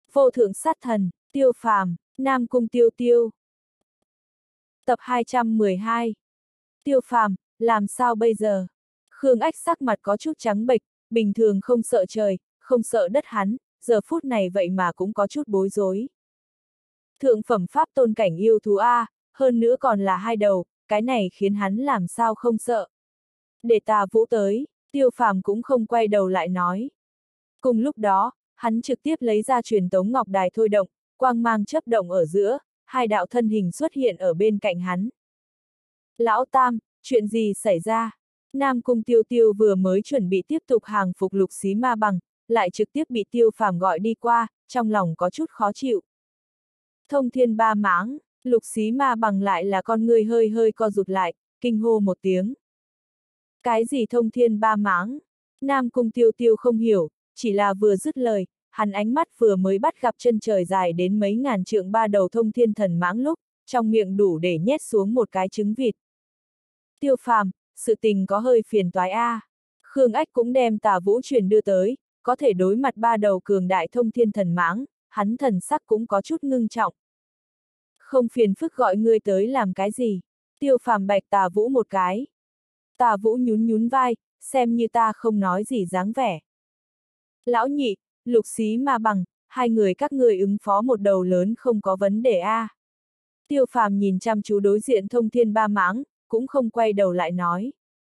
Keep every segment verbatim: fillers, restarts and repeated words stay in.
Vô thượng sát thần, Tiêu Phàm, Nam Cung Tiêu Tiêu. Tập hai trăm mười hai. Tiêu Phàm, làm sao bây giờ? Khương Ách sắc mặt có chút trắng bệch, bình thường không sợ trời, không sợ đất hắn, giờ phút này vậy mà cũng có chút bối rối. Thượng phẩm pháp tôn cảnh yêu thú A, hơn nữa còn là hai đầu, cái này khiến hắn làm sao không sợ. Để Tà Vũ tới, Tiêu Phàm cũng không quay đầu lại nói. Cùng lúc đó, hắn trực tiếp lấy ra truyền tống ngọc đài thôi động, quang mang chớp động ở giữa, hai đạo thân hình xuất hiện ở bên cạnh hắn. Lão Tam, chuyện gì xảy ra? Nam Cung Tiêu Tiêu vừa mới chuẩn bị tiếp tục hàng phục Lục Xí Ma Bằng, lại trực tiếp bị Tiêu Phàm gọi đi qua, trong lòng có chút khó chịu. Thông thiên ba máng, Lục Xí Ma Bằng lại là con người hơi hơi co rụt lại, kinh hô một tiếng. Cái gì thông thiên ba máng? Nam Cung Tiêu Tiêu không hiểu, chỉ là vừa dứt lời, hắn ánh mắt vừa mới bắt gặp chân trời dài đến mấy ngàn trượng ba đầu thông thiên thần mãng lúc, trong miệng đủ để nhét xuống một cái trứng vịt. Tiêu Phàm, sự tình có hơi phiền toái a. À. Khương Ách cũng đem Tà Vũ truyền đưa tới, có thể đối mặt ba đầu cường đại thông thiên thần mãng, hắn thần sắc cũng có chút ngưng trọng. Không phiền phức gọi ngươi tới làm cái gì? Tiêu Phàm bạch Tà Vũ một cái. Tà Vũ nhún nhún vai, xem như ta không nói gì dáng vẻ. Lão Nhị, Lục Xí Ma Bằng, hai người các ngươi ứng phó một đầu lớn không có vấn đề a. À. Tiêu Phàm nhìn chăm chú đối diện thông thiên ba mãng, cũng không quay đầu lại nói.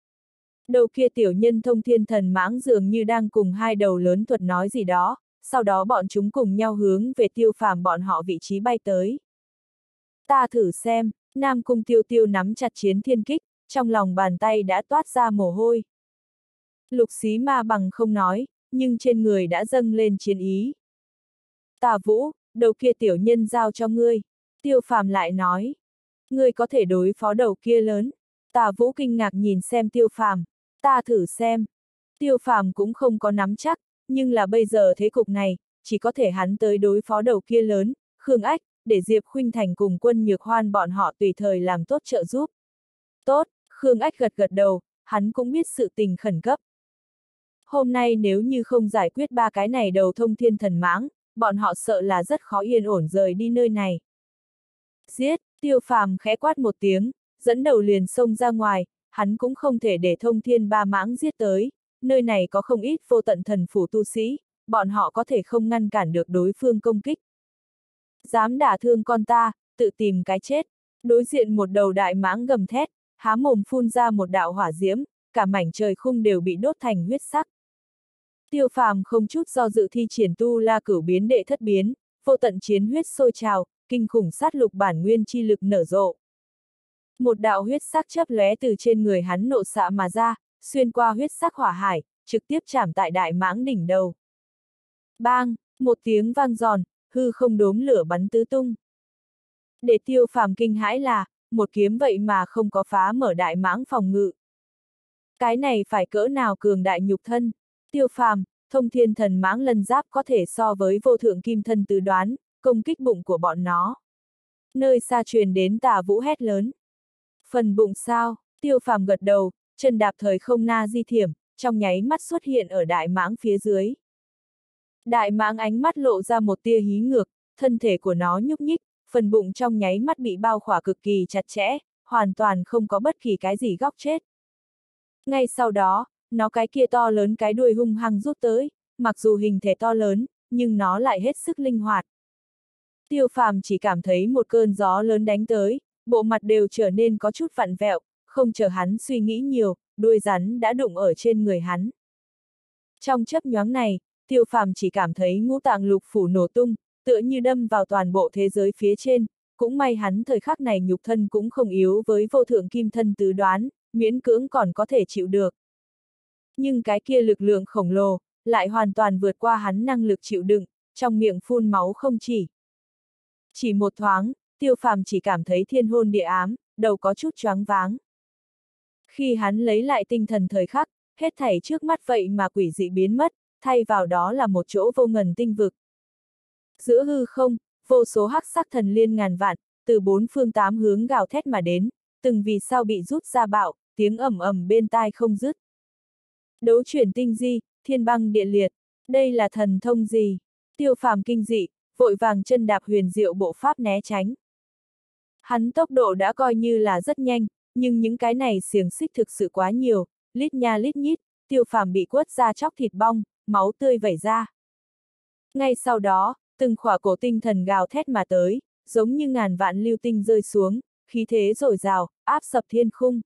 Đầu kia tiểu nhân thông thiên thần mãng dường như đang cùng hai đầu lớn thuật nói gì đó, sau đó bọn chúng cùng nhau hướng về Tiêu Phàm bọn họ vị trí bay tới. Ta thử xem, Nam Cung Tiêu Tiêu nắm chặt chiến thiên kích, trong lòng bàn tay đã toát ra mồ hôi. Lục Xí Ma Bằng không nói, nhưng trên người đã dâng lên chiến ý. Tà Vũ, đầu kia tiểu nhân giao cho ngươi. Tiêu Phàm lại nói. Ngươi có thể đối phó đầu kia lớn. Tà Vũ kinh ngạc nhìn xem Tiêu Phàm. Ta thử xem. Tiêu Phàm cũng không có nắm chắc, nhưng là bây giờ thế cục này, chỉ có thể hắn tới đối phó đầu kia lớn, Khương Ách, để Diệp Khuynh Thành cùng Quân Nhược Hoan bọn họ tùy thời làm tốt trợ giúp. Tốt, Khương Ách gật gật đầu, hắn cũng biết sự tình khẩn cấp. Hôm nay nếu như không giải quyết ba cái này đầu thông thiên thần mãng, bọn họ sợ là rất khó yên ổn rời đi nơi này. Giết, Tiêu Phàm khẽ quát một tiếng, dẫn đầu liền xông ra ngoài, hắn cũng không thể để thông thiên ba mãng giết tới, nơi này có không ít vô tận thần phủ tu sĩ, bọn họ có thể không ngăn cản được đối phương công kích. Dám đả thương con ta, tự tìm cái chết. Đối diện một đầu đại mãng gầm thét, há mồm phun ra một đạo hỏa diễm, cả mảnh trời khung đều bị đốt thành huyết sắc. Tiêu Phàm không chút do dự thi triển tu la cửu biến đệ thất biến, vô tận chiến huyết sôi trào, kinh khủng sát lục bản nguyên chi lực nở rộ. Một đạo huyết sắc chớp lóe từ trên người hắn nộ xạ mà ra, xuyên qua huyết sắc hỏa hải, trực tiếp chạm tại đại mãng đỉnh đầu. Bang, một tiếng vang giòn, hư không đốm lửa bắn tứ tung. Để Tiêu Phàm kinh hãi là, một kiếm vậy mà không có phá mở đại mãng phòng ngự. Cái này phải cỡ nào cường đại nhục thân? Tiêu Phàm, thông thiên thần mãng lân giáp có thể so với vô thượng kim thân tứ đoán, công kích bụng của bọn nó. Nơi xa truyền đến Tà Vũ hét lớn. Phần bụng sao? Tiêu Phàm gật đầu, chân đạp thời không na di thiểm, trong nháy mắt xuất hiện ở đại mãng phía dưới. Đại mãng ánh mắt lộ ra một tia hí ngược, thân thể của nó nhúc nhích, phần bụng trong nháy mắt bị bao khỏa cực kỳ chặt chẽ, hoàn toàn không có bất kỳ cái gì góc chết. Ngay sau đó, nó cái kia to lớn cái đuôi hung hăng rút tới, mặc dù hình thể to lớn, nhưng nó lại hết sức linh hoạt. Tiêu Phàm chỉ cảm thấy một cơn gió lớn đánh tới, bộ mặt đều trở nên có chút vặn vẹo, không chờ hắn suy nghĩ nhiều, đuôi rắn đã đụng ở trên người hắn. Trong chớp nhoáng này, Tiêu Phàm chỉ cảm thấy ngũ tạng lục phủ nổ tung, tựa như đâm vào toàn bộ thế giới phía trên, cũng may hắn thời khắc này nhục thân cũng không yếu với vô thượng kim thân tứ đoán, miễn cưỡng còn có thể chịu được. Nhưng cái kia lực lượng khổng lồ, lại hoàn toàn vượt qua hắn năng lực chịu đựng, trong miệng phun máu không chỉ. Chỉ một thoáng, Tiêu Phàm chỉ cảm thấy thiên hôn địa ám, đầu có chút choáng váng. Khi hắn lấy lại tinh thần thời khắc, hết thảy trước mắt vậy mà quỷ dị biến mất, thay vào đó là một chỗ vô ngần tinh vực. Giữa hư không, vô số hắc sắc thần liên ngàn vạn, từ bốn phương tám hướng gào thét mà đến, từng vì sao bị rút ra bạo, tiếng ầm ầm bên tai không dứt. Đấu chuyển tinh di, thiên băng địa liệt, đây là thần thông gì? Tiêu Phàm kinh dị, vội vàng chân đạp huyền diệu bộ pháp né tránh. Hắn tốc độ đã coi như là rất nhanh, nhưng những cái này xiềng xích thực sự quá nhiều, lít nha lít nhít, Tiêu Phàm bị quất ra chóc thịt bong, máu tươi vẩy ra. Ngay sau đó, từng khỏa cổ tinh thần gào thét mà tới, giống như ngàn vạn lưu tinh rơi xuống, khí thế dồi dào, áp sập thiên khung.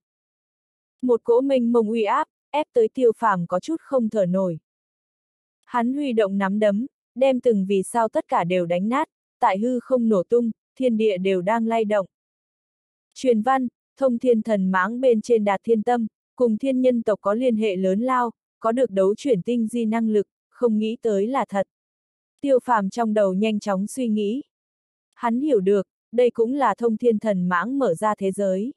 Một cỗ mênh mông uy áp, ép tới Tiêu Phàm có chút không thở nổi. Hắn huy động nắm đấm, đem từng vì sao tất cả đều đánh nát, tại hư không nổ tung, thiên địa đều đang lay động. Truyền văn, thông thiên thần mãng bên trên Đạt Thiên Tâm, cùng thiên nhân tộc có liên hệ lớn lao, có được đấu chuyển tinh di năng lực, không nghĩ tới là thật. Tiêu Phàm trong đầu nhanh chóng suy nghĩ. Hắn hiểu được, đây cũng là thông thiên thần mãng mở ra thế giới.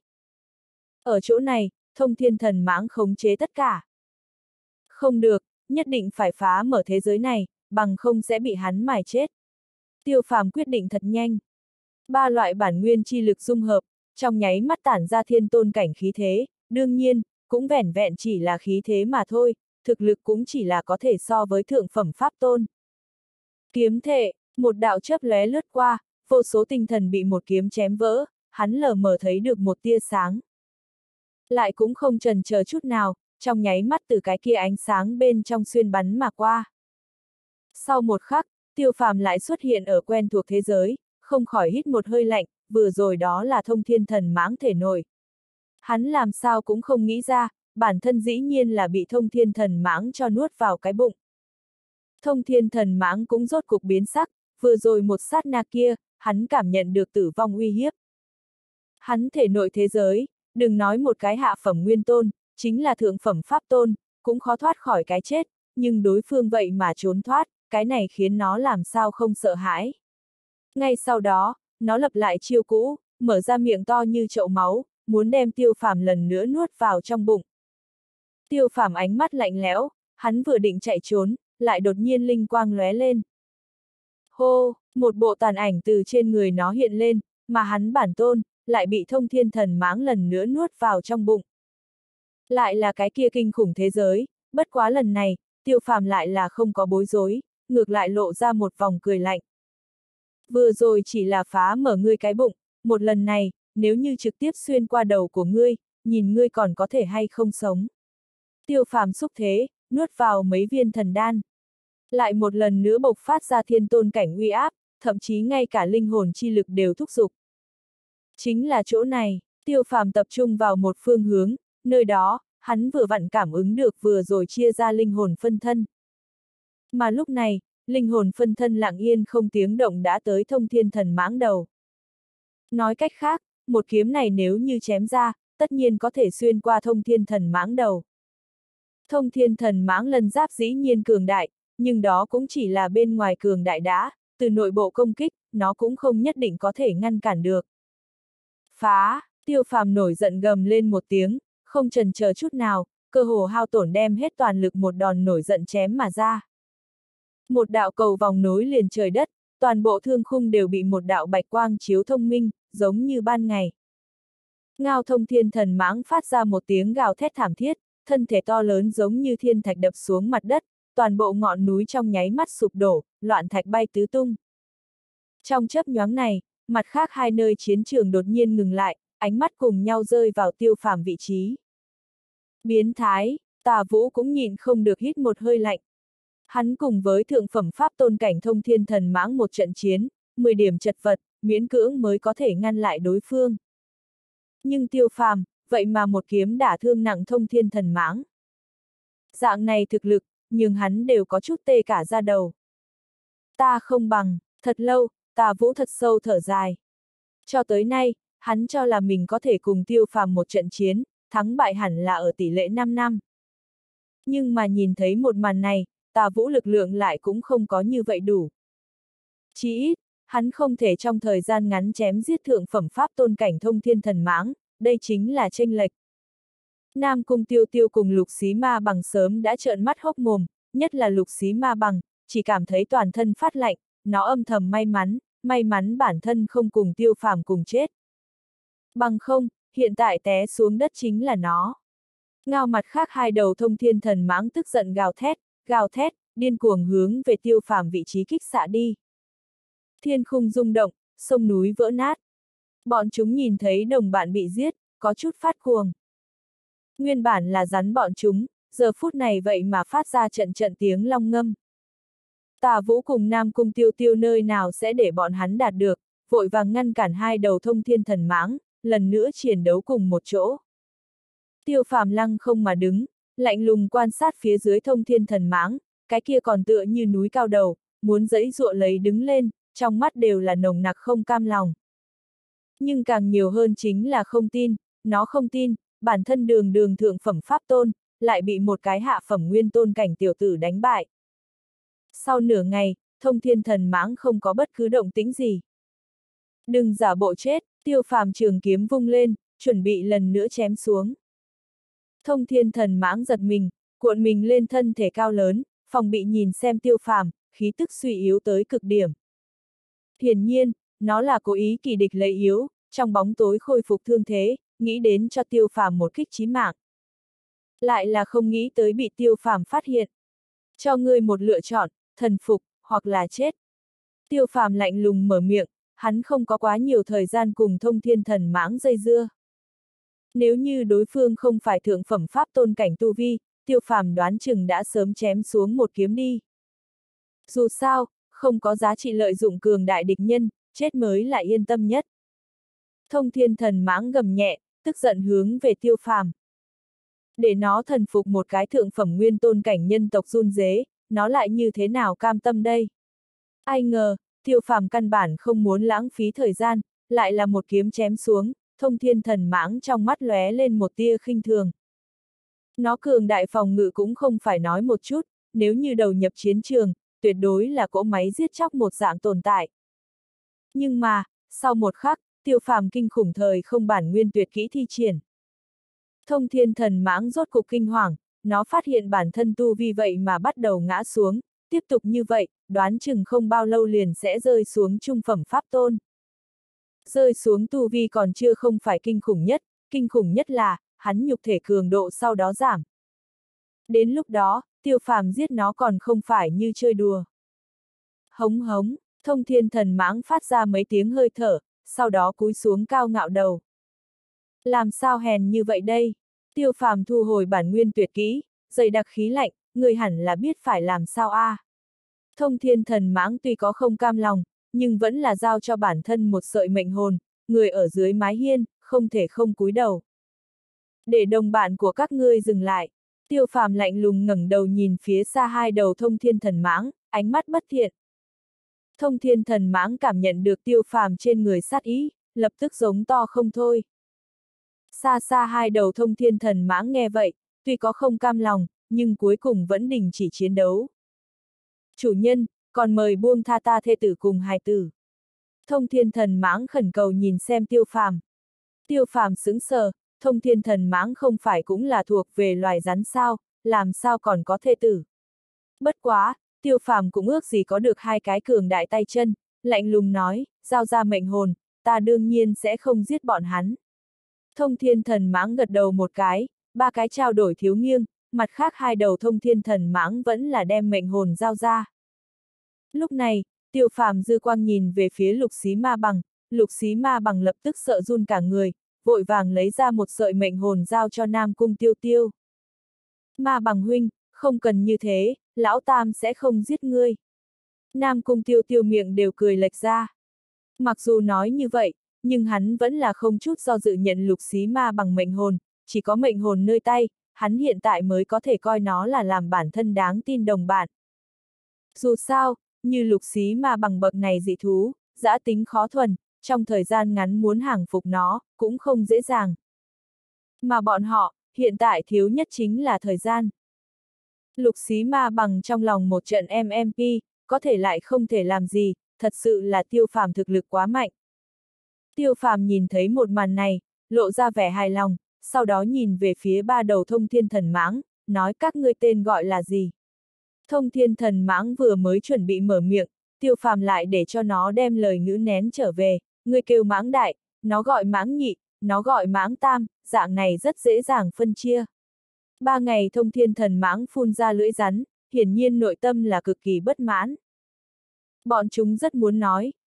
Ở chỗ này, thông thiên thần mãng khống chế tất cả. Không được, nhất định phải phá mở thế giới này, bằng không sẽ bị hắn mài chết. Tiêu Phàm quyết định thật nhanh. Ba loại bản nguyên chi lực dung hợp, trong nháy mắt tản ra thiên tôn cảnh khí thế, đương nhiên, cũng vẻn vẹn chỉ là khí thế mà thôi, thực lực cũng chỉ là có thể so với thượng phẩm pháp tôn. Kiếm thể, một đạo chớp lóe lướt qua, vô số tinh thần bị một kiếm chém vỡ, hắn lờ mờ thấy được một tia sáng. Lại cũng không chần chờ chút nào, trong nháy mắt từ cái kia ánh sáng bên trong xuyên bắn mà qua. Sau một khắc, Tiêu Phàm lại xuất hiện ở quen thuộc thế giới, không khỏi hít một hơi lạnh, vừa rồi đó là thông thiên thần mãng thể nội. Hắn làm sao cũng không nghĩ ra, bản thân dĩ nhiên là bị thông thiên thần mãng cho nuốt vào cái bụng. Thông thiên thần mãng cũng rốt cục biến sắc, vừa rồi một sát na kia, hắn cảm nhận được tử vong uy hiếp. Hắn thể nội thế giới, đừng nói một cái hạ phẩm nguyên tôn, chính là thượng phẩm pháp tôn, cũng khó thoát khỏi cái chết, nhưng đối phương vậy mà trốn thoát, cái này khiến nó làm sao không sợ hãi. Ngay sau đó, nó lập lại chiêu cũ, mở ra miệng to như chậu máu, muốn đem Tiêu Phàm lần nữa nuốt vào trong bụng. Tiêu Phàm ánh mắt lạnh lẽo, hắn vừa định chạy trốn, lại đột nhiên linh quang lóe lên. Hô, một bộ tàn ảnh từ trên người nó hiện lên, mà hắn bản tôn, lại bị thông thiên thần mãng lần nữa nuốt vào trong bụng. Lại là cái kia kinh khủng thế giới, bất quá lần này, Tiêu Phàm lại là không có bối rối, ngược lại lộ ra một vòng cười lạnh. Vừa rồi chỉ là phá mở ngươi cái bụng, một lần này, nếu như trực tiếp xuyên qua đầu của ngươi, nhìn ngươi còn có thể hay không sống. Tiêu Phàm xúc thế, nuốt vào mấy viên thần đan. Lại một lần nữa bộc phát ra thiên tôn cảnh uy áp, thậm chí ngay cả linh hồn chi lực đều thúc giục. Chính là chỗ này, Tiêu Phàm tập trung vào một phương hướng, nơi đó, hắn vừa vặn cảm ứng được vừa rồi chia ra linh hồn phân thân. Mà lúc này, linh hồn phân thân lặng yên không tiếng động đã tới thông thiên thần mãng đầu. Nói cách khác, một kiếm này nếu như chém ra, tất nhiên có thể xuyên qua thông thiên thần mãng đầu. Thông thiên thần mãng lân giáp dĩ nhiên cường đại, nhưng đó cũng chỉ là bên ngoài cường đại đã, từ nội bộ công kích, nó cũng không nhất định có thể ngăn cản được. Phá, Tiêu Phàm nổi giận gầm lên một tiếng, không chần chờ chút nào, cơ hồ hao tổn đem hết toàn lực một đòn nổi giận chém mà ra. Một đạo cầu vòng nối liền trời đất, toàn bộ thương khung đều bị một đạo bạch quang chiếu thông minh, giống như ban ngày. Ngao thông thiên thần mãng phát ra một tiếng gào thét thảm thiết, thân thể to lớn giống như thiên thạch đập xuống mặt đất, toàn bộ ngọn núi trong nháy mắt sụp đổ, loạn thạch bay tứ tung. Trong chớp nhoáng này, mặt khác hai nơi chiến trường đột nhiên ngừng lại, ánh mắt cùng nhau rơi vào Tiêu Phàm vị trí. Biến thái, Tà Vũ cũng nhìn không được hít một hơi lạnh. Hắn cùng với thượng phẩm pháp tôn cảnh thông thiên thần mãng một trận chiến, mười điểm chật vật, miễn cưỡng mới có thể ngăn lại đối phương. Nhưng Tiêu Phàm, vậy mà một kiếm đả thương nặng thông thiên thần mãng. Dạng này thực lực, nhưng hắn đều có chút tê cả da đầu. Ta không bằng, thật lâu, Tà Vũ thật sâu thở dài. Cho tới nay, hắn cho là mình có thể cùng Tiêu Phàm một trận chiến, thắng bại hẳn là ở tỷ lệ năm năm. Nhưng mà nhìn thấy một màn này, Tà Vũ lực lượng lại cũng không có như vậy đủ. Chỉ ít, hắn không thể trong thời gian ngắn chém giết thượng phẩm pháp tôn cảnh thông thiên thần mãng, đây chính là chênh lệch. Nam Cung Tiêu Tiêu cùng Lục Xí Ma Bằng sớm đã trợn mắt hốc mồm, nhất là Lục Xí Ma Bằng, chỉ cảm thấy toàn thân phát lạnh, nó âm thầm may mắn, may mắn bản thân không cùng Tiêu Phàm cùng chết. Bằng không, hiện tại té xuống đất chính là nó. Ngao mặt khác hai đầu thông thiên thần mãng tức giận gào thét, gào thét, điên cuồng hướng về Tiêu Phàm vị trí kích xạ đi. Thiên khung rung động, sông núi vỡ nát. Bọn chúng nhìn thấy đồng bạn bị giết, có chút phát cuồng. Nguyên bản là rắn bọn chúng, giờ phút này vậy mà phát ra trận trận tiếng long ngâm. Tà Vũ cùng Nam Cung Tiêu Tiêu nơi nào sẽ để bọn hắn đạt được, vội vàng ngăn cản hai đầu thông thiên thần mãng, lần nữa chiến đấu cùng một chỗ. Tiêu Phàm lăng không mà đứng, lạnh lùng quan sát phía dưới thông thiên thần mãng, cái kia còn tựa như núi cao đầu, muốn giãy giụa lấy đứng lên, trong mắt đều là nồng nặc không cam lòng. Nhưng càng nhiều hơn chính là không tin, nó không tin, bản thân đường đường thượng phẩm pháp tôn, lại bị một cái hạ phẩm nguyên tôn cảnh tiểu tử đánh bại. Sau nửa ngày, thông thiên thần mãng không có bất cứ động tĩnh gì. Đừng giả bộ chết, Tiêu Phàm trường kiếm vung lên, chuẩn bị lần nữa chém xuống. Thông thiên thần mãng giật mình, cuộn mình lên thân thể cao lớn, phòng bị nhìn xem Tiêu Phàm, khí tức suy yếu tới cực điểm. Hiển nhiên, nó là cố ý kỳ địch lấy yếu, trong bóng tối khôi phục thương thế, nghĩ đến cho Tiêu Phàm một kích chí mạng. Lại là không nghĩ tới bị Tiêu Phàm phát hiện. Cho ngươi một lựa chọn, thần phục, hoặc là chết. Tiêu Phàm lạnh lùng mở miệng, hắn không có quá nhiều thời gian cùng thông thiên thần mãng dây dưa. Nếu như đối phương không phải thượng phẩm pháp tôn cảnh tu vi, Tiêu Phàm đoán chừng đã sớm chém xuống một kiếm đi. Dù sao, không có giá trị lợi dụng cường đại địch nhân, chết mới là yên tâm nhất. Thông thiên thần mãng gầm nhẹ, tức giận hướng về Tiêu Phàm. Để nó thần phục một cái thượng phẩm nguyên tôn cảnh nhân tộc run rế, nó lại như thế nào cam tâm đây? Ai ngờ, Tiêu Phàm căn bản không muốn lãng phí thời gian, lại là một kiếm chém xuống, thông thiên thần mãng trong mắt lóe lên một tia khinh thường. Nó cường đại phòng ngự cũng không phải nói một chút, nếu như đầu nhập chiến trường, tuyệt đối là cỗ máy giết chóc một dạng tồn tại. Nhưng mà, sau một khắc, Tiêu Phàm kinh khủng thời không bản nguyên tuyệt kỹ thi triển. Thông thiên thần mãng rốt cục kinh hoàng, nó phát hiện bản thân tu vi vậy mà bắt đầu ngã xuống, tiếp tục như vậy, đoán chừng không bao lâu liền sẽ rơi xuống trung phẩm pháp tôn. Rơi xuống tu vi còn chưa không phải kinh khủng nhất, kinh khủng nhất là, hắn nhục thể cường độ sau đó giảm. Đến lúc đó, Tiêu Phàm giết nó còn không phải như chơi đùa. Hống hống, thông thiên thần mãng phát ra mấy tiếng hơi thở, sau đó cúi xuống cao ngạo đầu. Làm sao hèn như vậy đây? Tiêu Phàm thu hồi bản nguyên tuyệt kỹ, dày đặc khí lạnh, người hẳn là biết phải làm sao a. À. Thông thiên thần mãng tuy có không cam lòng, nhưng vẫn là giao cho bản thân một sợi mệnh hồn, người ở dưới mái hiên, không thể không cúi đầu. Để đồng bạn của các ngươi dừng lại, Tiêu Phàm lạnh lùng ngẩng đầu nhìn phía xa hai đầu thông thiên thần mãng, ánh mắt bất thiện. Thông thiên thần mãng cảm nhận được Tiêu Phàm trên người sát ý, lập tức giống to không thôi. Xa xa hai đầu thông thiên thần mãng nghe vậy, tuy có không cam lòng, nhưng cuối cùng vẫn đình chỉ chiến đấu. Chủ nhân, còn mời buông tha ta thê tử cùng hài tử. Thông thiên thần mãng khẩn cầu nhìn xem Tiêu Phàm. Tiêu Phàm sững sờ, thông thiên thần mãng không phải cũng là thuộc về loài rắn sao, làm sao còn có thê tử. Bất quá, Tiêu Phàm cũng ước gì có được hai cái cường đại tay chân, lạnh lùng nói, giao ra mệnh hồn, ta đương nhiên sẽ không giết bọn hắn. Thông thiên thần mãng gật đầu một cái, ba cái trao đổi thiếu nghiêng, mặt khác hai đầu thông thiên thần mãng vẫn là đem mệnh hồn giao ra. Lúc này, Tiêu Phàm dư quang nhìn về phía lục xí ma bằng, lục xí ma bằng lập tức sợ run cả người, vội vàng lấy ra một sợi mệnh hồn giao cho Nam Cung Tiêu Tiêu. Ma bằng huynh, không cần như thế, lão tam sẽ không giết ngươi. Nam Cung Tiêu Tiêu miệng đều cười lệch ra. Mặc dù nói như vậy, nhưng hắn vẫn là không chút do dự nhận lục xí ma bằng mệnh hồn, chỉ có mệnh hồn nơi tay, hắn hiện tại mới có thể coi nó là làm bản thân đáng tin đồng bạn. Dù sao, như lục xí ma bằng bậc này dị thú, dã tính khó thuần, trong thời gian ngắn muốn hàng phục nó, cũng không dễ dàng. Mà bọn họ, hiện tại thiếu nhất chính là thời gian. Lục xí ma bằng trong lòng một trận em em pê, có thể lại không thể làm gì, thật sự là Tiêu Phàm thực lực quá mạnh. Tiêu Phàm nhìn thấy một màn này, lộ ra vẻ hài lòng, sau đó nhìn về phía ba đầu thông thiên thần mãng, nói các ngươi tên gọi là gì. Thông thiên thần mãng vừa mới chuẩn bị mở miệng, Tiêu Phàm lại để cho nó đem lời ngữ nén trở về, ngươi kêu mãng đại, nó gọi mãng nhị, nó gọi mãng tam, dạng này rất dễ dàng phân chia. Ba ngày thông thiên thần mãng phun ra lưỡi rắn, hiển nhiên nội tâm là cực kỳ bất mãn. Bọn chúng rất muốn nói,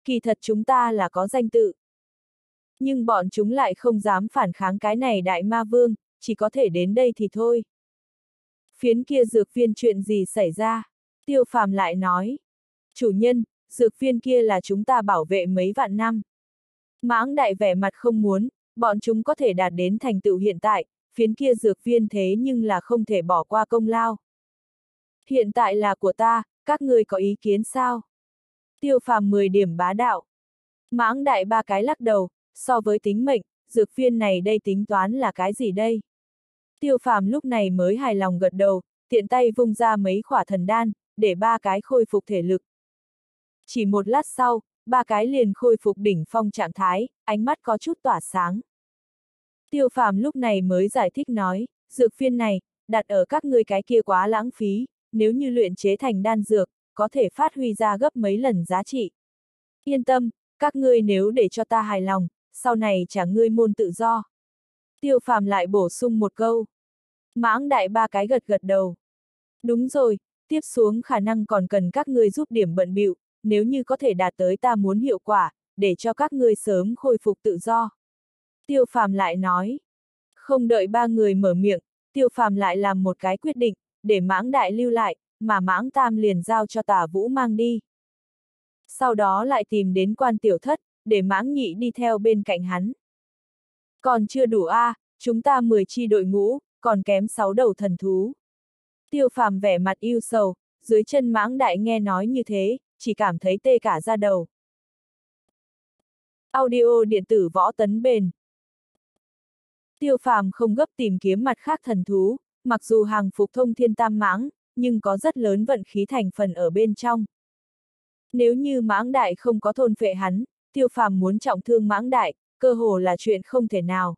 kỳ thật chúng ta là có danh tự. Nhưng bọn chúng lại không dám phản kháng cái này đại ma vương, chỉ có thể đến đây thì thôi. Phiến kia dược viên chuyện gì xảy ra? Tiêu Phàm lại nói. Chủ nhân, dược viên kia là chúng ta bảo vệ mấy vạn năm. Mãng đại vẻ mặt không muốn, bọn chúng có thể đạt đến thành tựu hiện tại, phiến kia dược viên thế nhưng là không thể bỏ qua công lao. Hiện tại là của ta, các ngươi có ý kiến sao? Tiêu Phàm mười điểm bá đạo. Mãng đại ba cái lắc đầu, so với tính mệnh, dược viên này đây tính toán là cái gì đây? Tiêu Phàm lúc này mới hài lòng gật đầu, tiện tay vung ra mấy khỏa thần đan, để ba cái khôi phục thể lực. Chỉ một lát sau, ba cái liền khôi phục đỉnh phong trạng thái, ánh mắt có chút tỏa sáng. Tiêu Phàm lúc này mới giải thích nói, dược viên này, đặt ở các ngươi cái kia quá lãng phí, nếu như luyện chế thành đan dược, có thể phát huy ra gấp mấy lần giá trị. Yên tâm, các ngươi nếu để cho ta hài lòng, sau này trả ngươi môn tự do. Tiêu Phàm lại bổ sung một câu. Mãng đại ba cái gật gật đầu. Đúng rồi, tiếp xuống khả năng còn cần các ngươi giúp điểm bận bịu, nếu như có thể đạt tới ta muốn hiệu quả, để cho các ngươi sớm khôi phục tự do. Tiêu Phàm lại nói. Không đợi ba người mở miệng, Tiêu Phàm lại làm một cái quyết định, để Mãng đại lưu lại, mà Mãng tam liền giao cho Tả Vũ mang đi. Sau đó lại tìm đến Quan Tiểu Thất, để Mãng nhị đi theo bên cạnh hắn. Còn chưa đủ a, à, chúng ta mười chi đội ngũ, còn kém sáu đầu thần thú. Tiêu Phàm vẻ mặt ưu sầu, dưới chân Mãng đại nghe nói như thế, chỉ cảm thấy tê cả da đầu. Audio điện tử võ tấn bền. Tiêu Phàm không gấp tìm kiếm mặt khác thần thú, mặc dù hàng phục thông thiên tam mãng, nhưng có rất lớn vận khí thành phần ở bên trong. Nếu như Mãng đại không có thôn phệ hắn, Tiêu Phàm muốn trọng thương Mãng đại, cơ hồ là chuyện không thể nào.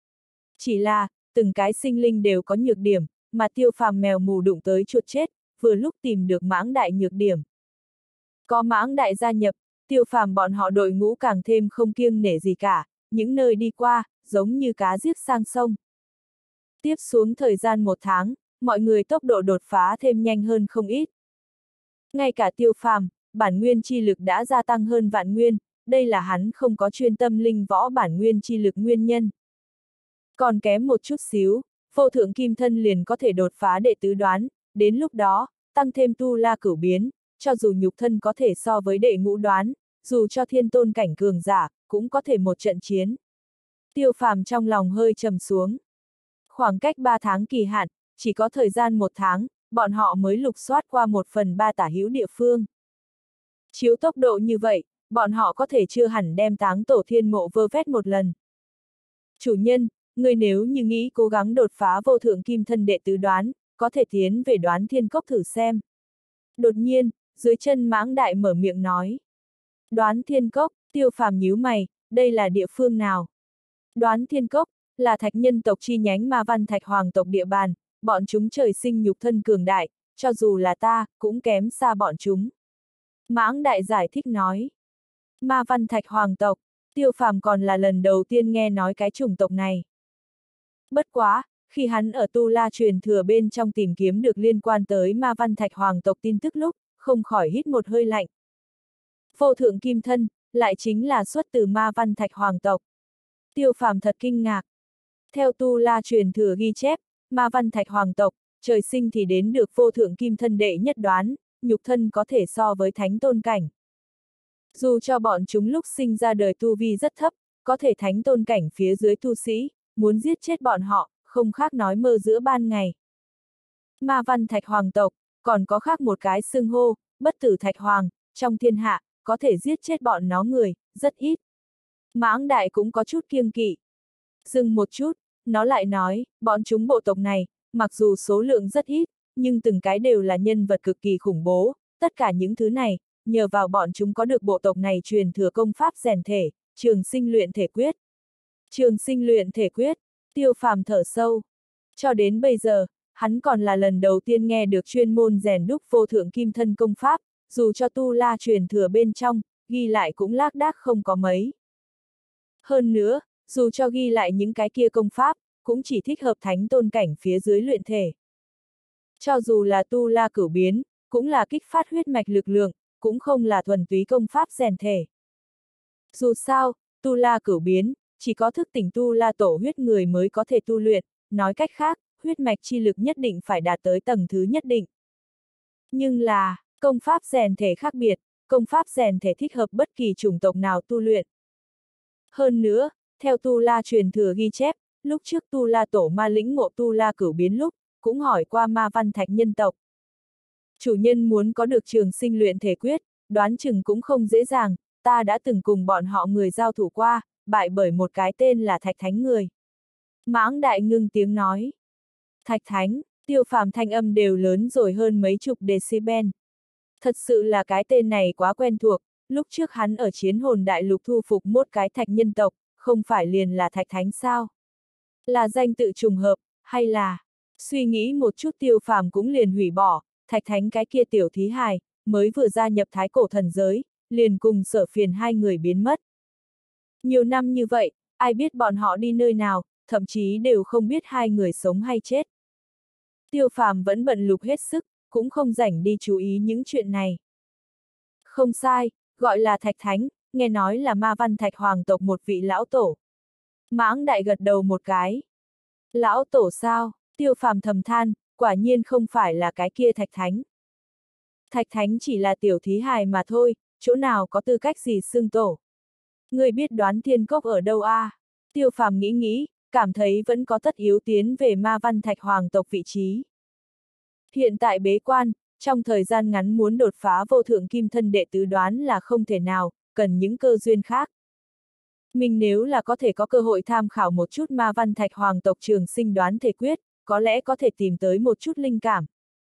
Chỉ là, từng cái sinh linh đều có nhược điểm, mà Tiêu Phàm mèo mù đụng tới chuột chết, vừa lúc tìm được Mãng đại nhược điểm. Có Mãng đại gia nhập, Tiêu Phàm bọn họ đội ngũ càng thêm không kiêng nể gì cả, những nơi đi qua, giống như cá giết sang sông. Tiếp xuống thời gian một tháng, mọi người tốc độ đột phá thêm nhanh hơn không ít. Ngay cả Tiêu Phàm, bản nguyên chi lực đã gia tăng hơn vạn nguyên, đây là hắn không có chuyên tâm linh võ bản nguyên chi lực nguyên nhân. Còn kém một chút xíu, vô thượng kim thân liền có thể đột phá đệ tứ đoán, đến lúc đó, tăng thêm tu la cửu biến, cho dù nhục thân có thể so với đệ ngũ đoán, dù cho thiên tôn cảnh cường giả, cũng có thể một trận chiến. Tiêu Phàm trong lòng hơi trầm xuống. Khoảng cách ba tháng kỳ hạn, chỉ có thời gian một tháng, bọn họ mới lục soát qua một phần ba tả hữu địa phương. Chiếu tốc độ như vậy, bọn họ có thể chưa hẳn đem Táng Tổ Thiên Mộ vơ vét một lần. Chủ nhân, người nếu như nghĩ cố gắng đột phá vô thượng kim thân đệ tứ đoán, có thể tiến về Đoán Thiên Cốc thử xem. Đột nhiên, dưới chân Mãng đại mở miệng nói. Đoán Thiên Cốc, Tiêu Phàm nhíu mày, đây là địa phương nào? Đoán Thiên Cốc, là thạch nhân tộc chi nhánh Ma Văn Thạch Hoàng tộc địa bàn, bọn chúng trời sinh nhục thân cường đại, cho dù là ta, cũng kém xa bọn chúng. Mãng đại giải thích nói. Ma Văn Thạch Hoàng tộc, Tiêu Phàm còn là lần đầu tiên nghe nói cái chủng tộc này. Bất quá, khi hắn ở Tu La truyền thừa bên trong tìm kiếm được liên quan tới Ma Văn Thạch Hoàng tộc tin tức lúc, không khỏi hít một hơi lạnh. Vô thượng kim thân, lại chính là xuất từ Ma Văn Thạch Hoàng tộc. Tiêu Phàm thật kinh ngạc. Theo Tu La truyền thừa ghi chép, Ma Văn Thạch Hoàng tộc, trời sinh thì đến được vô thượng kim thân đệ nhất đoán, nhục thân có thể so với thánh tôn cảnh. Dù cho bọn chúng lúc sinh ra đời tu vi rất thấp, có thể thánh tôn cảnh phía dưới tu sĩ, muốn giết chết bọn họ, không khác nói mơ giữa ban ngày. Ma Văn Thạch Hoàng tộc, còn có khác một cái xưng hô, bất tử Thạch Hoàng, trong thiên hạ, có thể giết chết bọn nó người, rất ít. Mãng đại cũng có chút kiêng kỵ. Dừng một chút, nó lại nói, bọn chúng bộ tộc này, mặc dù số lượng rất ít, nhưng từng cái đều là nhân vật cực kỳ khủng bố, tất cả những thứ này, nhờ vào bọn chúng có được bộ tộc này truyền thừa công pháp rèn thể, trường sinh luyện thể quyết. Trường sinh luyện thể quyết, Tiêu Phàm thở sâu. Cho đến bây giờ, hắn còn là lần đầu tiên nghe được chuyên môn rèn đúc vô thượng kim thân công pháp, dù cho Tu La truyền thừa bên trong, ghi lại cũng lác đác không có mấy. Hơn nữa, dù cho ghi lại những cái kia công pháp, cũng chỉ thích hợp thánh tôn cảnh phía dưới luyện thể. Cho dù là Tu La cửu biến, cũng là kích phát huyết mạch lực lượng, cũng không là thuần túy công pháp rèn thể. Dù sao, tu la cửu biến, chỉ có thức tỉnh tu la tổ huyết người mới có thể tu luyện, nói cách khác, huyết mạch chi lực nhất định phải đạt tới tầng thứ nhất định. Nhưng là, công pháp rèn thể khác biệt, công pháp rèn thể thích hợp bất kỳ chủng tộc nào tu luyện. Hơn nữa, theo tu la truyền thừa ghi chép, lúc trước tu la tổ ma lĩnh ngộ tu la cửu biến lúc, cũng hỏi qua ma văn thạch nhân tộc. Chủ nhân muốn có được trường sinh luyện thể quyết, đoán chừng cũng không dễ dàng, ta đã từng cùng bọn họ người giao thủ qua, bại bởi một cái tên là Thạch Thánh người. Mãng Đại ngưng tiếng nói. Thạch Thánh, Tiêu Phàm thanh âm đều lớn rồi hơn mấy chục decibel. Thật sự là cái tên này quá quen thuộc, lúc trước hắn ở chiến hồn đại lục thu phục một cái thạch nhân tộc, không phải liền là Thạch Thánh sao? Là danh tự trùng hợp, hay là... Suy nghĩ một chút Tiêu Phàm cũng liền hủy bỏ, Thạch Thánh cái kia tiểu thí hài, mới vừa gia nhập thái cổ thần giới, liền cùng Sở Phiền hai người biến mất. Nhiều năm như vậy, ai biết bọn họ đi nơi nào, thậm chí đều không biết hai người sống hay chết. Tiêu Phàm vẫn bận lục hết sức, cũng không rảnh đi chú ý những chuyện này. Không sai, gọi là Thạch Thánh, nghe nói là ma văn thạch hoàng tộc một vị lão tổ. Mãng Đại gật đầu một cái. Lão tổ sao? Tiêu Phàm thầm than, quả nhiên không phải là cái kia Thạch Thánh. Thạch Thánh chỉ là tiểu thí hài mà thôi, chỗ nào có tư cách gì xưng tổ. Người biết Đoán Thiên Cốc ở đâu a? À? Tiêu Phàm nghĩ nghĩ, cảm thấy vẫn có tất yếu tiến về ma văn thạch hoàng tộc vị trí. Hiện tại bế quan, trong thời gian ngắn muốn đột phá vô thượng kim thân đệ tứ đoán là không thể nào, cần những cơ duyên khác. Mình nếu là có thể có cơ hội tham khảo một chút ma văn thạch hoàng tộc trường sinh đoán thể quyết, có lẽ có thể tìm tới một chút linh cảm.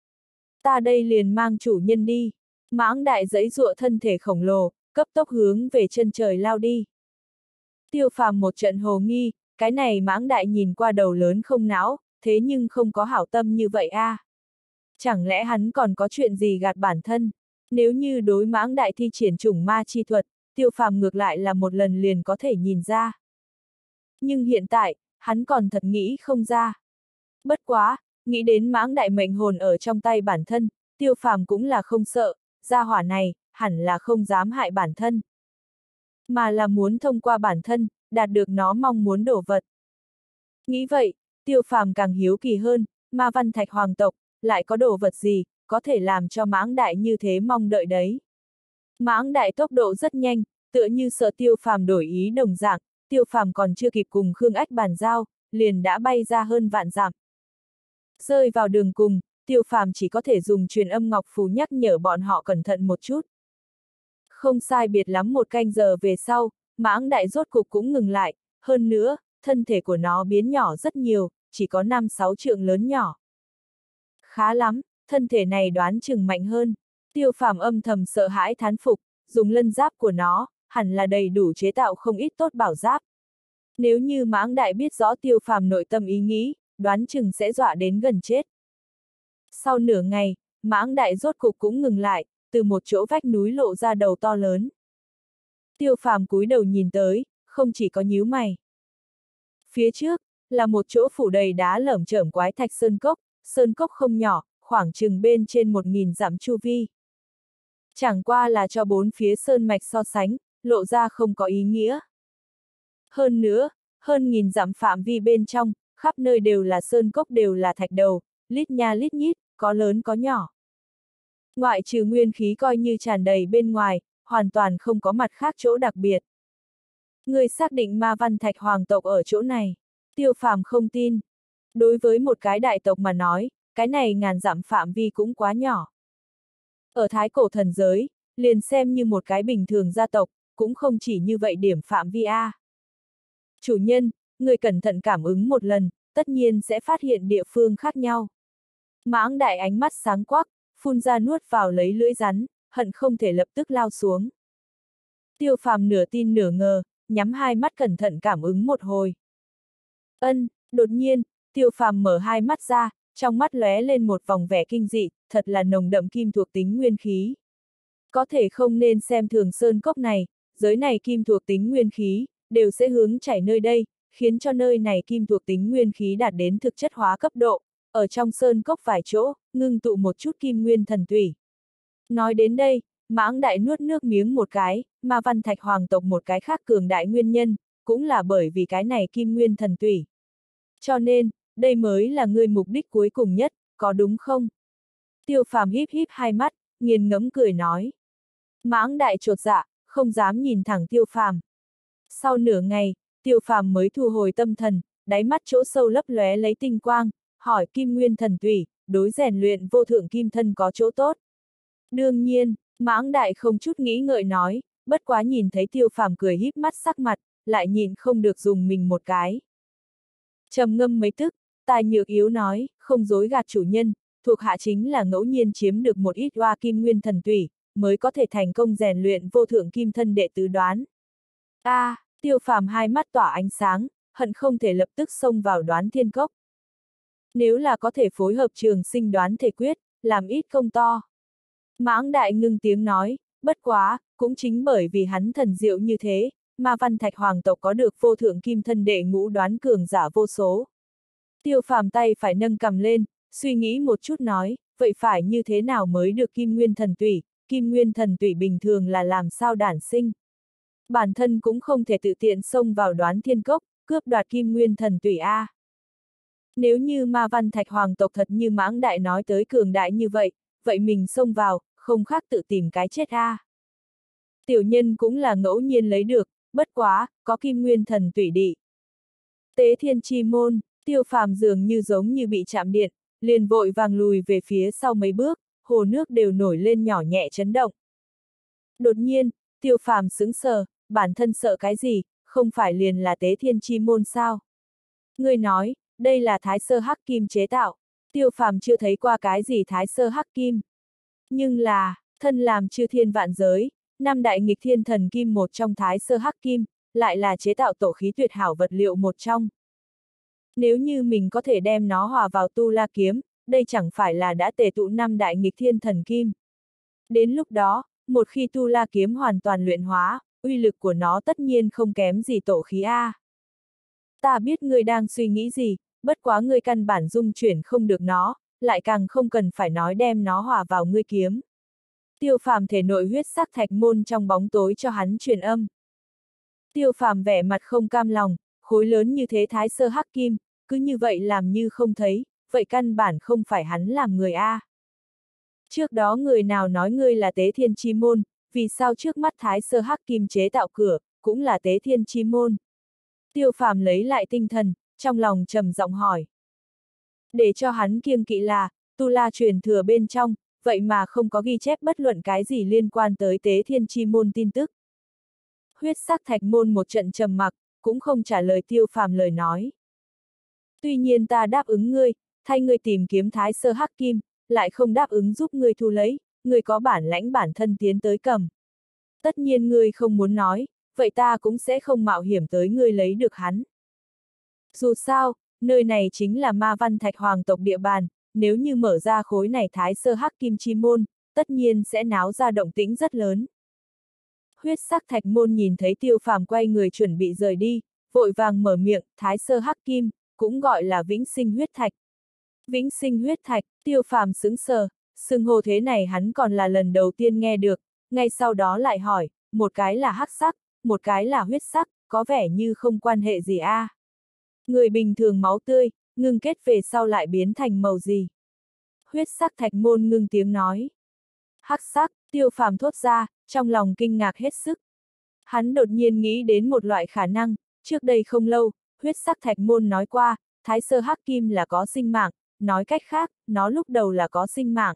Ta đây liền mang chủ nhân đi. Mãng Đại giãy giụa thân thể khổng lồ, cấp tốc hướng về chân trời lao đi. Tiêu Phàm một trận hồ nghi, cái này Mãng Đại nhìn qua đầu lớn không não, thế nhưng không có hảo tâm như vậy a. À? Chẳng lẽ hắn còn có chuyện gì gạt bản thân? Nếu như đối Mãng Đại thi triển chủng ma chi thuật, Tiêu Phàm ngược lại là một lần liền có thể nhìn ra. Nhưng hiện tại, hắn còn thật nghĩ không ra. Bất quá, nghĩ đến Mãng Đại mệnh hồn ở trong tay bản thân, Tiêu Phàm cũng là không sợ, gia hỏa này, hẳn là không dám hại bản thân. Mà là muốn thông qua bản thân, đạt được nó mong muốn đổ vật. Nghĩ vậy, Tiêu Phàm càng hiếu kỳ hơn, ma văn thạch hoàng tộc, lại có đồ vật gì, có thể làm cho Mãng Đại như thế mong đợi đấy. Mãng Đại tốc độ rất nhanh, tựa như sợ Tiêu Phàm đổi ý đồng dạng, Tiêu Phàm còn chưa kịp cùng Khương Ách bàn giao, liền đã bay ra hơn vạn dặm. Rơi vào đường cùng, Tiêu Phàm chỉ có thể dùng truyền âm ngọc phù nhắc nhở bọn họ cẩn thận một chút. Không sai biệt lắm một canh giờ về sau, Mãng Đại rốt cục cũng ngừng lại, hơn nữa, thân thể của nó biến nhỏ rất nhiều, chỉ có năm sáu trượng lớn nhỏ. Khá lắm, thân thể này đoán chừng mạnh hơn. Tiêu Phàm âm thầm sợ hãi thán phục, dùng lân giáp của nó, hẳn là đầy đủ chế tạo không ít tốt bảo giáp. Nếu như Mãng Đại biết rõ Tiêu Phàm nội tâm ý nghĩ, đoán chừng sẽ dọa đến gần chết. Sau nửa ngày, Mãng Đại rốt cục cũng ngừng lại, từ một chỗ vách núi lộ ra đầu to lớn. Tiêu Phàm cúi đầu nhìn tới, không chỉ có nhíu mày. Phía trước, là một chỗ phủ đầy đá lởm chởm quái thạch sơn cốc, sơn cốc không nhỏ, khoảng chừng bên trên một nghìn dặm chu vi. Chẳng qua là cho bốn phía sơn mạch so sánh, lộ ra không có ý nghĩa. Hơn nữa, hơn nghìn dặm phạm vi bên trong, khắp nơi đều là sơn cốc đều là thạch đầu, lít nha lít nhít, có lớn có nhỏ. Ngoại trừ nguyên khí coi như tràn đầy bên ngoài, hoàn toàn không có mặt khác chỗ đặc biệt. Người xác định ma văn thạch hoàng tộc ở chỗ này. Tiêu Phàm không tin. Đối với một cái đại tộc mà nói, cái này ngàn dặm phạm vi cũng quá nhỏ. Ở thái cổ thần giới, liền xem như một cái bình thường gia tộc, cũng không chỉ như vậy điểm phạm vi A. Chủ nhân, người cẩn thận cảm ứng một lần, tất nhiên sẽ phát hiện địa phương khác nhau. Mãng Đại ánh mắt sáng quắc, phun ra nuốt vào lấy lưỡi rắn, hận không thể lập tức lao xuống. Tiêu Phàm nửa tin nửa ngờ, nhắm hai mắt cẩn thận cảm ứng một hồi. Ân, đột nhiên, Tiêu Phàm mở hai mắt ra, trong mắt lóe lên một vòng vẻ kinh dị, thật là nồng đậm kim thuộc tính nguyên khí. Có thể không nên xem thường sơn cốc này, giới này kim thuộc tính nguyên khí, đều sẽ hướng chảy nơi đây, khiến cho nơi này kim thuộc tính nguyên khí đạt đến thực chất hóa cấp độ, ở trong sơn cốc vài chỗ, ngưng tụ một chút kim nguyên thần thủy. Nói đến đây, Mãng Đại nuốt nước miếng một cái, Ma Văn Thạch hoàng tộc một cái khác cường đại nguyên nhân, cũng là bởi vì cái này kim nguyên thần tủy. Cho nên, đây mới là ngươi mục đích cuối cùng nhất, có đúng không? Tiêu Phàm híp híp hai mắt, nghiền ngẫm cười nói. Mãng Đại chột dạ, không dám nhìn thẳng Tiêu Phàm. Sau nửa ngày, Tiêu Phàm mới thu hồi tâm thần, đáy mắt chỗ sâu lấp lóe lấy tinh quang, hỏi kim nguyên thần tủy, đối rèn luyện vô thượng kim thân có chỗ tốt. Đương nhiên, Mãng Đại không chút nghĩ ngợi nói, bất quá nhìn thấy Tiêu Phàm cười híp mắt sắc mặt, lại nhìn không được dùng mình một cái. Trầm ngâm mấy tức, Tài Nhược Yếu nói, không dối gạt chủ nhân, thuộc hạ chính là ngẫu nhiên chiếm được một ít oa kim nguyên thần tủy, mới có thể thành công rèn luyện vô thượng kim thân đệ tứ đoán. A, à, Tiêu Phàm hai mắt tỏa ánh sáng, hận không thể lập tức xông vào Đoán Thiên Cốc. Nếu là có thể phối hợp trường sinh đoán thể quyết, làm ít công to. Mãng Đại ngưng tiếng nói, bất quá, cũng chính bởi vì hắn thần diệu như thế, Ma Văn Thạch hoàng tộc có được vô thượng kim thân đệ ngũ đoán cường giả vô số. Tiêu Phàm tay phải nâng cầm lên, suy nghĩ một chút nói, vậy phải như thế nào mới được kim nguyên thần tủy, kim nguyên thần tủy bình thường là làm sao đản sinh. Bản thân cũng không thể tự tiện xông vào Đoán Thiên Cốc, cướp đoạt kim nguyên thần tủy A. Nếu như Ma Văn Thạch hoàng tộc thật như Mãng Đại nói tới cường đại như vậy, vậy mình xông vào, không khác tự tìm cái chết A. Tiểu nhân cũng là ngẫu nhiên lấy được, bất quá, có kim nguyên thần tủy đị. Tế Thiên Chi Môn, Tiêu Phàm dường như giống như bị chạm điện, liền vội vàng lùi về phía sau mấy bước, hồ nước đều nổi lên nhỏ nhẹ chấn động. Đột nhiên, Tiêu Phàm sững sờ, bản thân sợ cái gì, không phải liền là Tế Thiên Chi Môn sao? Ngươi nói, đây là Thái Sơ Hắc Kim chế tạo, Tiêu Phàm chưa thấy qua cái gì Thái Sơ Hắc Kim. Nhưng là, thân làm chư thiên vạn giới, năm đại nghịch thiên thần kim một trong Thái Sơ Hắc Kim, lại là chế tạo tổ khí tuyệt hảo vật liệu một trong. Nếu như mình có thể đem nó hòa vào tu la kiếm, đây chẳng phải là đã tề tụ năm đại nghịch thiên thần kim. Đến lúc đó, một khi tu la kiếm hoàn toàn luyện hóa, uy lực của nó tất nhiên không kém gì tổ khí A. Ta biết ngươi đang suy nghĩ gì, bất quá ngươi căn bản dung chuyển không được nó, lại càng không cần phải nói đem nó hòa vào ngươi kiếm. Tiêu Phàm thể nội huyết sắc thạch môn trong bóng tối cho hắn truyền âm. Tiêu Phàm vẻ mặt không cam lòng, khối lớn như thế Thái Sơ Hắc Kim, cứ như vậy làm như không thấy, vậy căn bản không phải hắn làm người A. Trước đó người nào nói ngươi là Tế Thiên Chi Môn, vì sao trước mắt Thái Sơ Hắc Kim chế tạo cửa, cũng là Tế Thiên Chi Môn. Tiêu Phàm lấy lại tinh thần, trong lòng trầm giọng hỏi. Để cho hắn kiêng kỵ là, tu la truyền thừa bên trong, vậy mà không có ghi chép bất luận cái gì liên quan tới Tế Thiên Chi Môn tin tức. Huyết sắc thạch môn một trận trầm mặc, cũng không trả lời Tiêu Phàm lời nói. Tuy nhiên ta đáp ứng ngươi, thay ngươi tìm kiếm Thái Sơ Hắc Kim, lại không đáp ứng giúp ngươi thu lấy, ngươi có bản lãnh bản thân tiến tới cầm. Tất nhiên ngươi không muốn nói, vậy ta cũng sẽ không mạo hiểm tới ngươi lấy được hắn. Dù sao, nơi này chính là Ma Văn Thạch hoàng tộc địa bàn, nếu như mở ra khối này Thái Sơ Hắc Kim Chi Môn, tất nhiên sẽ náo ra động tĩnh rất lớn. Huyết sắc thạch môn nhìn thấy Tiêu Phàm quay người chuẩn bị rời đi, vội vàng mở miệng, Thái Sơ Hắc Kim, cũng gọi là Vĩnh Sinh Huyết Thạch. Vĩnh Sinh Huyết Thạch, Tiêu Phàm sững sờ, xưng hô thế này hắn còn là lần đầu tiên nghe được, ngay sau đó lại hỏi, một cái là hắc sắc, một cái là huyết sắc, có vẻ như không quan hệ gì a. À? Người bình thường máu tươi, ngưng kết về sau lại biến thành màu gì? Huyết sắc thạch môn ngưng tiếng nói. Hắc sắc, Tiêu Phàm thốt ra, trong lòng kinh ngạc hết sức. Hắn đột nhiên nghĩ đến một loại khả năng, trước đây không lâu, huyết sắc thạch môn nói qua, Thái Sơ Hắc Kim là có sinh mạng, nói cách khác, nó lúc đầu là có sinh mạng.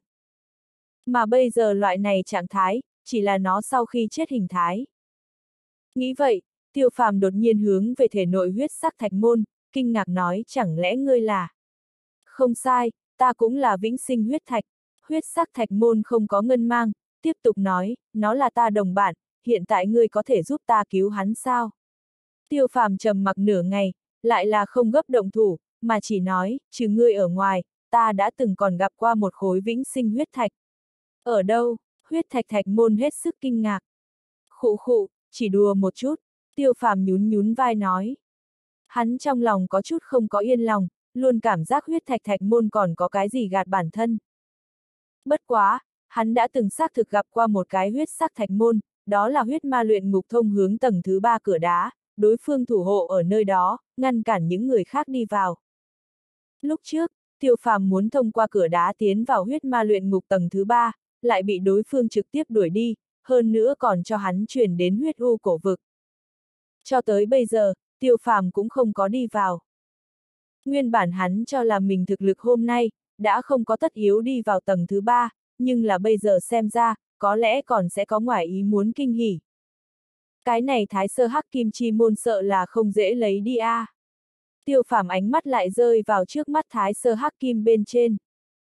Mà bây giờ loại này trạng thái, chỉ là nó sau khi chết hình thái. Nghĩ vậy, Tiêu Phàm đột nhiên hướng về thể nội huyết sắc thạch môn, kinh ngạc nói chẳng lẽ ngươi là... Không sai, ta cũng là vĩnh sinh huyết thạch. Huyết sắc thạch môn không có ngân mang, tiếp tục nói, nó là ta đồng bạn, hiện tại ngươi có thể giúp ta cứu hắn sao? Tiêu Phàm trầm mặc nửa ngày, lại là không gấp động thủ, mà chỉ nói, trừ ngươi ở ngoài, ta đã từng còn gặp qua một khối vĩnh sinh huyết thạch. Ở đâu? Huyết thạch thạch môn hết sức kinh ngạc. Khụ khụ, chỉ đùa một chút, Tiêu Phàm nhún nhún vai nói. Hắn trong lòng có chút không có yên lòng, luôn cảm giác huyết thạch thạch môn còn có cái gì gạt bản thân. Bất quá, Hắn đã từng xác thực gặp qua một cái huyết sắc thạch môn, đó là huyết ma luyện ngục thông hướng tầng thứ ba cửa đá, đối phương thủ hộ ở nơi đó, ngăn cản những người khác đi vào. Lúc trước, Tiêu Phàm muốn thông qua cửa đá tiến vào huyết ma luyện ngục tầng thứ ba, lại bị đối phương trực tiếp đuổi đi, hơn nữa còn cho hắn chuyển đến huyết u cổ vực. Cho tới bây giờ, Tiêu Phàm cũng không có đi vào. Nguyên bản hắn cho là mình thực lực hôm nay, đã không có tất yếu đi vào tầng thứ ba, nhưng là bây giờ xem ra, có lẽ còn sẽ có ngoài ý muốn kinh hỉ. Cái này thái sơ hắc kim chi môn sợ là không dễ lấy đi a. À. Tiêu Phàm ánh mắt lại rơi vào trước mắt thái sơ hắc kim bên trên.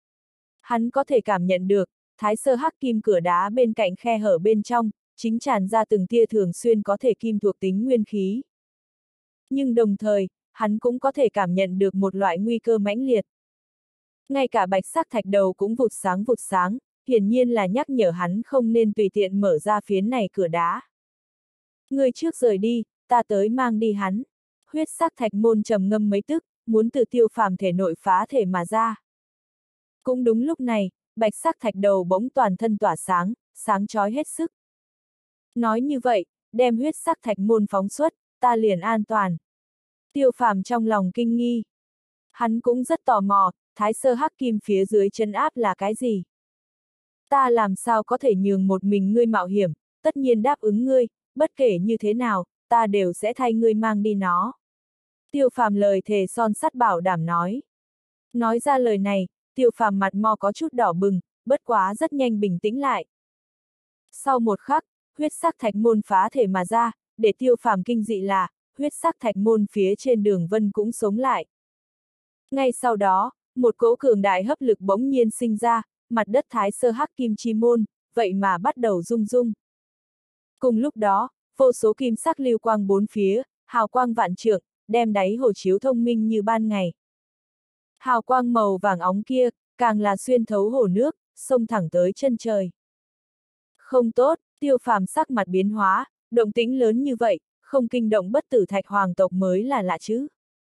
Hắn có thể cảm nhận được, thái sơ hắc kim cửa đá bên cạnh khe hở bên trong, chính tràn ra từng tia thường xuyên có thể kim thuộc tính nguyên khí. Nhưng đồng thời, hắn cũng có thể cảm nhận được một loại nguy cơ mãnh liệt. Ngay cả bạch sắc thạch đầu cũng vụt sáng vụt sáng, hiển nhiên là nhắc nhở hắn không nên tùy tiện mở ra phiến này cửa đá. Người trước rời đi, ta tới mang đi hắn. Huyết sắc thạch môn trầm ngâm mấy tức, muốn từ Tiêu Phàm thể nội phá thể mà ra. Cũng đúng lúc này, bạch sắc thạch đầu bỗng toàn thân tỏa sáng, sáng chói hết sức. Nói như vậy, đem huyết sắc thạch môn phóng xuất, ta liền an toàn. Tiêu Phàm trong lòng kinh nghi. Hắn cũng rất tò mò, thái sơ hắc kim phía dưới chân áp là cái gì? Ta làm sao có thể nhường một mình ngươi mạo hiểm, tất nhiên đáp ứng ngươi, bất kể như thế nào, ta đều sẽ thay ngươi mang đi nó. Tiêu Phàm lời thề son sắt bảo đảm nói. Nói ra lời này, Tiêu Phàm mặt mo có chút đỏ bừng, bất quá rất nhanh bình tĩnh lại. Sau một khắc, huyết sắc thạch môn phá thể mà ra, để Tiêu Phàm kinh dị là, huyết sắc thạch môn phía trên đường vân cũng sống lại. Ngay sau đó, một cỗ cường đại hấp lực bỗng nhiên sinh ra, mặt đất thái sơ hắc kim chi môn, vậy mà bắt đầu rung rung. Cùng lúc đó, vô số kim sắc lưu quang bốn phía, hào quang vạn trượng, đem đáy hồ chiếu thông minh như ban ngày. Hào quang màu vàng óng kia, càng là xuyên thấu hồ nước, xông thẳng tới chân trời. Không tốt, Tiêu Phàm sắc mặt biến hóa, động tĩnh lớn như vậy, không kinh động bất tử thạch hoàng tộc mới là lạ chứ.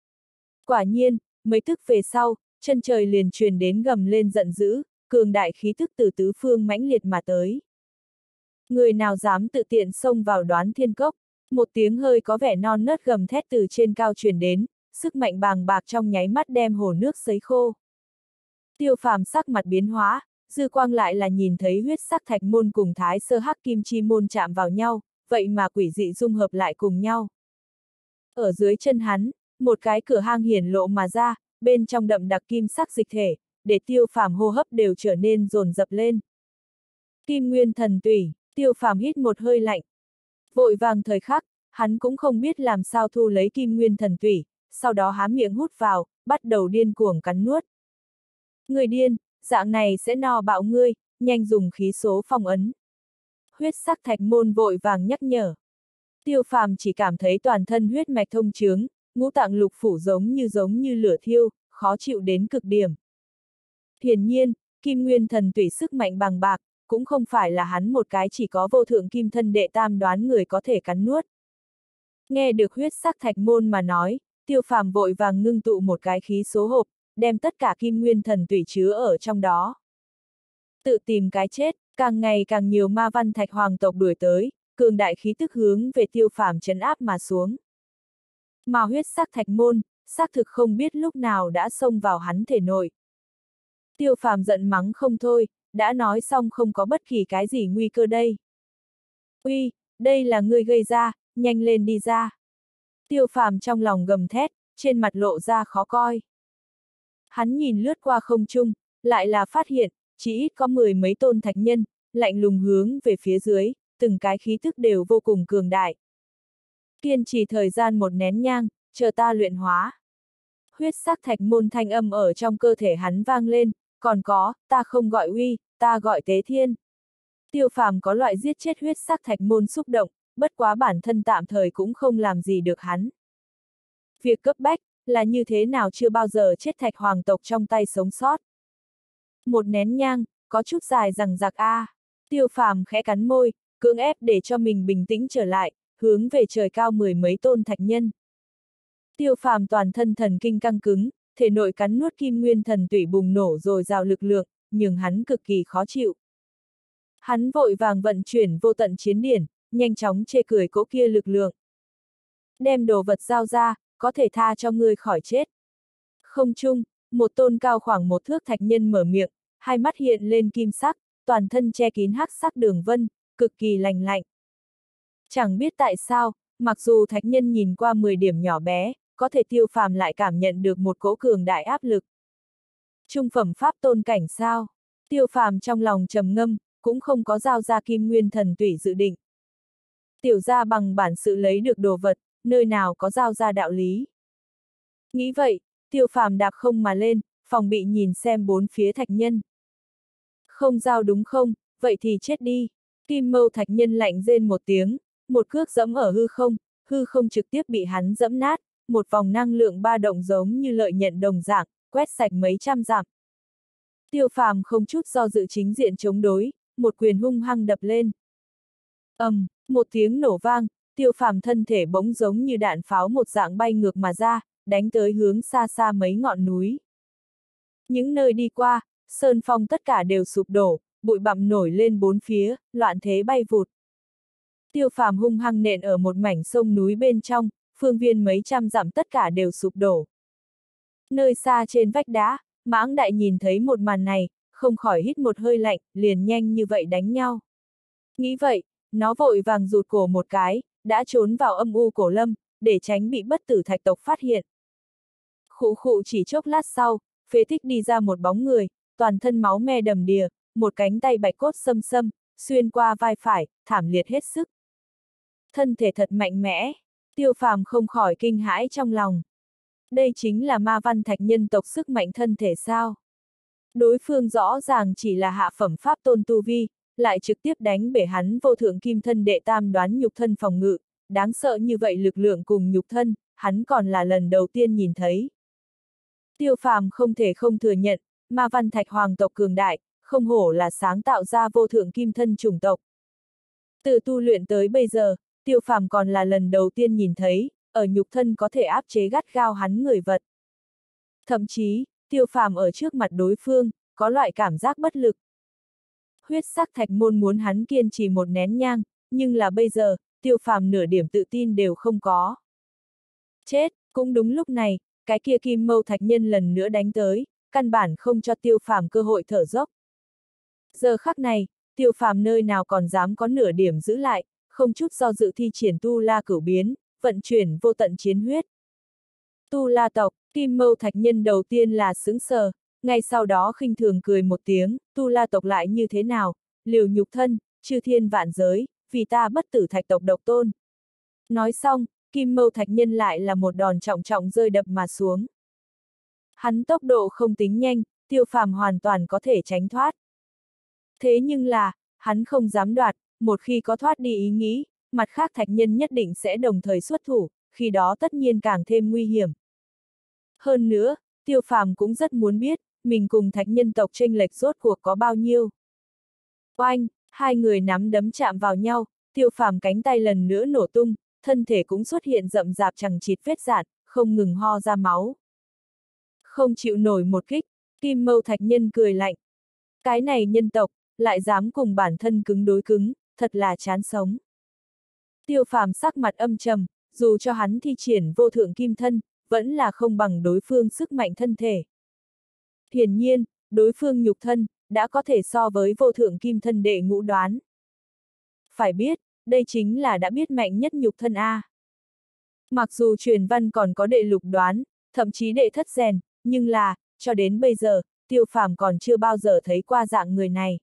Quả nhiên, mấy tức về sau, chân trời liền truyền đến gầm lên giận dữ, cường đại khí tức từ tứ phương mãnh liệt mà tới. Người nào dám tự tiện xông vào Đoán Thiên Cốc, một tiếng hơi có vẻ non nớt gầm thét từ trên cao truyền đến, sức mạnh bàng bạc trong nháy mắt đem hồ nước sấy khô. Tiêu Phàm sắc mặt biến hóa, dư quang lại là nhìn thấy huyết sắc thạch môn cùng thái sơ hắc kim chi môn chạm vào nhau, vậy mà quỷ dị dung hợp lại cùng nhau. Ở dưới chân hắn, một cái cửa hang hiển lộ mà ra, bên trong đậm đặc kim sắc dịch thể, để Tiêu Phàm hô hấp đều trở nên dồn dập lên. Kim nguyên thần tủy, Tiêu Phàm hít một hơi lạnh. Vội vàng thời khắc, hắn cũng không biết làm sao thu lấy kim nguyên thần tủy, sau đó há miệng hút vào, bắt đầu điên cuồng cắn nuốt. Người điên, dạng này sẽ no bạo ngươi, nhanh dùng khí số phong ấn. Huyết sắc thạch môn vội vàng nhắc nhở. Tiêu Phàm chỉ cảm thấy toàn thân huyết mạch thông chướng, ngũ tạng lục phủ giống như giống như lửa thiêu, khó chịu đến cực điểm. Hiển nhiên, kim nguyên thần tủy sức mạnh bằng bạc, cũng không phải là hắn một cái chỉ có vô thượng kim thân đệ tam đoán người có thể cắn nuốt. Nghe được huyết sắc thạch môn mà nói, Tiêu Phàm vội vàng ngưng tụ một cái khí số hộp, đem tất cả kim nguyên thần tủy chứa ở trong đó. Tự tìm cái chết, càng ngày càng nhiều ma văn thạch hoàng tộc đuổi tới, cường đại khí tức hướng về Tiêu Phàm trấn áp mà xuống. Mà huyết sắc thạch môn, xác thực không biết lúc nào đã xông vào hắn thể nội. Tiêu Phàm giận mắng không thôi, đã nói xong không có bất kỳ cái gì nguy cơ đây. Uy, đây là ngươi gây ra, nhanh lên đi ra. Tiêu Phàm trong lòng gầm thét, trên mặt lộ ra khó coi. Hắn nhìn lướt qua không trung, lại là phát hiện, chỉ ít có mười mấy tôn thạch nhân, lạnh lùng hướng về phía dưới, từng cái khí thức đều vô cùng cường đại. Kiên trì thời gian một nén nhang, chờ ta luyện hóa. Huyết sắc thạch môn thanh âm ở trong cơ thể hắn vang lên, còn có, ta không gọi uy, ta gọi tế thiên. Tiêu Phàm có loại giết chết huyết sắc thạch môn xúc động, bất quá bản thân tạm thời cũng không làm gì được hắn. Việc cấp bách, là như thế nào chưa bao giờ chết thạch hoàng tộc trong tay sống sót. Một nén nhang, có chút dài rằng giặc a. À. Tiêu Phàm khẽ cắn môi, cưỡng ép để cho mình bình tĩnh trở lại, hướng về trời cao mười mấy tôn thạch nhân. Tiêu Phàm toàn thân thần kinh căng cứng, thể nội cắn nuốt kim nguyên thần tủy bùng nổ rồi rào lực lượng, nhưng hắn cực kỳ khó chịu. Hắn vội vàng vận chuyển vô tận chiến điển, nhanh chóng chê cười cỗ kia lực lượng. Đem đồ vật giao ra, có thể tha cho ngươi khỏi chết. Không chung, một tôn cao khoảng một thước thạch nhân mở miệng, hai mắt hiện lên kim sắc, toàn thân che kín hắc sắc đường vân, cực kỳ lành lạnh. Chẳng biết tại sao, mặc dù thạch nhân nhìn qua mười điểm nhỏ bé, có thể Tiêu Phàm lại cảm nhận được một cỗ cường đại áp lực. Trung phẩm pháp tôn cảnh sao? Tiêu Phàm trong lòng trầm ngâm, cũng không có giao ra kim nguyên thần tủy dự định. Tiểu gia bằng bản sự lấy được đồ vật, nơi nào có giao ra đạo lý. Nghĩ vậy, Tiêu Phàm đạp không mà lên, phòng bị nhìn xem bốn phía thạch nhân. Không giao đúng không, vậy thì chết đi. Kim mâu thạch nhân lạnh rên một tiếng, một cước dẫm ở hư không, hư không trực tiếp bị hắn dẫm nát, một vòng năng lượng ba động giống như lợi nhận đồng dạng, quét sạch mấy trăm dặm. Tiêu Phàm không chút do dự chính diện chống đối, một quyền hung hăng đập lên. ầm, um, một tiếng nổ vang, Tiêu Phàm thân thể bỗng giống như đạn pháo một dạng bay ngược mà ra, đánh tới hướng xa xa mấy ngọn núi. Những nơi đi qua, sơn phong tất cả đều sụp đổ, bụi bặm nổi lên bốn phía, loạn thế bay vụt. Tiêu Phàm hung hăng nện ở một mảnh sông núi bên trong, phương viên mấy trăm dặm tất cả đều sụp đổ. Nơi xa trên vách đá, Mãng Đại nhìn thấy một màn này, không khỏi hít một hơi lạnh, liền nhanh như vậy đánh nhau. Nghĩ vậy, nó vội vàng rụt cổ một cái, đã trốn vào âm u cổ lâm, để tránh bị bất tử thạch tộc phát hiện. Khụ khụ chỉ chốc lát sau, phế tích đi ra một bóng người, toàn thân máu me đầm đìa, một cánh tay bạch cốt xâm xâm, xuyên qua vai phải, thảm liệt hết sức. Thân thể thật mạnh mẽ, Tiêu Phàm không khỏi kinh hãi trong lòng. Đây chính là ma văn thạch nhân tộc sức mạnh thân thể sao? Đối phương rõ ràng chỉ là hạ phẩm pháp tôn tu vi, lại trực tiếp đánh bể hắn vô thượng kim thân đệ tam đoán nhục thân phòng ngự, đáng sợ như vậy lực lượng cùng nhục thân, hắn còn là lần đầu tiên nhìn thấy. Tiêu Phàm không thể không thừa nhận, ma văn thạch hoàng tộc cường đại, không hổ là sáng tạo ra vô thượng kim thân chủng tộc. Từ tu luyện tới bây giờ, Tiêu Phàm còn là lần đầu tiên nhìn thấy, ở nhục thân có thể áp chế gắt gao hắn người vật. Thậm chí, Tiêu Phàm ở trước mặt đối phương, có loại cảm giác bất lực. Huyết sắc thạch môn muốn hắn kiên trì một nén nhang, nhưng là bây giờ, Tiêu Phàm nửa điểm tự tin đều không có. Chết, cũng đúng lúc này, cái kia kim mâu thạch nhân lần nữa đánh tới, căn bản không cho Tiêu Phàm cơ hội thở dốc. Giờ khắc này, Tiêu Phàm nơi nào còn dám có nửa điểm giữ lại, không chút do dự thi triển tu la cửu biến, vận chuyển vô tận chiến huyết. Tu la tộc, kim mâu thạch nhân đầu tiên là sững sờ, ngay sau đó khinh thường cười một tiếng, tu la tộc lại như thế nào, liều nhục thân, chư thiên vạn giới, vì ta bất tử thạch tộc độc tôn. Nói xong, kim mâu thạch nhân lại là một đòn trọng trọng rơi đập mà xuống. Hắn tốc độ không tính nhanh, Tiêu Phàm hoàn toàn có thể tránh thoát. Thế nhưng là, hắn không dám đoạt, một khi có thoát đi ý nghĩ, mặt khác thạch nhân nhất định sẽ đồng thời xuất thủ, khi đó tất nhiên càng thêm nguy hiểm. Hơn nữa, Tiêu Phàm cũng rất muốn biết, mình cùng thạch nhân tộc chênh lệch rốt cuộc có bao nhiêu. Oanh, hai người nắm đấm chạm vào nhau, Tiêu Phàm cánh tay lần nữa nổ tung, thân thể cũng xuất hiện rậm rạp chằng chịt vết rạn, không ngừng ho ra máu. Không chịu nổi một kích, kim mâu thạch nhân cười lạnh. Cái này nhân tộc, lại dám cùng bản thân cứng đối cứng, thật là chán sống. Tiêu Phàm sắc mặt âm trầm, dù cho hắn thi triển vô thượng kim thân, vẫn là không bằng đối phương sức mạnh thân thể. Hiển nhiên, đối phương nhục thân, đã có thể so với vô thượng kim thân đệ ngũ đoán. Phải biết, đây chính là đã biết mạnh nhất nhục thân A. Mặc dù truyền văn còn có đệ lục đoán, thậm chí đệ thất rèn, nhưng là, cho đến bây giờ, Tiêu Phàm còn chưa bao giờ thấy qua dạng người này.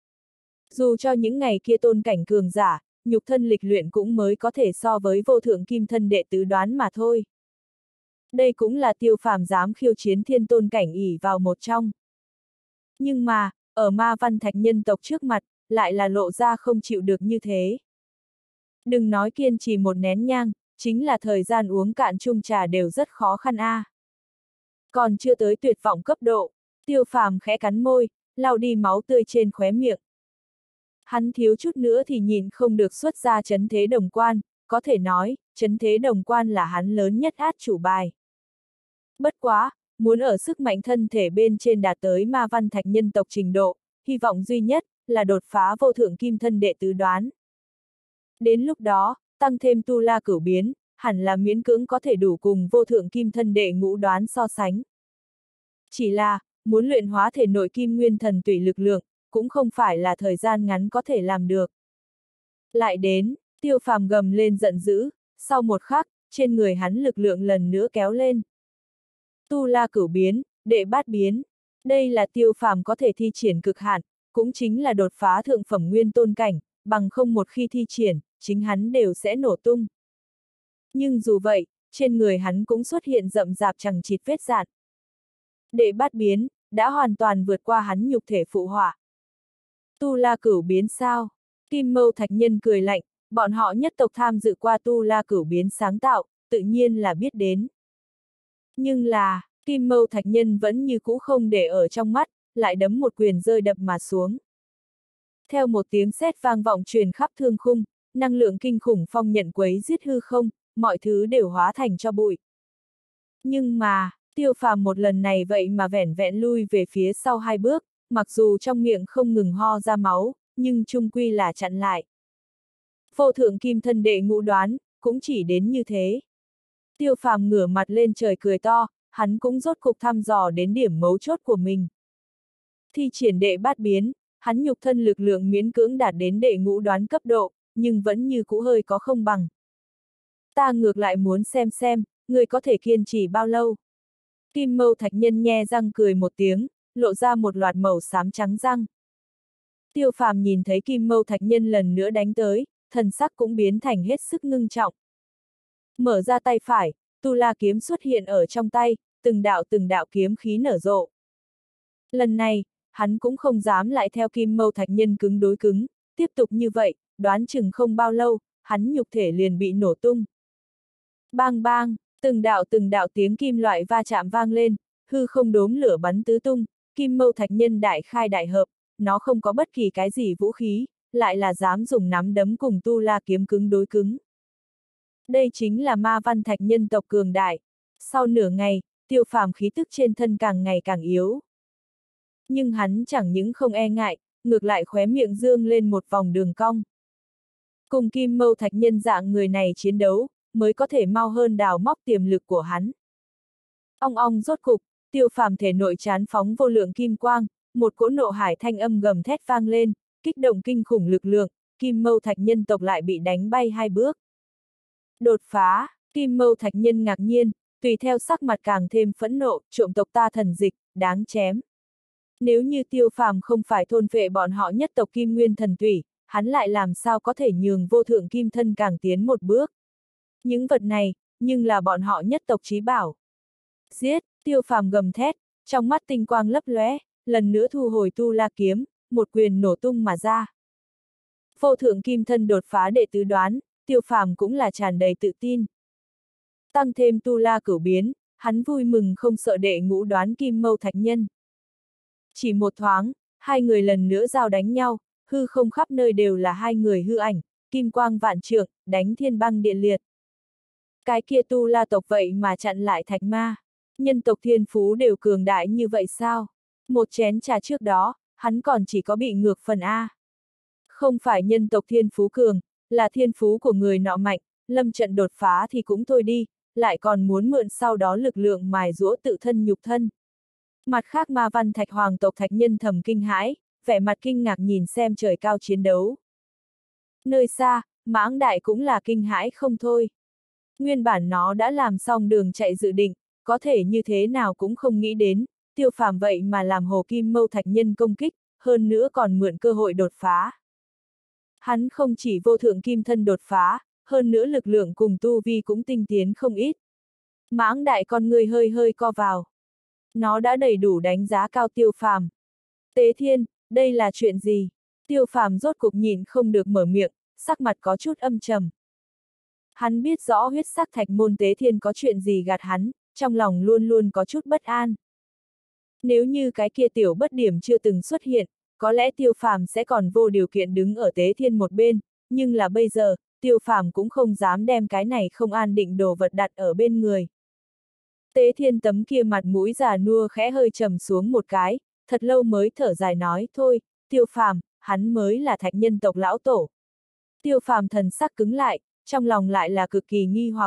Dù cho những ngày kia tôn cảnh cường giả, nhục thân lịch luyện cũng mới có thể so với vô thượng kim thân đệ tứ đoán mà thôi. Đây cũng là Tiêu Phàm dám khiêu chiến thiên tôn cảnh ỷ vào một trong. Nhưng mà, ở ma văn thạch nhân tộc trước mặt, lại là lộ ra không chịu được như thế. Đừng nói kiên trì một nén nhang, chính là thời gian uống cạn chung trà đều rất khó khăn a. À. Còn chưa tới tuyệt vọng cấp độ, Tiêu Phàm khẽ cắn môi, lau đi máu tươi trên khóe miệng. Hắn thiếu chút nữa thì nhìn không được xuất ra chấn thế đồng quan, có thể nói, chấn thế đồng quan là hắn lớn nhất át chủ bài. Bất quá, muốn ở sức mạnh thân thể bên trên đạt tới ma văn thạch nhân tộc trình độ, hy vọng duy nhất, là đột phá vô thượng kim thân đệ tứ đoán. Đến lúc đó, tăng thêm tu la cửu biến, hẳn là miễn cưỡng có thể đủ cùng vô thượng kim thân đệ ngũ đoán so sánh. Chỉ là, muốn luyện hóa thể nội kim nguyên thần tùy lực lượng, cũng không phải là thời gian ngắn có thể làm được. Lại đến, Tiêu Phàm gầm lên giận dữ, sau một khắc, trên người hắn lực lượng lần nữa kéo lên. Tu la cửu biến, đệ bát biến, đây là Tiêu Phàm có thể thi triển cực hạn, cũng chính là đột phá thượng phẩm nguyên tôn cảnh, bằng không một khi thi triển, chính hắn đều sẽ nổ tung. Nhưng dù vậy, trên người hắn cũng xuất hiện rậm rạp chằng chịt vết dạn. Đệ bát biến, đã hoàn toàn vượt qua hắn nhục thể phụ họa. Tu la cửu biến sao? Kim Mâu Thạch Nhân cười lạnh, bọn họ nhất tộc tham dự qua tu la cửu biến sáng tạo, tự nhiên là biết đến. Nhưng là, Kim Mâu Thạch Nhân vẫn như cũ không để ở trong mắt, lại đấm một quyền rơi đập mà xuống. Theo một tiếng sét vang vọng truyền khắp thương khung, năng lượng kinh khủng phong nhận quấy giết hư không, mọi thứ đều hóa thành cho bụi. Nhưng mà, Tiêu Phàm một lần này vậy mà vẻn vẹn lui về phía sau hai bước, mặc dù trong miệng không ngừng ho ra máu, nhưng chung quy là chặn lại. Vô thượng kim thân đệ ngũ đoán, cũng chỉ đến như thế. Tiêu Phàm ngửa mặt lên trời cười to, hắn cũng rốt cục thăm dò đến điểm mấu chốt của mình. Thi triển đệ bát biến, hắn nhục thân lực lượng miễn cưỡng đạt đến đệ ngũ đoán cấp độ, nhưng vẫn như cũ hơi có không bằng. Ta ngược lại muốn xem xem, người có thể kiên trì bao lâu. Kim Mâu Thạch Nhân nhe răng cười một tiếng, lộ ra một loạt màu xám trắng răng. Tiêu Phàm nhìn thấy Kim Mâu Thạch Nhân lần nữa đánh tới, thần sắc cũng biến thành hết sức ngưng trọng. Mở ra tay phải, tu la kiếm xuất hiện ở trong tay, từng đạo từng đạo kiếm khí nở rộ. Lần này, hắn cũng không dám lại theo Kim Mâu Thạch Nhân cứng đối cứng, tiếp tục như vậy, đoán chừng không bao lâu, hắn nhục thể liền bị nổ tung. Bang bang, từng đạo từng đạo tiếng kim loại va chạm vang lên, hư không đốm lửa bắn tứ tung, Kim Mâu Thạch Nhân đại khai đại hợp, nó không có bất kỳ cái gì vũ khí, lại là dám dùng nắm đấm cùng tu la kiếm cứng đối cứng. Đây chính là ma văn thạch nhân tộc cường đại. Sau nửa ngày, Tiêu Phàm khí tức trên thân càng ngày càng yếu. Nhưng hắn chẳng những không e ngại, ngược lại khóe miệng dương lên một vòng đường cong. Cùng Kim Mâu Thạch Nhân dạng người này chiến đấu, mới có thể mau hơn đào móc tiềm lực của hắn. Ong ong rốt cục, Tiêu Phàm thể nội chán phóng vô lượng kim quang, một cỗ nộ hải thanh âm gầm thét vang lên, kích động kinh khủng lực lượng, Kim Mâu Thạch Nhân tộc lại bị đánh bay hai bước. Đột phá, Kim Mâu Thạch Nhân ngạc nhiên, tùy theo sắc mặt càng thêm phẫn nộ, trộm tộc ta thần dịch, đáng chém. Nếu như Tiêu Phàm không phải thôn phệ bọn họ nhất tộc Kim Nguyên thần tủy, hắn lại làm sao có thể nhường vô thượng kim thân càng tiến một bước. Những vật này, nhưng là bọn họ nhất tộc chí bảo. Giết, Tiêu Phàm gầm thét, trong mắt tinh quang lấp lóe, lần nữa thu hồi tu la kiếm, một quyền nổ tung mà ra. Vô thượng kim thân đột phá đệ tứ đoán, Tiêu Phàm cũng là tràn đầy tự tin. Tăng thêm tu la cửu biến, hắn vui mừng không sợ đệ ngũ đoán Kim Mâu Thạch Nhân. Chỉ một thoáng, hai người lần nữa giao đánh nhau, hư không khắp nơi đều là hai người hư ảnh, kim quang vạn trượng, đánh thiên băng địa liệt. Cái kia tu la tộc vậy mà chặn lại thạch ma. Nhân tộc thiên phú đều cường đại như vậy sao? Một chén trà trước đó, hắn còn chỉ có bị ngược phần A. Không phải nhân tộc thiên phú cường, là thiên phú của người nọ mạnh, lâm trận đột phá thì cũng thôi đi, lại còn muốn mượn sau đó lực lượng mài giũa tự thân nhục thân. Mặt khác ma văn thạch hoàng tộc thạch nhân thầm kinh hãi, vẻ mặt kinh ngạc nhìn xem trời cao chiến đấu. Nơi xa, Mãng Đại cũng là kinh hãi không thôi. Nguyên bản nó đã làm xong đường chạy dự định, có thể như thế nào cũng không nghĩ đến, Tiêu Phàm vậy mà làm Hồ Kim Mâu Thạch Nhân công kích, hơn nữa còn mượn cơ hội đột phá. Hắn không chỉ vô thượng kim thân đột phá, hơn nữa lực lượng cùng tu vi cũng tinh tiến không ít. Mãng Đại con người hơi hơi co vào. Nó đã đầy đủ đánh giá cao Tiêu Phàm. Tế Thiên, đây là chuyện gì? Tiêu Phàm rốt cục nhìn không được mở miệng, sắc mặt có chút âm trầm. Hắn biết rõ huyết sắc thạch môn Tế Thiên có chuyện gì gạt hắn, trong lòng luôn luôn có chút bất an. Nếu như cái kia tiểu bất điểm chưa từng xuất hiện, có lẽ Tiêu Phàm sẽ còn vô điều kiện đứng ở Tế Thiên một bên, nhưng là bây giờ, Tiêu Phàm cũng không dám đem cái này không an định đồ vật đặt ở bên người. Tế Thiên tấm kia mặt mũi già nua khẽ hơi trầm xuống một cái, thật lâu mới thở dài nói, thôi, Tiêu Phàm, hắn mới là Thạch nhân tộc lão tổ. Tiêu Phàm thần sắc cứng lại, trong lòng lại là cực kỳ nghi hoặc.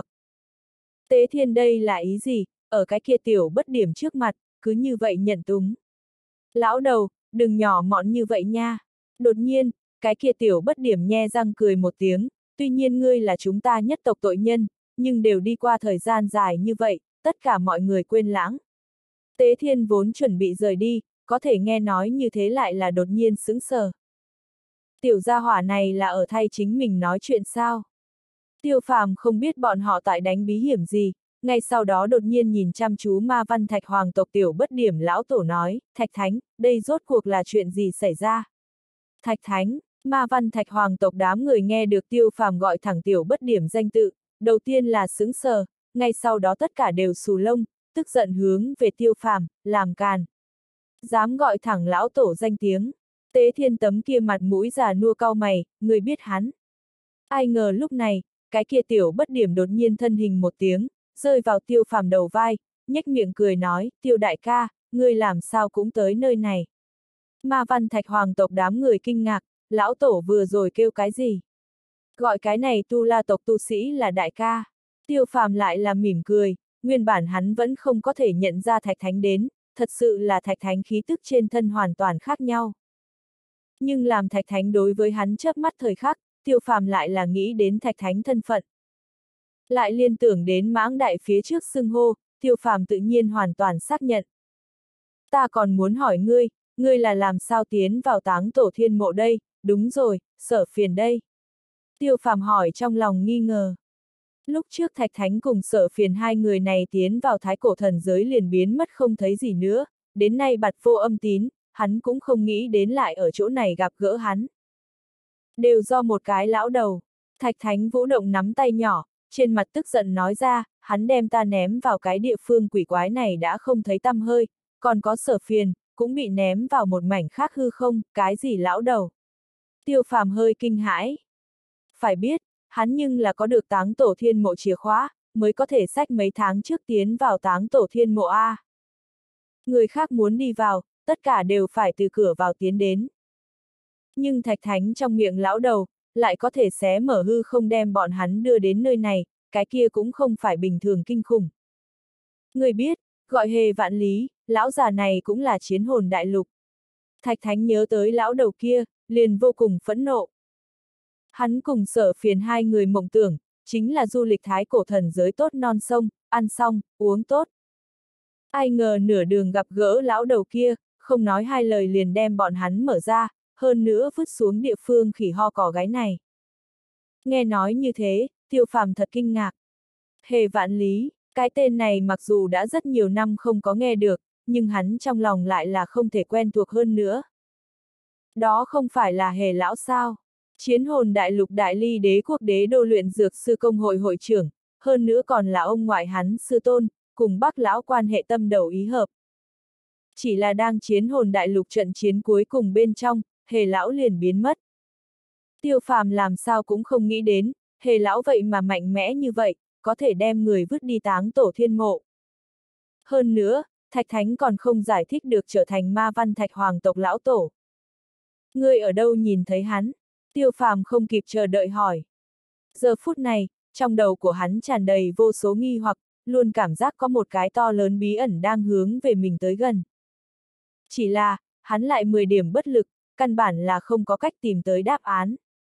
Tế Thiên đây là ý gì, ở cái kia tiểu bất điểm trước mặt, cứ như vậy nhận túng. Lão đầu, đừng nhỏ mọn như vậy nha. Đột nhiên, cái kia tiểu bất điểm nhe răng cười một tiếng, tuy nhiên ngươi là chúng ta nhất tộc tội nhân, nhưng đều đi qua thời gian dài như vậy, tất cả mọi người quên lãng. Tế Thiên vốn chuẩn bị rời đi, có thể nghe nói như thế lại là đột nhiên sững sờ. Tiểu gia hỏa này là ở thay chính mình nói chuyện sao? Tiêu Phàm không biết bọn họ tại đánh bí hiểm gì, ngay sau đó đột nhiên nhìn chăm chú Ma Văn Thạch hoàng tộc tiểu bất điểm lão tổ nói, Thạch Thánh, đây rốt cuộc là chuyện gì xảy ra? Thạch Thánh, Ma Văn Thạch hoàng tộc đám người nghe được Tiêu Phàm gọi thẳng tiểu bất điểm danh tự, đầu tiên là sững sờ, ngay sau đó tất cả đều xù lông, tức giận hướng về Tiêu Phàm, làm càn. Dám gọi thẳng lão tổ danh tiếng. Tế Thiên tấm kia mặt mũi già nua cau mày, người biết hắn. Ai ngờ lúc này, cái kia tiểu bất điểm đột nhiên thân hình một tiếng, rơi vào Tiêu Phàm đầu vai, nhếch miệng cười nói, Tiêu đại ca, ngươi làm sao cũng tới nơi này. Ma Văn Thạch hoàng tộc đám người kinh ngạc, lão tổ vừa rồi kêu cái gì? Gọi cái này tu la tộc tu sĩ là đại ca. Tiêu Phàm lại là mỉm cười, nguyên bản hắn vẫn không có thể nhận ra Thạch Thánh đến, thật sự là Thạch Thánh khí tức trên thân hoàn toàn khác nhau. Nhưng làm Thạch Thánh đối với hắn chớp mắt thời khắc, Tiêu Phàm lại là nghĩ đến Thạch Thánh thân phận. Lại liên tưởng đến mãng đại phía trước xưng hô, Tiêu Phàm tự nhiên hoàn toàn xác nhận. Ta còn muốn hỏi ngươi, ngươi là làm sao tiến vào Táng Tổ Thiên Mộ đây, đúng rồi, Sở Phiền đây. Tiêu Phàm hỏi trong lòng nghi ngờ. Lúc trước Thạch Thánh cùng Sở Phiền hai người này tiến vào thái cổ thần giới liền biến mất không thấy gì nữa, đến nay bặt vô âm tín, hắn cũng không nghĩ đến lại ở chỗ này gặp gỡ hắn. Đều do một cái lão đầu. Thạch Thánh vũ động nắm tay nhỏ, trên mặt tức giận nói ra, hắn đem ta ném vào cái địa phương quỷ quái này đã không thấy tăm hơi, còn có Sở Phiền, cũng bị ném vào một mảnh khác hư không, cái gì lão đầu. Tiêu Phàm hơi kinh hãi. Phải biết, hắn nhưng là có được Táng Tổ Thiên Mộ chìa khóa, mới có thể xách mấy tháng trước tiến vào Táng Tổ Thiên Mộ A. Người khác muốn đi vào, tất cả đều phải từ cửa vào tiến đến. Nhưng Thạch Thánh trong miệng lão đầu, lại có thể xé mở hư không đem bọn hắn đưa đến nơi này, cái kia cũng không phải bình thường kinh khủng. Người biết, gọi Hề Vạn Lý, lão già này cũng là chiến hồn đại lục. Thạch Thánh nhớ tới lão đầu kia, liền vô cùng phẫn nộ. Hắn cùng Sở Phiền hai người mộng tưởng, chính là du lịch thái cổ thần giới tốt non sông, ăn xong, uống tốt. Ai ngờ nửa đường gặp gỡ lão đầu kia, không nói hai lời liền đem bọn hắn mở ra, hơn nữa vứt xuống địa phương khỉ ho cỏ gáy này. Nghe nói như thế, Tiêu Phàm thật kinh ngạc. Hề Vạn Lý, cái tên này mặc dù đã rất nhiều năm không có nghe được, nhưng hắn trong lòng lại là không thể quen thuộc hơn nữa. Đó không phải là Hề lão sao? Chiến hồn đại lục đại ly đế quốc đế đô luyện dược sư công hội hội trưởng, hơn nữa còn là ông ngoại hắn sư tôn, cùng Bắc lão quan hệ tâm đầu ý hợp. Chỉ là đang chiến hồn đại lục trận chiến cuối cùng bên trong, Hề lão liền biến mất. Tiêu Phàm làm sao cũng không nghĩ đến, Hề lão vậy mà mạnh mẽ như vậy, có thể đem người vứt đi Táng Tổ Thiên Mộ. Hơn nữa, Thạch Thánh còn không giải thích được trở thành Ma Văn Thạch hoàng tộc lão tổ. Ngươi ở đâu nhìn thấy hắn? Tiêu Phàm không kịp chờ đợi hỏi. Giờ phút này, trong đầu của hắn tràn đầy vô số nghi hoặc, luôn cảm giác có một cái to lớn bí ẩn đang hướng về mình tới gần. Chỉ là, hắn lại mười điểm bất lực, căn bản là không có cách tìm tới đáp án.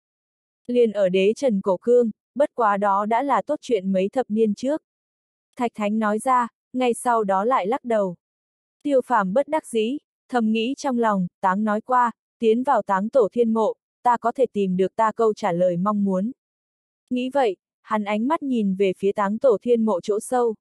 Liền ở đế trần cổ cương, bất quá đó đã là tốt chuyện mấy thập niên trước. Thạch Thánh nói ra, ngay sau đó lại lắc đầu. Tiêu Phàm bất đắc dĩ, thầm nghĩ trong lòng, Táng nói qua, tiến vào Táng Tổ Thiên Mộ, ta có thể tìm được ta câu trả lời mong muốn. Nghĩ vậy, hắn ánh mắt nhìn về phía Táng Tổ Thiên Mộ chỗ sâu.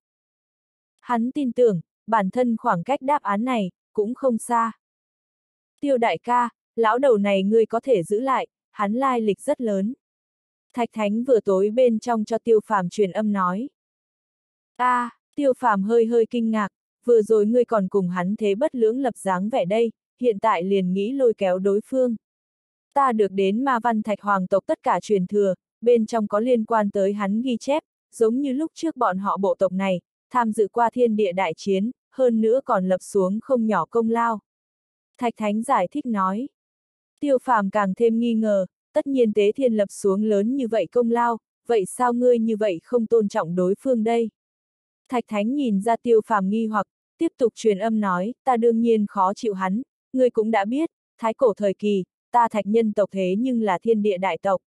Hắn tin tưởng, bản thân khoảng cách đáp án này, cũng không xa. Tiêu đại ca, lão đầu này ngươi có thể giữ lại, hắn lai lịch rất lớn. Thạch Thánh vừa tối bên trong cho Tiêu Phàm truyền âm nói. A, à, Tiêu Phàm hơi hơi kinh ngạc, vừa rồi ngươi còn cùng hắn thế bất lưỡng lập dáng vẻ đây, hiện tại liền nghĩ lôi kéo đối phương. Ta được đến Ma Văn Thạch hoàng tộc tất cả truyền thừa, bên trong có liên quan tới hắn ghi chép, giống như lúc trước bọn họ bộ tộc này, tham dự qua thiên địa đại chiến, hơn nữa còn lập xuống không nhỏ công lao. Thạch Thánh giải thích nói. Tiêu Phàm càng thêm nghi ngờ, tất nhiên Tế Thiên lập xuống lớn như vậy công lao, vậy sao ngươi như vậy không tôn trọng đối phương đây? Thạch Thánh nhìn ra Tiêu Phàm nghi hoặc, tiếp tục truyền âm nói, ta đương nhiên khó chịu hắn, ngươi cũng đã biết, thái cổ thời kỳ, ta Thạch nhân tộc thế nhưng là thiên địa đại tộc.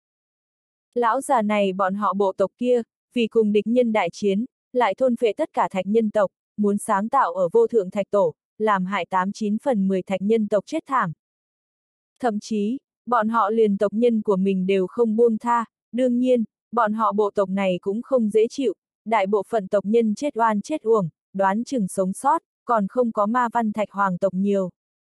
Lão già này bọn họ bộ tộc kia, vì cùng địch nhân đại chiến, lại thôn phệ tất cả Thạch nhân tộc, muốn sáng tạo ở vô thượng Thạch tổ, làm hại tám chín phần mười Thạch nhân tộc chết thảm. Thậm chí, bọn họ liền tộc nhân của mình đều không buông tha, đương nhiên, bọn họ bộ tộc này cũng không dễ chịu, đại bộ phận tộc nhân chết oan chết uổng, đoán chừng sống sót, còn không có ma văn thạch hoàng tộc nhiều.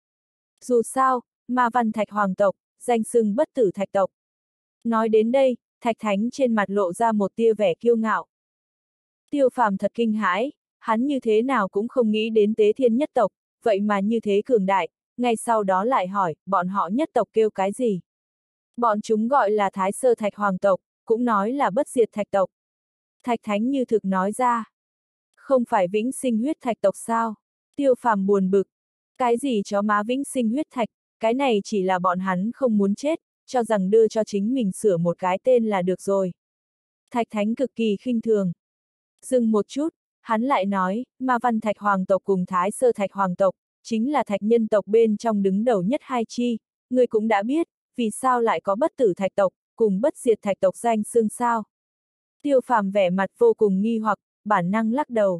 Dù sao, ma văn thạch hoàng tộc, danh xưng bất tử thạch tộc. Nói đến đây, Thạch Thánh trên mặt lộ ra một tia vẻ kiêu ngạo. Tiêu Phàm thật kinh hãi, hắn như thế nào cũng không nghĩ đến Tế Thiên nhất tộc, vậy mà như thế cường đại, ngay sau đó lại hỏi, bọn họ nhất tộc kêu cái gì? Bọn chúng gọi là Thái Sơ Thạch Hoàng tộc, cũng nói là bất diệt thạch tộc. Thạch Thánh như thực nói ra. Không phải vĩnh sinh huyết thạch tộc sao? Tiêu Phàm buồn bực. Cái gì chó má vĩnh sinh huyết thạch, cái này chỉ là bọn hắn không muốn chết, cho rằng đưa cho chính mình sửa một cái tên là được rồi. Thạch Thánh cực kỳ khinh thường. Dừng một chút, hắn lại nói, ma văn thạch hoàng tộc cùng Thái Sơ Thạch Hoàng tộc, chính là thạch nhân tộc bên trong đứng đầu nhất hai chi, người cũng đã biết, vì sao lại có bất tử thạch tộc, cùng bất diệt thạch tộc danh xưng sao. Tiêu Phàm vẻ mặt vô cùng nghi hoặc, bản năng lắc đầu.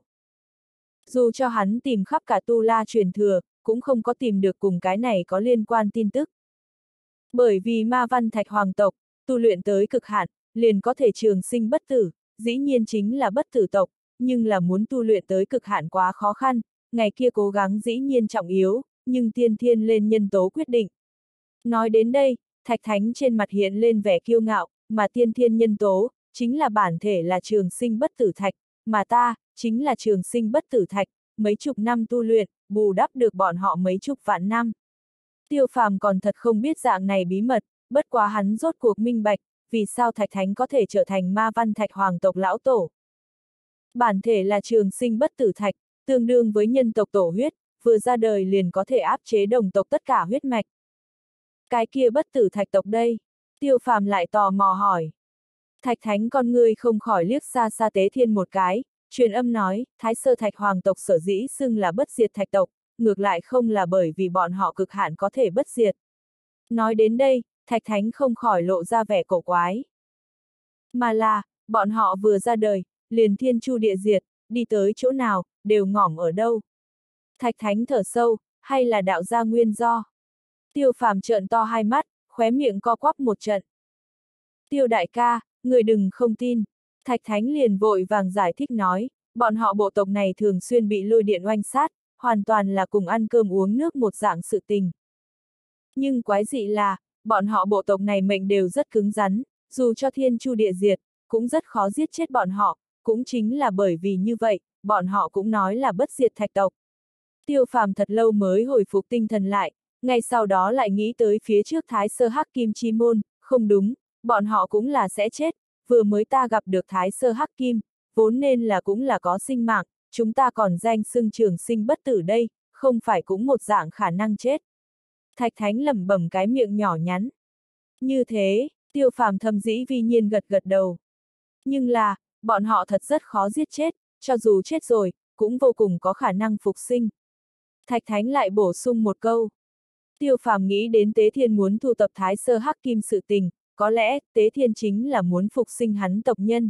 Dù cho hắn tìm khắp cả tu la truyền thừa, cũng không có tìm được cùng cái này có liên quan tin tức. Bởi vì ma văn thạch hoàng tộc, tu luyện tới cực hạn, liền có thể trường sinh bất tử, dĩ nhiên chính là bất tử tộc, nhưng là muốn tu luyện tới cực hạn quá khó khăn, ngày kia cố gắng dĩ nhiên trọng yếu, nhưng tiên thiên lên nhân tố quyết định. Nói đến đây, Thạch Thánh trên mặt hiện lên vẻ kiêu ngạo, mà tiên thiên nhân tố, chính là bản thể là trường sinh bất tử thạch, mà ta, chính là trường sinh bất tử thạch, mấy chục năm tu luyện, bù đắp được bọn họ mấy chục vạn năm. Tiêu Phàm còn thật không biết dạng này bí mật, bất quá hắn rốt cuộc minh bạch, vì sao Thạch Thánh có thể trở thành ma văn thạch hoàng tộc lão tổ. Bản thể là trường sinh bất tử thạch, tương đương với nhân tộc tổ huyết, vừa ra đời liền có thể áp chế đồng tộc tất cả huyết mạch. Cái kia bất tử thạch tộc đây? Tiêu Phàm lại tò mò hỏi. Thạch Thánh con ngươi không khỏi liếc xa xa Tế Thiên một cái, truyền âm nói, Thái Sơ Thạch Hoàng tộc sở dĩ xưng là bất diệt thạch tộc, ngược lại không là bởi vì bọn họ cực hạn có thể bất diệt. Nói đến đây, Thạch Thánh không khỏi lộ ra vẻ cổ quái. Mà là, bọn họ vừa ra đời, liền thiên chu địa diệt, đi tới chỗ nào, đều ngỏm ở đâu. Thạch Thánh thở sâu, hay là đạo gia nguyên do? Tiêu Phàm trợn to hai mắt, khóe miệng co quắp một trận. Tiêu đại ca, người đừng không tin. Thạch Thánh liền vội vàng giải thích nói, bọn họ bộ tộc này thường xuyên bị lôi điện oanh sát, hoàn toàn là cùng ăn cơm uống nước một dạng sự tình. Nhưng quái dị là, bọn họ bộ tộc này mệnh đều rất cứng rắn, dù cho thiên chu địa diệt, cũng rất khó giết chết bọn họ, cũng chính là bởi vì như vậy, bọn họ cũng nói là bất diệt thạch tộc. Tiêu Phàm thật lâu mới hồi phục tinh thần lại, ngay sau đó lại nghĩ tới phía trước Thái Sơ Hắc Kim Chi Môn, không đúng, bọn họ cũng là sẽ chết, vừa mới ta gặp được Thái Sơ Hắc Kim, vốn nên là cũng là có sinh mạng, chúng ta còn danh xưng trường sinh bất tử đây, không phải cũng một dạng khả năng chết. Thạch Thánh lẩm bẩm cái miệng nhỏ nhắn. Như thế, Tiêu Phàm thầm dĩ vi nhiên gật gật đầu. Nhưng là, bọn họ thật rất khó giết chết, cho dù chết rồi, cũng vô cùng có khả năng phục sinh. Thạch Thánh lại bổ sung một câu. Tiêu Phàm nghĩ đến Tế Thiên muốn thu tập Thái Sơ Hắc Kim sự tình, có lẽ, Tế Thiên chính là muốn phục sinh hắn tộc nhân.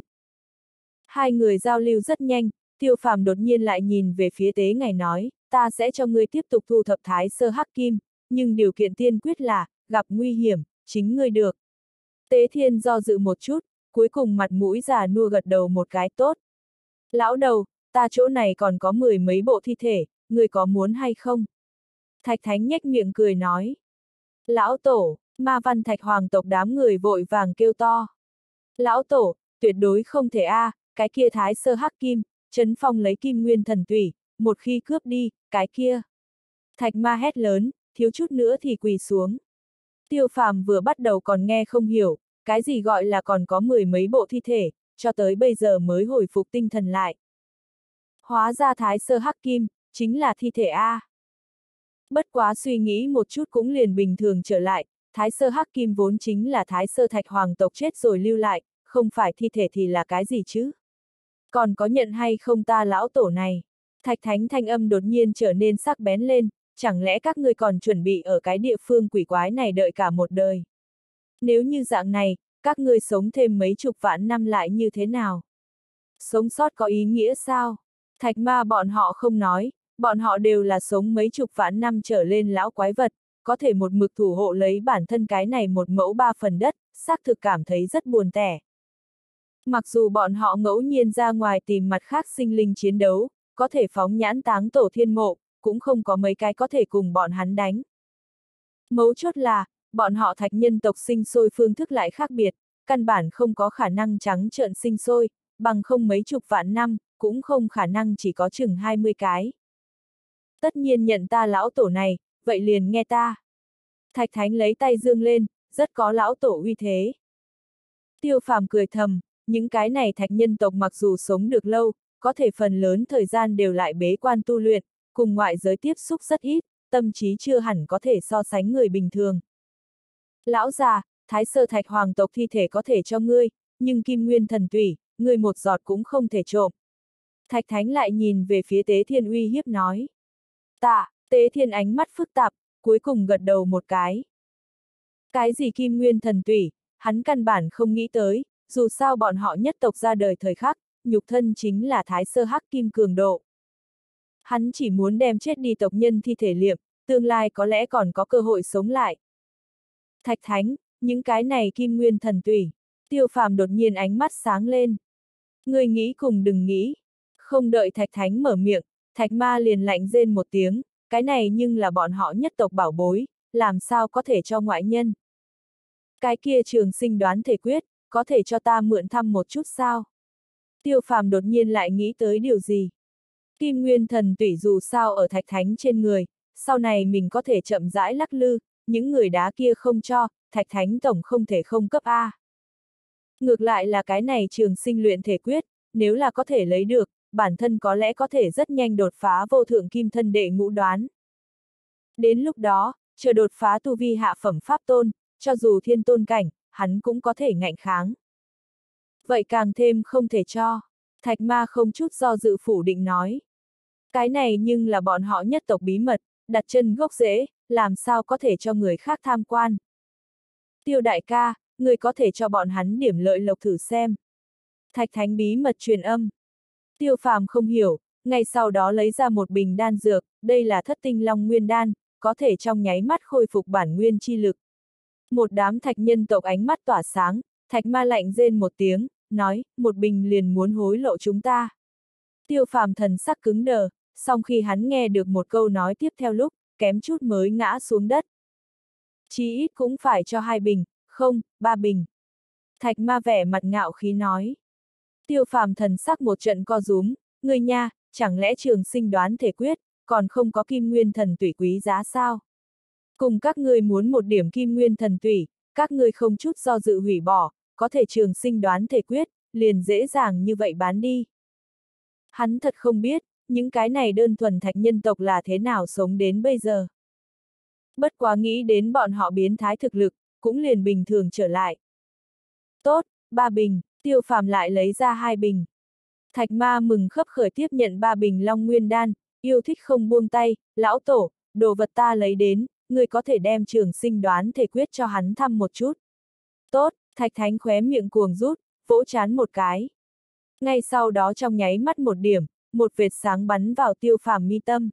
Hai người giao lưu rất nhanh, Tiêu Phàm đột nhiên lại nhìn về phía Tế Ngày nói, ta sẽ cho ngươi tiếp tục thu thập Thái Sơ Hắc Kim, nhưng điều kiện tiên quyết là, gặp nguy hiểm, chính ngươi được. Tế Thiên do dự một chút, cuối cùng mặt mũi già nua gật đầu một cái tốt. Lão đầu, ta chỗ này còn có mười mấy bộ thi thể, ngươi có muốn hay không? Thạch Thánh nhếch miệng cười nói. Lão tổ, ma văn thạch hoàng tộc đám người vội vàng kêu to. Lão tổ, tuyệt đối không thể a, à, cái kia Thái Sơ Hắc Kim, Trấn Phong lấy kim nguyên thần tủy, một khi cướp đi, cái kia. Thạch Ma hét lớn, thiếu chút nữa thì quỳ xuống. Tiêu Phàm vừa bắt đầu còn nghe không hiểu, cái gì gọi là còn có mười mấy bộ thi thể, cho tới bây giờ mới hồi phục tinh thần lại. Hóa ra Thái Sơ Hắc Kim, chính là thi thể A. Bất quá suy nghĩ một chút cũng liền bình thường trở lại, thái sơ hắc kim vốn chính là thái sơ thạch hoàng tộc chết rồi lưu lại, không phải thi thể thì là cái gì chứ? Còn có nhận hay không ta lão tổ này? Thạch Thánh thanh âm đột nhiên trở nên sắc bén lên, chẳng lẽ các ngươi còn chuẩn bị ở cái địa phương quỷ quái này đợi cả một đời? Nếu như dạng này, các ngươi sống thêm mấy chục vạn năm lại như thế nào? Sống sót có ý nghĩa sao? Thạch ma bọn họ không nói, bọn họ đều là sống mấy chục vạn năm trở lên lão quái vật, có thể một mực thủ hộ lấy bản thân cái này một mẫu ba phần đất, xác thực cảm thấy rất buồn tẻ. Mặc dù bọn họ ngẫu nhiên ra ngoài tìm mặt khác sinh linh chiến đấu, có thể phóng nhãn táng tổ thiên mộ, cũng không có mấy cái có thể cùng bọn hắn đánh. Mấu chốt là, bọn họ thạch nhân tộc sinh sôi phương thức lại khác biệt, căn bản không có khả năng trắng trợn sinh sôi, bằng không mấy chục vạn năm, cũng không khả năng chỉ có chừng hai mươi cái. Tất nhiên nhận ta lão tổ này, vậy liền nghe ta. Thạch Thánh lấy tay dương lên, rất có lão tổ uy thế. Tiêu Phàm cười thầm, những cái này thạch nhân tộc mặc dù sống được lâu, có thể phần lớn thời gian đều lại bế quan tu luyện, cùng ngoại giới tiếp xúc rất ít, tâm trí chưa hẳn có thể so sánh người bình thường. Lão già, thái sơ thạch hoàng tộc thi thể có thể cho ngươi, nhưng kim nguyên thần tủy, ngươi một giọt cũng không thể trộm. Thạch Thánh lại nhìn về phía Tế Thiên uy hiếp nói. Tạ, Tế Thiên ánh mắt phức tạp, cuối cùng gật đầu một cái. Cái gì kim nguyên thần tủy, hắn căn bản không nghĩ tới, dù sao bọn họ nhất tộc ra đời thời khắc, nhục thân chính là thái sơ hắc kim cường độ. Hắn chỉ muốn đem chết đi tộc nhân thi thể liệm, tương lai có lẽ còn có cơ hội sống lại. Thạch Thánh, những cái này kim nguyên thần tủy. Tiêu Phàm đột nhiên ánh mắt sáng lên. Người nghĩ cùng đừng nghĩ. Không đợi Thạch Thánh mở miệng, Thạch Ma liền lạnh rên một tiếng, cái này nhưng là bọn họ nhất tộc bảo bối, làm sao có thể cho ngoại nhân. Cái kia trường sinh đoán thể quyết, có thể cho ta mượn thăm một chút sao? Tiêu Phàm đột nhiên lại nghĩ tới điều gì? Kim nguyên thần tủy dù sao ở Thạch Thánh trên người, sau này mình có thể chậm rãi lắc lư, những người đá kia không cho, Thạch Thánh tổng không thể không cấp A. Ngược lại là cái này trường sinh luyện thể quyết, nếu là có thể lấy được, bản thân có lẽ có thể rất nhanh đột phá vô thượng kim thân đệ ngũ đoán. Đến lúc đó, chờ đột phá tu vi hạ phẩm pháp tôn, cho dù thiên tôn cảnh, hắn cũng có thể ngạnh kháng. Vậy càng thêm không thể cho. Thạch Ma không chút do dự phủ định nói. Cái này nhưng là bọn họ nhất tộc bí mật, đặt chân gốc rễ, làm sao có thể cho người khác tham quan. Tiêu đại ca, người có thể cho bọn hắn điểm lợi lộc thử xem. Thạch Thánh bí mật truyền âm. Tiêu Phàm không hiểu, ngay sau đó lấy ra một bình đan dược, đây là thất tinh long nguyên đan, có thể trong nháy mắt khôi phục bản nguyên chi lực. Một đám thạch nhân tộc ánh mắt tỏa sáng, Thạch Ma lạnh rên một tiếng, nói, một bình liền muốn hối lộ chúng ta. Tiêu Phàm thần sắc cứng đờ, song khi hắn nghe được một câu nói tiếp theo lúc, kém chút mới ngã xuống đất. Chí ít cũng phải cho hai bình, không, ba bình. Thạch Ma vẻ mặt ngạo khí nói. Tiêu Phàm thần sắc một trận co rúm, người nha, chẳng lẽ trường sinh đoán thể quyết, còn không có kim nguyên thần tủy quý giá sao? Cùng các ngươi muốn một điểm kim nguyên thần tủy, các ngươi không chút do dự hủy bỏ, có thể trường sinh đoán thể quyết, liền dễ dàng như vậy bán đi. Hắn thật không biết, những cái này đơn thuần thạch nhân tộc là thế nào sống đến bây giờ. Bất quá nghĩ đến bọn họ biến thái thực lực, cũng liền bình thường trở lại. Tốt, ba bình, Tiêu Phàm lại lấy ra hai bình. Thạch Ma mừng khấp khởi tiếp nhận ba bình long nguyên đan, yêu thích không buông tay, lão tổ, đồ vật ta lấy đến, người có thể đem trường sinh đoán thể quyết cho hắn thăm một chút. Tốt, Thạch Thánh khóe miệng cuồng rút, vỗ chán một cái. Ngay sau đó trong nháy mắt một điểm, một vệt sáng bắn vào Tiêu Phàm mi tâm.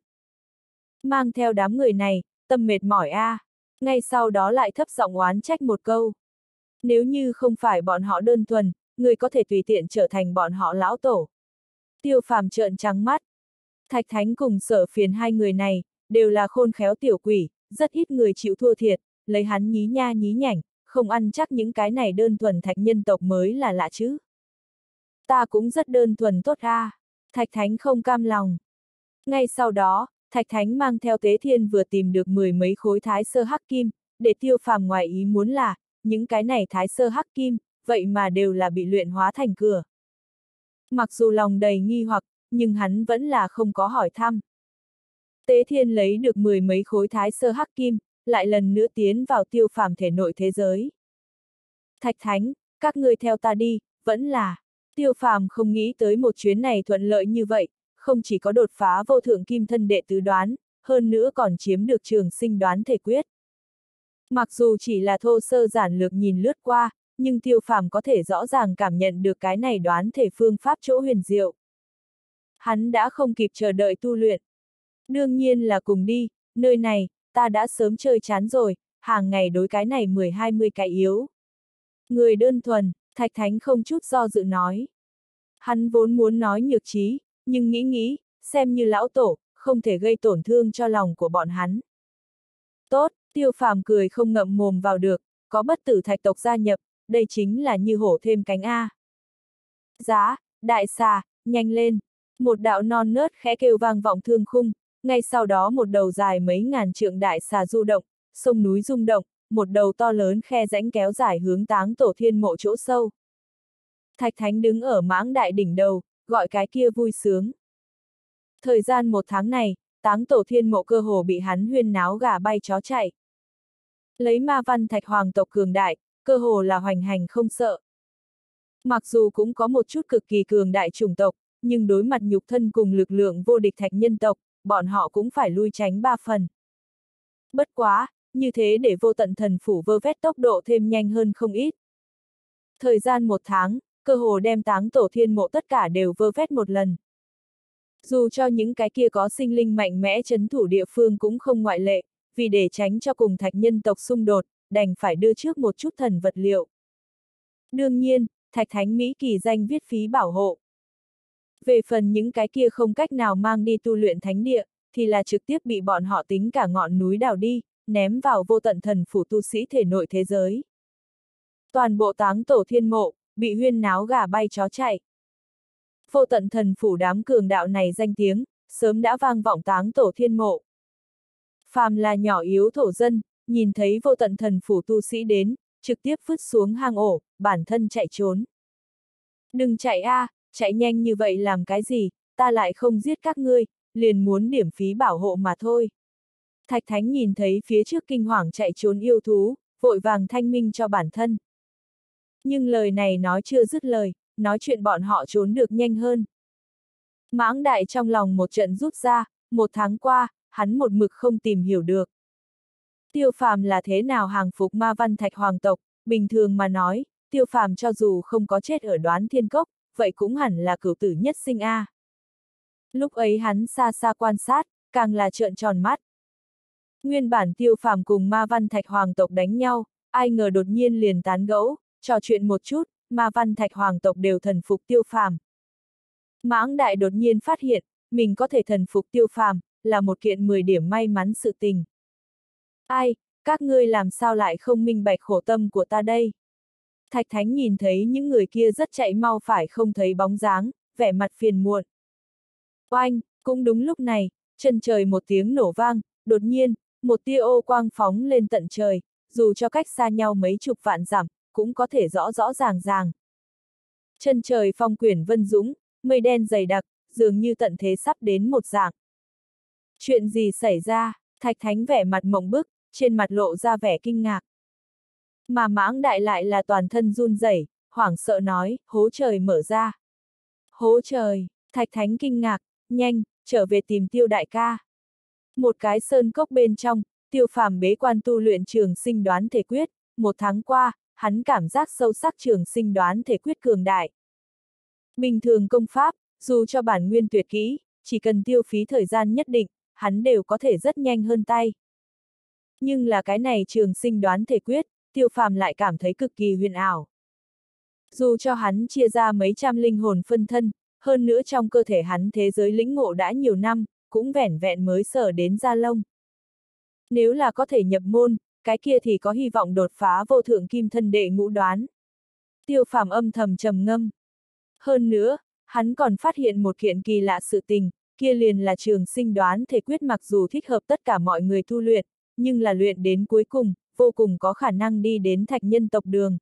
Mang theo đám người này, tâm mệt mỏi a. À. Ngay sau đó lại thấp giọng oán trách một câu. Nếu như không phải bọn họ đơn thuần, người có thể tùy tiện trở thành bọn họ lão tổ. Tiêu Phàm trợn trắng mắt. Thạch Thánh cùng Sở Phiền hai người này, đều là khôn khéo tiểu quỷ, rất ít người chịu thua thiệt, lấy hắn nhí nha nhí nhảnh, không ăn chắc những cái này đơn thuần thạch nhân tộc mới là lạ chứ. Ta cũng rất đơn thuần tốt a. À. Thạch Thánh không cam lòng. Ngay sau đó, Thạch Thánh mang theo Tế Thiên vừa tìm được mười mấy khối thái sơ hắc kim, để Tiêu Phàm ngoài ý muốn là, những cái này thái sơ hắc kim, vậy mà đều là bị luyện hóa thành cửa. Mặc dù lòng đầy nghi hoặc, nhưng hắn vẫn là không có hỏi thăm. Tế Thiên lấy được mười mấy khối thái sơ hắc kim, lại lần nữa tiến vào Tiêu Phàm thể nội thế giới. Thạch Thánh, các ngươi theo ta đi, vẫn là. Tiêu Phàm không nghĩ tới một chuyến này thuận lợi như vậy, không chỉ có đột phá vô thượng kim thân đệ tứ đoán, hơn nữa còn chiếm được trường sinh đoán thể quyết. Mặc dù chỉ là thô sơ giản lược nhìn lướt qua, nhưng Tiêu Phàm có thể rõ ràng cảm nhận được cái này đoán thể phương pháp chỗ huyền diệu. Hắn đã không kịp chờ đợi tu luyện. Đương nhiên là cùng đi, nơi này, ta đã sớm chơi chán rồi, hàng ngày đối cái này mười hai mươi cái yếu. Người đơn thuần, Thạch Thánh không chút do dự nói. Hắn vốn muốn nói nhược trí, nhưng nghĩ nghĩ, xem như lão tổ, không thể gây tổn thương cho lòng của bọn hắn. Tốt, Tiêu Phàm cười không ngậm mồm vào được, có bất tử thạch tộc gia nhập, đây chính là như hổ thêm cánh A. Giá, đại xà, nhanh lên. Một đạo non nớt khẽ kêu vang vọng thương khung, ngay sau đó một đầu dài mấy ngàn trượng đại xà du động, sông núi rung động, một đầu to lớn khe rãnh kéo dài hướng Táng Tổ Thiên Mộ chỗ sâu. Thạch Thánh đứng ở mãng đại đỉnh đầu, gọi cái kia vui sướng. Thời gian một tháng này, Táng Tổ Thiên Mộ cơ hồ bị hắn huyên náo gà bay chó chạy. Lấy ma văn thạch hoàng tộc cường đại, cơ hồ là hoành hành không sợ. Mặc dù cũng có một chút cực kỳ cường đại chủng tộc, nhưng đối mặt nhục thân cùng lực lượng vô địch thạch nhân tộc, bọn họ cũng phải lui tránh ba phần. Bất quá, như thế để vô tận thần phủ vơ vét tốc độ thêm nhanh hơn không ít. Thời gian một tháng, cơ hồ đem Táng Tổ Thiên Mộ tất cả đều vơ vét một lần. Dù cho những cái kia có sinh linh mạnh mẽ trấn thủ địa phương cũng không ngoại lệ, vì để tránh cho cùng thạch nhân tộc xung đột, đành phải đưa trước một chút thần vật liệu. Đương nhiên, Thạch Thánh Mỹ kỳ danh viết phí bảo hộ. Về phần những cái kia không cách nào mang đi tu luyện thánh địa, thì là trực tiếp bị bọn họ tính cả ngọn núi đào đi, ném vào vô tận thần phủ tu sĩ thể nội thế giới. Toàn bộ Táng Tổ Thiên Mộ, bị huyên náo gà bay chó chạy. Vô tận thần phủ đám cường đạo này danh tiếng, sớm đã vang vọng Táng Tổ Thiên Mộ. Phàm là nhỏ yếu thổ dân, nhìn thấy vô tận thần phủ tu sĩ đến, trực tiếp vứt xuống hang ổ, bản thân chạy trốn. Đừng chạy a, à, chạy nhanh như vậy làm cái gì, ta lại không giết các ngươi, liền muốn điểm phí bảo hộ mà thôi. Thạch Thánh nhìn thấy phía trước kinh hoàng chạy trốn yêu thú, vội vàng thanh minh cho bản thân. Nhưng lời này nói chưa dứt lời, nói chuyện bọn họ trốn được nhanh hơn. Mãng đại trong lòng một trận rút ra, một tháng qua, hắn một mực không tìm hiểu được. Tiêu Phàm là thế nào hàng phục ma văn thạch hoàng tộc, bình thường mà nói, Tiêu Phàm cho dù không có chết ở Đoán Thiên Cốc, vậy cũng hẳn là cửu tử nhất sinh a. À. Lúc ấy hắn xa xa quan sát, càng là trợn tròn mắt. Nguyên bản Tiêu Phàm cùng ma văn thạch hoàng tộc đánh nhau, ai ngờ đột nhiên liền tán gẫu, trò chuyện một chút, ma văn thạch hoàng tộc đều thần phục Tiêu Phàm. Mãng đại đột nhiên phát hiện, mình có thể thần phục Tiêu Phàm, là một kiện mười điểm may mắn sự tình. Ai, các ngươi làm sao lại không minh bạch khổ tâm của ta đây? Thạch Thánh nhìn thấy những người kia rất chạy mau phải không thấy bóng dáng, vẻ mặt phiền muộn. Oanh, cũng đúng lúc này, chân trời một tiếng nổ vang, đột nhiên, một tia ô quang phóng lên tận trời, dù cho cách xa nhau mấy chục vạn dặm, cũng có thể rõ rõ ràng ràng. Chân trời phong quyển vân dũng, mây đen dày đặc, dường như tận thế sắp đến một dạng. Chuyện gì xảy ra? Thạch Thánh vẻ mặt mộng bức, trên mặt lộ ra vẻ kinh ngạc. Mà Mãng đại lại là toàn thân run rẩy, hoảng sợ nói, hố trời mở ra. Hố trời, Thạch Thánh kinh ngạc, nhanh, trở về tìm Tiêu đại ca. Một cái sơn cốc bên trong, Tiêu Phàm bế quan tu luyện trường sinh đoán thể quyết, một tháng qua, hắn cảm giác sâu sắc trường sinh đoán thể quyết cường đại. Bình thường công pháp, dù cho bản nguyên tuyệt kỹ, chỉ cần tiêu phí thời gian nhất định, hắn đều có thể rất nhanh hơn tay. Nhưng là cái này trường sinh đoán thể quyết, Tiêu Phàm lại cảm thấy cực kỳ huyền ảo. Dù cho hắn chia ra mấy trăm linh hồn phân thân, hơn nữa trong cơ thể hắn thế giới lĩnh ngộ đã nhiều năm, cũng vẻn vẹn mới sở đến da lông. Nếu là có thể nhập môn, cái kia thì có hy vọng đột phá vô thượng kim thân đệ ngũ đoán. Tiêu Phàm âm thầm trầm ngâm. Hơn nữa, hắn còn phát hiện một kiện kỳ lạ sự tình, kia liền là trường sinh đoán thể quyết mặc dù thích hợp tất cả mọi người tu luyện, nhưng là luyện đến cuối cùng, vô cùng có khả năng đi đến thạch nhân tộc đường.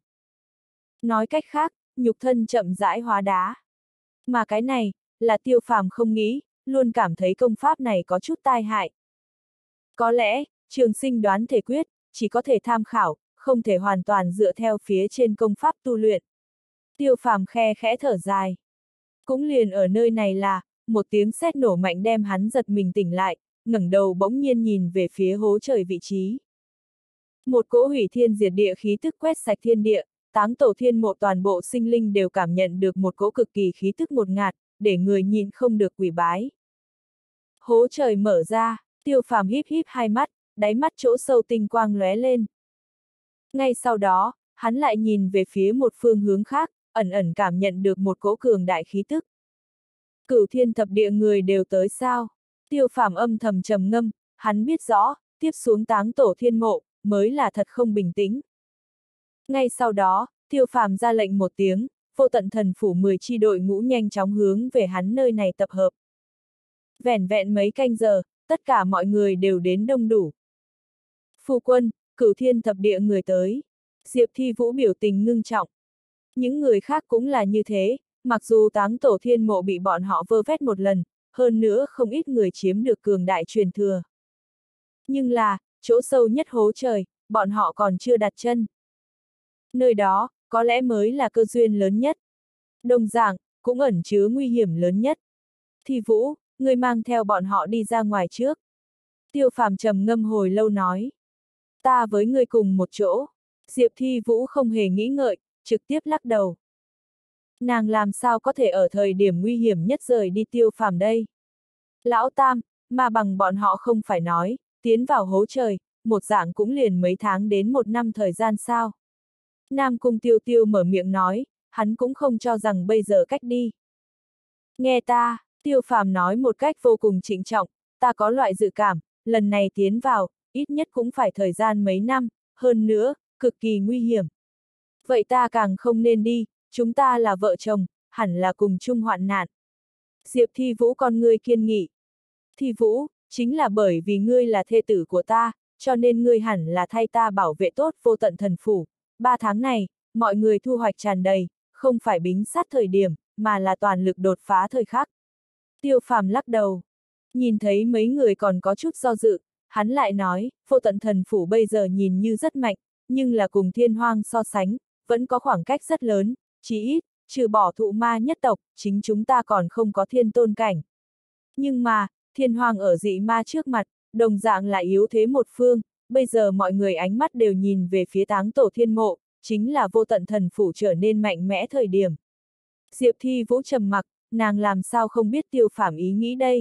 Nói cách khác, nhục thân chậm rãi hóa đá. Mà cái này, là Tiêu Phàm không nghĩ, luôn cảm thấy công pháp này có chút tai hại. Có lẽ, trường sinh đoán thể quyết, chỉ có thể tham khảo, không thể hoàn toàn dựa theo phía trên công pháp tu luyện. Tiêu Phàm khe khẽ thở dài. Cũng liền ở nơi này là, một tiếng sét nổ mạnh đem hắn giật mình tỉnh lại, ngẩng đầu bỗng nhiên nhìn về phía hố trời vị trí. Một cỗ hủy thiên diệt địa khí tức quét sạch thiên địa, Táng Tổ Thiên Mộ toàn bộ sinh linh đều cảm nhận được một cỗ cực kỳ khí tức ngột ngạt, để người nhìn không được quỳ bái. Hố trời mở ra, Tiêu Phàm híp híp hai mắt, đáy mắt chỗ sâu tinh quang lóe lên. Ngay sau đó, hắn lại nhìn về phía một phương hướng khác, ẩn ẩn cảm nhận được một cỗ cường đại khí tức. Cửu thiên thập địa người đều tới sao? Tiêu Phàm âm thầm trầm ngâm, hắn biết rõ, tiếp xuống Táng Tổ Thiên Mộ, mới là thật không bình tĩnh. Ngay sau đó, Tiêu Phàm ra lệnh một tiếng, vô tận thần phủ mười chi đội ngũ nhanh chóng hướng về hắn nơi này tập hợp. Vẻn vẹn mấy canh giờ, tất cả mọi người đều đến đông đủ. Phu quân, cửu thiên thập địa người tới. Diệp Thi Vũ biểu tình ngưng trọng. Những người khác cũng là như thế, mặc dù Táng Tổ Thiên Mộ bị bọn họ vơ vét một lần, hơn nữa không ít người chiếm được cường đại truyền thừa. Nhưng là, chỗ sâu nhất hố trời, bọn họ còn chưa đặt chân. Nơi đó, có lẽ mới là cơ duyên lớn nhất. Đồng dạng, cũng ẩn chứa nguy hiểm lớn nhất. Thi Vũ, ngươi mang theo bọn họ đi ra ngoài trước. Tiêu Phàm trầm ngâm hồi lâu nói. Ta với ngươi cùng một chỗ. Diệp Thi Vũ không hề nghĩ ngợi, trực tiếp lắc đầu. Nàng làm sao có thể ở thời điểm nguy hiểm nhất rời đi Tiêu Phàm đây? Lão Tam, mà bằng bọn họ không phải nói, tiến vào hố trời, một dạng cũng liền mấy tháng đến một năm thời gian sao? Nam Cung Tiêu Tiêu mở miệng nói, hắn cũng không cho rằng bây giờ cách đi. Nghe ta, Tiêu Phàm nói một cách vô cùng trịnh trọng, ta có loại dự cảm, lần này tiến vào, ít nhất cũng phải thời gian mấy năm, hơn nữa, cực kỳ nguy hiểm. Vậy ta càng không nên đi, chúng ta là vợ chồng, hẳn là cùng chung hoạn nạn. Diệp Thi Vũ con ngươi kiên nghị. Thi Vũ, chính là bởi vì ngươi là thê tử của ta, cho nên ngươi hẳn là thay ta bảo vệ tốt vô tận thần phủ. Ba tháng này, mọi người thu hoạch tràn đầy, không phải bính sát thời điểm, mà là toàn lực đột phá thời khắc. Tiêu Phàm lắc đầu. Nhìn thấy mấy người còn có chút do dự, hắn lại nói, vô tận thần phủ bây giờ nhìn như rất mạnh, nhưng là cùng thiên hoang so sánh, vẫn có khoảng cách rất lớn, chí ít, trừ bỏ thụ ma nhất tộc, chính chúng ta còn không có thiên tôn cảnh. Nhưng mà, thiên hoang ở dị ma trước mặt, đồng dạng là yếu thế một phương, bây giờ mọi người ánh mắt đều nhìn về phía Táng Tổ Thiên Mộ, chính là vô tận thần phủ trở nên mạnh mẽ thời điểm. Diệp Thi Vũ trầm mặc, nàng làm sao không biết Tiêu Phàm ý nghĩ đây?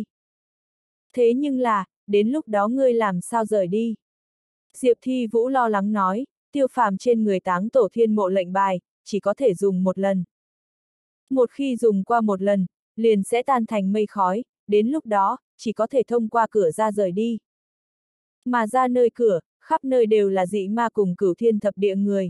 Thế nhưng là, đến lúc đó ngươi làm sao rời đi? Diệp Thi Vũ lo lắng nói, Tiêu Phàm trên người Táng Tổ Thiên Mộ lệnh bài, chỉ có thể dùng một lần. Một khi dùng qua một lần, liền sẽ tan thành mây khói, đến lúc đó, chỉ có thể thông qua cửa ra rời đi. Mà ra nơi cửa, khắp nơi đều là dị ma cùng cửu thiên thập địa người.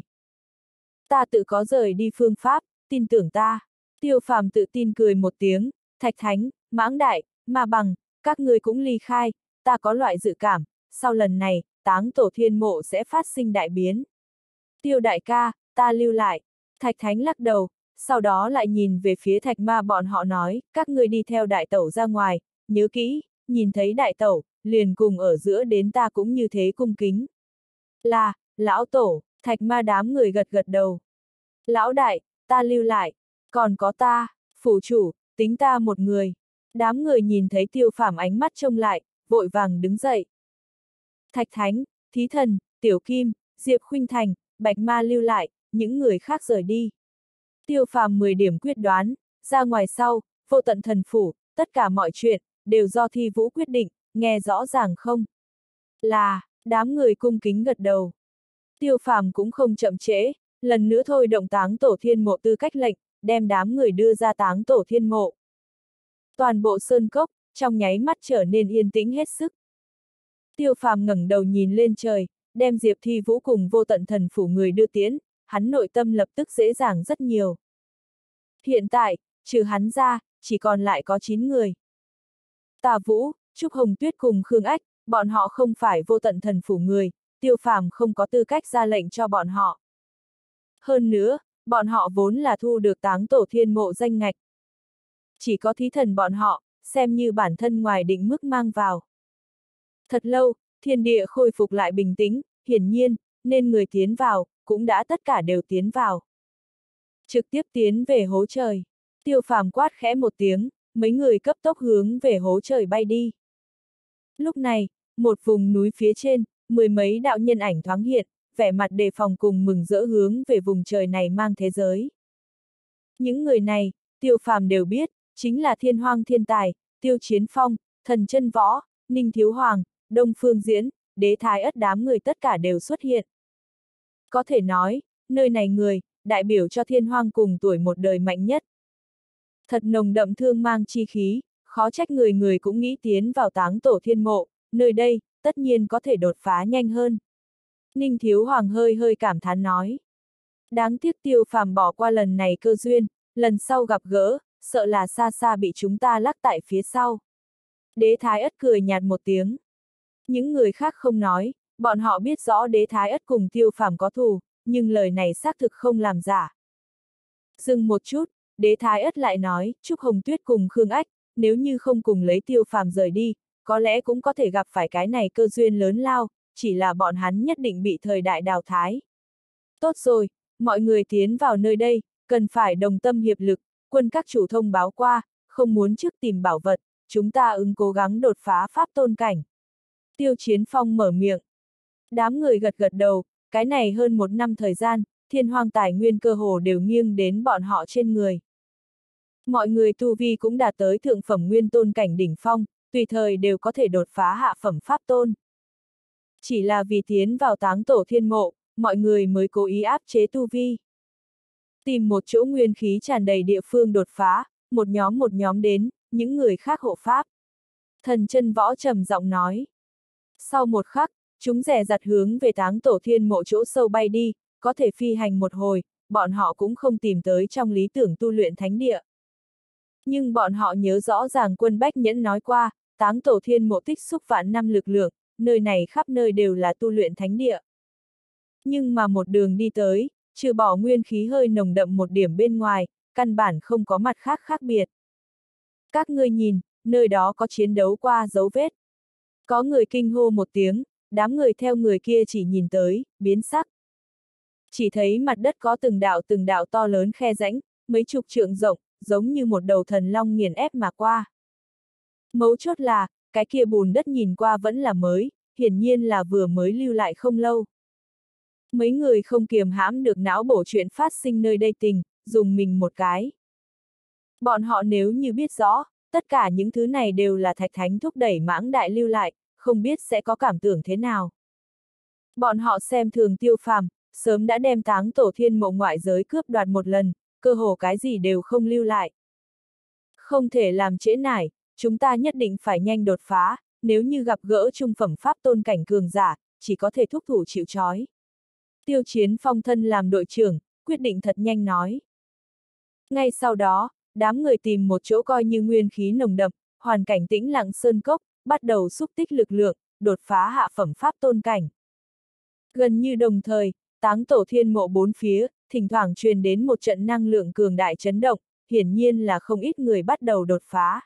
Ta tự có rời đi phương pháp, tin tưởng ta. Tiêu Phàm tự tin cười một tiếng, Thạch Thánh, Mãng Đại, Ma Bằng, các ngươi cũng ly khai, ta có loại dự cảm, sau lần này, Táng Tổ Thiên Mộ sẽ phát sinh đại biến. Tiêu đại ca, ta lưu lại. Thạch Thánh lắc đầu, sau đó lại nhìn về phía Thạch Ma bọn họ nói, các ngươi đi theo đại tẩu ra ngoài, nhớ kỹ, nhìn thấy đại tẩu, liền cùng ở giữa đến ta cũng như thế cung kính. Là, lão tổ, Thạch Ma đám người gật gật đầu. Lão đại, ta lưu lại, còn có ta, phủ chủ, tính ta một người. Đám người nhìn thấy Tiêu Phàm ánh mắt trông lại, vội vàng đứng dậy. Thạch Thánh, Thí Thần, Tiểu Kim, Diệp Khuynh Thành, Bạch Ma lưu lại, những người khác rời đi. Tiêu Phàm mười điểm quyết đoán, ra ngoài sau, vô tận thần phủ, tất cả mọi chuyện, đều do Thi Vũ quyết định, nghe rõ ràng không? Là, đám người cung kính gật đầu. Tiêu Phàm cũng không chậm trễ, lần nữa thôi động Táng Tổ Thiên Mộ tư cách lệnh, đem đám người đưa ra Táng Tổ Thiên Mộ. Toàn bộ sơn cốc, trong nháy mắt trở nên yên tĩnh hết sức. Tiêu Phàm ngẩng đầu nhìn lên trời, đem Diệp Thi Vũ cùng vô tận thần phủ người đưa tiến, hắn nội tâm lập tức dễ dàng rất nhiều. Hiện tại, trừ hắn ra, chỉ còn lại có chín người. Tà Vũ, Trúc Hồng Tuyết cùng Khương Ách, bọn họ không phải vô tận thần phủ người, Tiêu Phàm không có tư cách ra lệnh cho bọn họ. Hơn nữa, bọn họ vốn là thu được Táng Tổ Thiên Mộ danh ngạch. Chỉ có Thí Thần bọn họ, xem như bản thân ngoài định mức mang vào. Thật lâu, thiên địa khôi phục lại bình tĩnh, hiển nhiên, nên người tiến vào, cũng đã tất cả đều tiến vào. Trực tiếp tiến về hố trời. Tiêu Phàm quát khẽ một tiếng, mấy người cấp tốc hướng về hố trời bay đi. Lúc này, một vùng núi phía trên, mười mấy đạo nhân ảnh thoáng hiện, vẻ mặt đề phòng cùng mừng rỡ hướng về vùng trời này mang thế giới. Những người này, Tiêu Phàm đều biết, chính là Thiên Hoang Thiên Tài, Tiêu Chiến Phong, Thần Chân Võ, Ninh Thiếu Hoàng, Đông Phương Diễn, Đế Thái Ất đám người tất cả đều xuất hiện. Có thể nói, nơi này người, đại biểu cho Thiên Hoang cùng tuổi một đời mạnh nhất. Thật nồng đậm thương mang chi khí, khó trách người người cũng nghĩ tiến vào Táng Tổ Thiên Mộ, nơi đây, tất nhiên có thể đột phá nhanh hơn. Ninh Thiếu Hoàng hơi hơi cảm thán nói. Đáng tiếc Tiêu Phàm bỏ qua lần này cơ duyên, lần sau gặp gỡ, sợ là xa xa bị chúng ta lắc tại phía sau. Đế Thái Ất cười nhạt một tiếng. Những người khác không nói, bọn họ biết rõ Đế Thái Ất cùng Tiêu Phàm có thù, nhưng lời này xác thực không làm giả. Dừng một chút, Đế Thái Ất lại nói, Trúc Hồng Tuyết cùng Khương Ách, nếu như không cùng lấy Tiêu Phàm rời đi, có lẽ cũng có thể gặp phải cái này cơ duyên lớn lao, chỉ là bọn hắn nhất định bị thời đại đào thái. Tốt rồi, mọi người tiến vào nơi đây, cần phải đồng tâm hiệp lực, quân các chủ thông báo qua, không muốn trước tìm bảo vật, chúng ta ứng cố gắng đột phá pháp tôn cảnh. Tiêu Chiến Phong mở miệng. Đám người gật gật đầu, cái này hơn một năm thời gian, Thiên Hoang tài nguyên cơ hồ đều nghiêng đến bọn họ trên người. Mọi người tu vi cũng đạt tới thượng phẩm nguyên tôn cảnh đỉnh phong, tùy thời đều có thể đột phá hạ phẩm pháp tôn. Chỉ là vì tiến vào Táng Tổ Thiên Mộ, mọi người mới cố ý áp chế tu vi. Tìm một chỗ nguyên khí tràn đầy địa phương đột phá, một nhóm một nhóm đến, những người khác hộ pháp. Thần Chân Võ trầm giọng nói. Sau một khắc, chúng dè dặt hướng về Táng Tổ Thiên Mộ chỗ sâu bay đi, có thể phi hành một hồi, bọn họ cũng không tìm tới trong lý tưởng tu luyện thánh địa. Nhưng bọn họ nhớ rõ ràng Quân Bách Nhẫn nói qua, Táng Tổ Thiên Mộ tích xúc vạn năm lực lượng, nơi này khắp nơi đều là tu luyện thánh địa. Nhưng mà một đường đi tới, trừ bỏ nguyên khí hơi nồng đậm một điểm bên ngoài, căn bản không có mặt khác khác biệt. Các ngươi nhìn, nơi đó có chiến đấu qua dấu vết. Có người kinh hô một tiếng, đám người theo người kia chỉ nhìn tới, biến sắc. Chỉ thấy mặt đất có từng đạo từng đạo to lớn khe rãnh, mấy chục trượng rộng, giống như một đầu thần long nghiền ép mà qua. Mấu chốt là, cái kia bùn đất nhìn qua vẫn là mới, hiển nhiên là vừa mới lưu lại không lâu. Mấy người không kiềm hãm được não bổ chuyện phát sinh nơi đây tình, dùng mình một cái. Bọn họ nếu như biết rõ, tất cả những thứ này đều là Thạch Thánh thúc đẩy Mãng Đại lưu lại, không biết sẽ có cảm tưởng thế nào. Bọn họ xem thường Tiêu Phàm, sớm đã đem Táng Tổ Thiên Mộ ngoại giới cướp đoạt một lần, cơ hồ cái gì đều không lưu lại. Không thể làm trễ nải, chúng ta nhất định phải nhanh đột phá, nếu như gặp gỡ trung phẩm pháp tôn cảnh cường giả, chỉ có thể thúc thủ chịu trói. Tiêu Chiến Phong thân làm đội trưởng, quyết định thật nhanh nói. Ngay sau đó, đám người tìm một chỗ coi như nguyên khí nồng đậm, hoàn cảnh tĩnh lặng sơn cốc, bắt đầu xúc tích lực lượng, đột phá hạ phẩm pháp tôn cảnh. Gần như đồng thời, Táng Tổ Thiên Mộ bốn phía, thỉnh thoảng truyền đến một trận năng lượng cường đại chấn động, hiển nhiên là không ít người bắt đầu đột phá.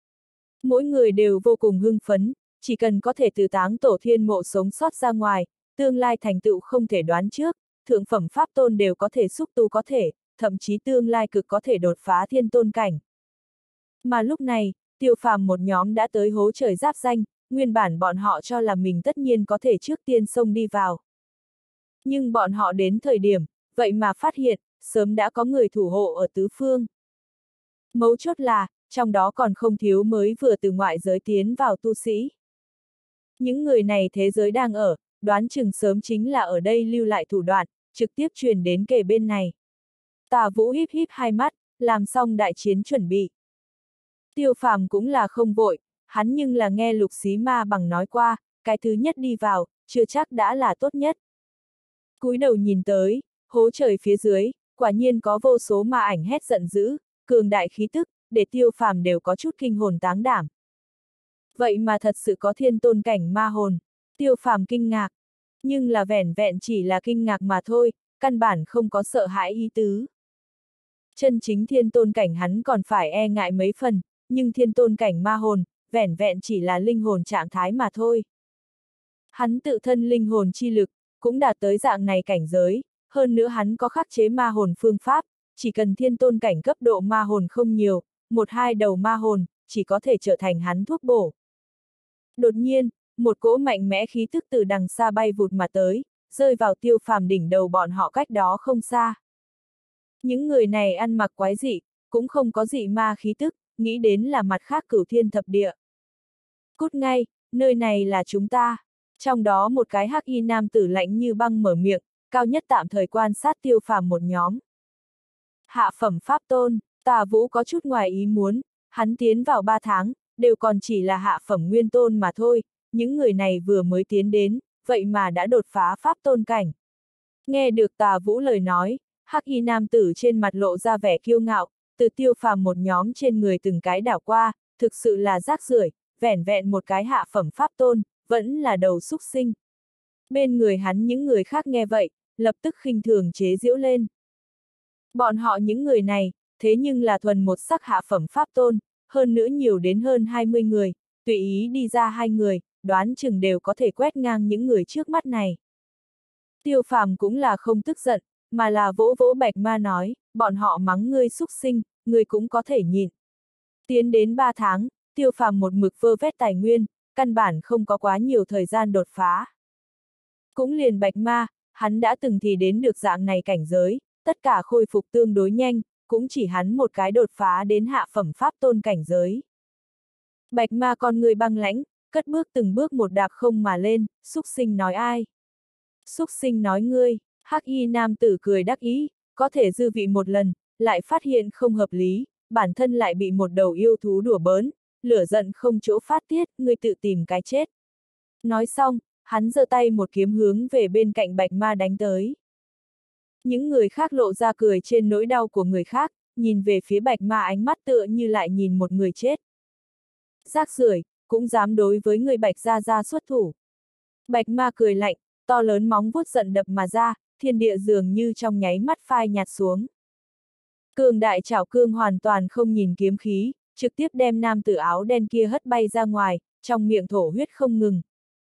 Mỗi người đều vô cùng hưng phấn, chỉ cần có thể từ Táng Tổ Thiên Mộ sống sót ra ngoài, tương lai thành tựu không thể đoán trước, thượng phẩm pháp tôn đều có thể xúc tu có thể, thậm chí tương lai cực có thể đột phá thiên tôn cảnh. Mà lúc này, Tiêu Phàm một nhóm đã tới hố trời giáp danh, nguyên bản bọn họ cho là mình tất nhiên có thể trước tiên xông đi vào. Nhưng bọn họ đến thời điểm, vậy mà phát hiện, sớm đã có người thủ hộ ở tứ phương. Mấu chốt là, trong đó còn không thiếu mới vừa từ ngoại giới tiến vào tu sĩ. Những người này thế giới đang ở, đoán chừng sớm chính là ở đây lưu lại thủ đoạn, trực tiếp truyền đến kề bên này. Tà Vũ híp híp hai mắt, làm xong đại chiến chuẩn bị. Tiêu Phàm cũng là không vội, hắn nhưng là nghe Lục Xí Ma Bằng nói qua, cái thứ nhất đi vào, chưa chắc đã là tốt nhất. Cúi đầu nhìn tới, hố trời phía dưới, quả nhiên có vô số ma ảnh hét giận dữ, cường đại khí tức, để Tiêu Phàm đều có chút kinh hồn táng đảm. Vậy mà thật sự có thiên tôn cảnh ma hồn, Tiêu Phàm kinh ngạc. Nhưng là vẻn vẹn chỉ là kinh ngạc mà thôi, căn bản không có sợ hãi ý tứ. Chân chính thiên tôn cảnh hắn còn phải e ngại mấy phần, nhưng thiên tôn cảnh ma hồn, vẻn vẹn chỉ là linh hồn trạng thái mà thôi. Hắn tự thân linh hồn chi lực, cũng đạt tới dạng này cảnh giới, hơn nữa hắn có khắc chế ma hồn phương pháp, chỉ cần thiên tôn cảnh cấp độ ma hồn không nhiều, một hai đầu ma hồn, chỉ có thể trở thành hắn thuốc bổ. Đột nhiên, một cỗ mạnh mẽ khí tức từ đằng xa bay vụt mà tới, rơi vào Tiêu Phàm đỉnh đầu bọn họ cách đó không xa. Những người này ăn mặc quái dị, cũng không có dị ma khí tức, nghĩ đến là mặt khác cửu thiên thập địa. Cút ngay, nơi này là chúng ta. Trong đó một cái hắc y nam tử lạnh như băng mở miệng, cao nhất tạm thời quan sát Tiêu Phàm một nhóm. Hạ phẩm pháp tôn, Tà Vũ có chút ngoài ý muốn, hắn tiến vào ba tháng, đều còn chỉ là hạ phẩm nguyên tôn mà thôi, những người này vừa mới tiến đến, vậy mà đã đột phá pháp tôn cảnh. Nghe được Tà Vũ lời nói, hắc y nam tử trên mặt lộ ra vẻ kiêu ngạo, từ Tiêu Phàm một nhóm trên người từng cái đảo qua, thực sự là rác rưởi, vẻn vẹn một cái hạ phẩm pháp tôn, vẫn là đầu súc sinh. Bên người hắn những người khác nghe vậy, lập tức khinh thường chế giễu lên. Bọn họ những người này, thế nhưng là thuần một sắc hạ phẩm pháp tôn, hơn nữa nhiều đến hơn hai mươi người, tùy ý đi ra hai người, đoán chừng đều có thể quét ngang những người trước mắt này. Tiêu Phàm cũng là không tức giận, mà là vỗ vỗ Bạch Ma nói, bọn họ mắng ngươi súc sinh, ngươi cũng có thể nhịn. Tiến đến ba tháng, Tiêu Phàm một mực vơ vét tài nguyên, căn bản không có quá nhiều thời gian đột phá. Cũng liền Bạch Ma, hắn đã từng thì đến được dạng này cảnh giới, tất cả khôi phục tương đối nhanh, cũng chỉ hắn một cái đột phá đến hạ phẩm pháp tôn cảnh giới. Bạch Ma con người băng lãnh, cất bước từng bước một đạp không mà lên, súc sinh nói ai? Súc sinh nói ngươi, hắc y nam tử cười đắc ý, có thể dư vị một lần, lại phát hiện không hợp lý, bản thân lại bị một đầu yêu thú đùa bỡn, lửa giận không chỗ phát tiết, ngươi tự tìm cái chết. Nói xong, hắn giơ tay một kiếm hướng về bên cạnh Bạch Ma đánh tới. Những người khác lộ ra cười trên nỗi đau của người khác, nhìn về phía Bạch Ma ánh mắt tựa như lại nhìn một người chết. Rác rưởi, cũng dám đối với người Bạch gia gia xuất thủ. Bạch Ma cười lạnh, to lớn móng vuốt giận đập mà ra, thiên địa dường như trong nháy mắt phai nhạt xuống. Cường đại chảo cương hoàn toàn không nhìn kiếm khí, trực tiếp đem nam tử áo đen kia hất bay ra ngoài, trong miệng thổ huyết không ngừng.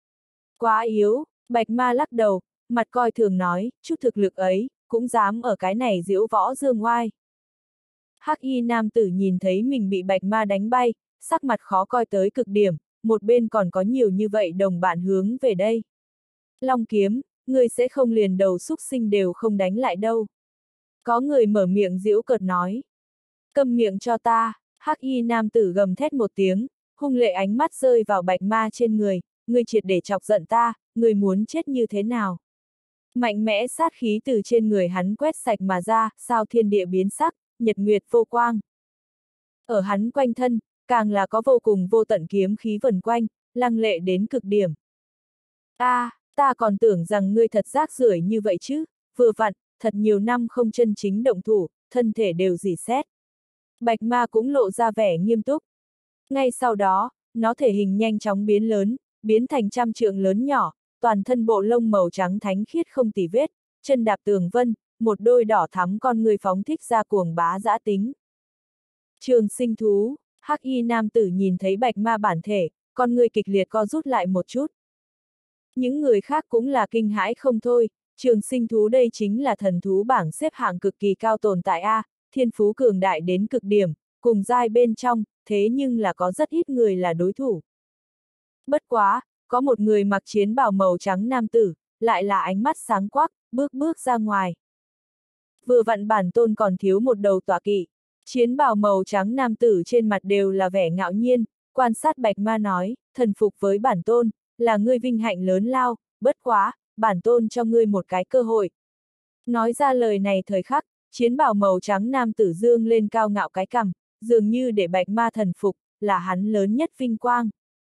Quá yếu, Bạch Ma lắc đầu, mặt coi thường nói, chút thực lực ấy, cũng dám ở cái này diễu võ dương oai. Hắc y nam tử nhìn thấy mình bị Bạch Ma đánh bay, sắc mặt khó coi tới cực điểm, một bên còn có nhiều như vậy đồng bạn hướng về đây. Long kiếm, người sẽ không liền đầu súc sinh đều không đánh lại đâu. Có người mở miệng giễu cợt nói. Câm miệng cho ta, hắc y nam tử gầm thét một tiếng, hung lệ ánh mắt rơi vào Bạch Ma trên người, ngươi triệt để chọc giận ta, ngươi muốn chết như thế nào? Mạnh mẽ sát khí từ trên người hắn quét sạch mà ra, sao thiên địa biến sắc, nhật nguyệt vô quang. Ở hắn quanh thân, càng là có vô cùng vô tận kiếm khí vần quanh, lăng lệ đến cực điểm. Ta, à, ta còn tưởng rằng ngươi thật rác rưởi như vậy chứ, vừa vặn, thật nhiều năm không chân chính động thủ, thân thể đều rỉ sét. Bạch Ma cũng lộ ra vẻ nghiêm túc. Ngay sau đó, nó thể hình nhanh chóng biến lớn, biến thành trăm trượng lớn nhỏ, toàn thân bộ lông màu trắng thánh khiết không tì vết, chân đạp tường vân, một đôi đỏ thắm con người phóng thích ra cuồng bá dã tính. Trường sinh thú, hắc y nam tử nhìn thấy Bạch Ma bản thể, con người kịch liệt co rút lại một chút. Những người khác cũng là kinh hãi không thôi, trường sinh thú đây chính là thần thú bảng xếp hạng cực kỳ cao tồn tại A, thiên phú cường đại đến cực điểm, cùng giai bên trong, thế nhưng là có rất ít người là đối thủ. Bất quá, có một người mặc chiến bào màu trắng nam tử, lại là ánh mắt sáng quắc, bước bước ra ngoài. Vừa vặn bản tôn còn thiếu một đầu tọa kỵ, chiến bào màu trắng nam tử trên mặt đều là vẻ ngạo nhiên, quan sát Bạch Ma nói, thần phục với bản tôn, là ngươi vinh hạnh lớn lao, bất quá, bản tôn cho ngươi một cái cơ hội. Nói ra lời này thời khắc, chiến bào màu trắng nam tử dương lên cao ngạo cái cằm, dường như để Bạch Ma thần phục, là hắn lớn nhất vinh quang.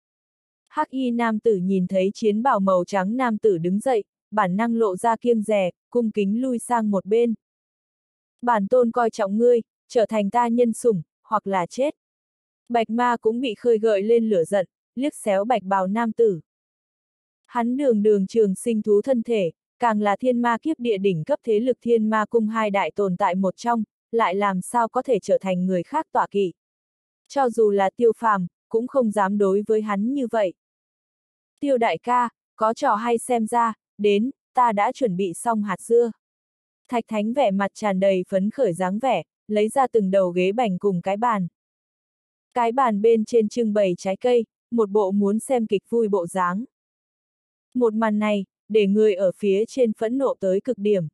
Hắc y nam tử nhìn thấy chiến bào màu trắng nam tử đứng dậy, bản năng lộ ra kiêng dè, cung kính lui sang một bên. Bản tôn coi trọng ngươi, trở thành ta nhân sủng, hoặc là chết. Bạch Ma cũng bị khơi gợi lên lửa giận, liếc xéo bạch bào nam tử. Hắn đường đường trường sinh thú thân thể, càng là thiên ma kiếp địa đỉnh cấp thế lực thiên ma cung hai đại tồn tại một trong, lại làm sao có thể trở thành người khác tọa kỵ. Cho dù là Tiêu Phàm, cũng không dám đối với hắn như vậy. Tiêu đại ca, có trò hay xem ra, đến, ta đã chuẩn bị xong hạt dưa. Thạch Thánh vẻ mặt tràn đầy phấn khởi dáng vẻ, lấy ra từng đầu ghế bành cùng cái bàn. Cái bàn bên trên trưng bày trái cây, một bộ muốn xem kịch vui bộ dáng. Một màn này, để người ở phía trên phẫn nộ tới cực điểm.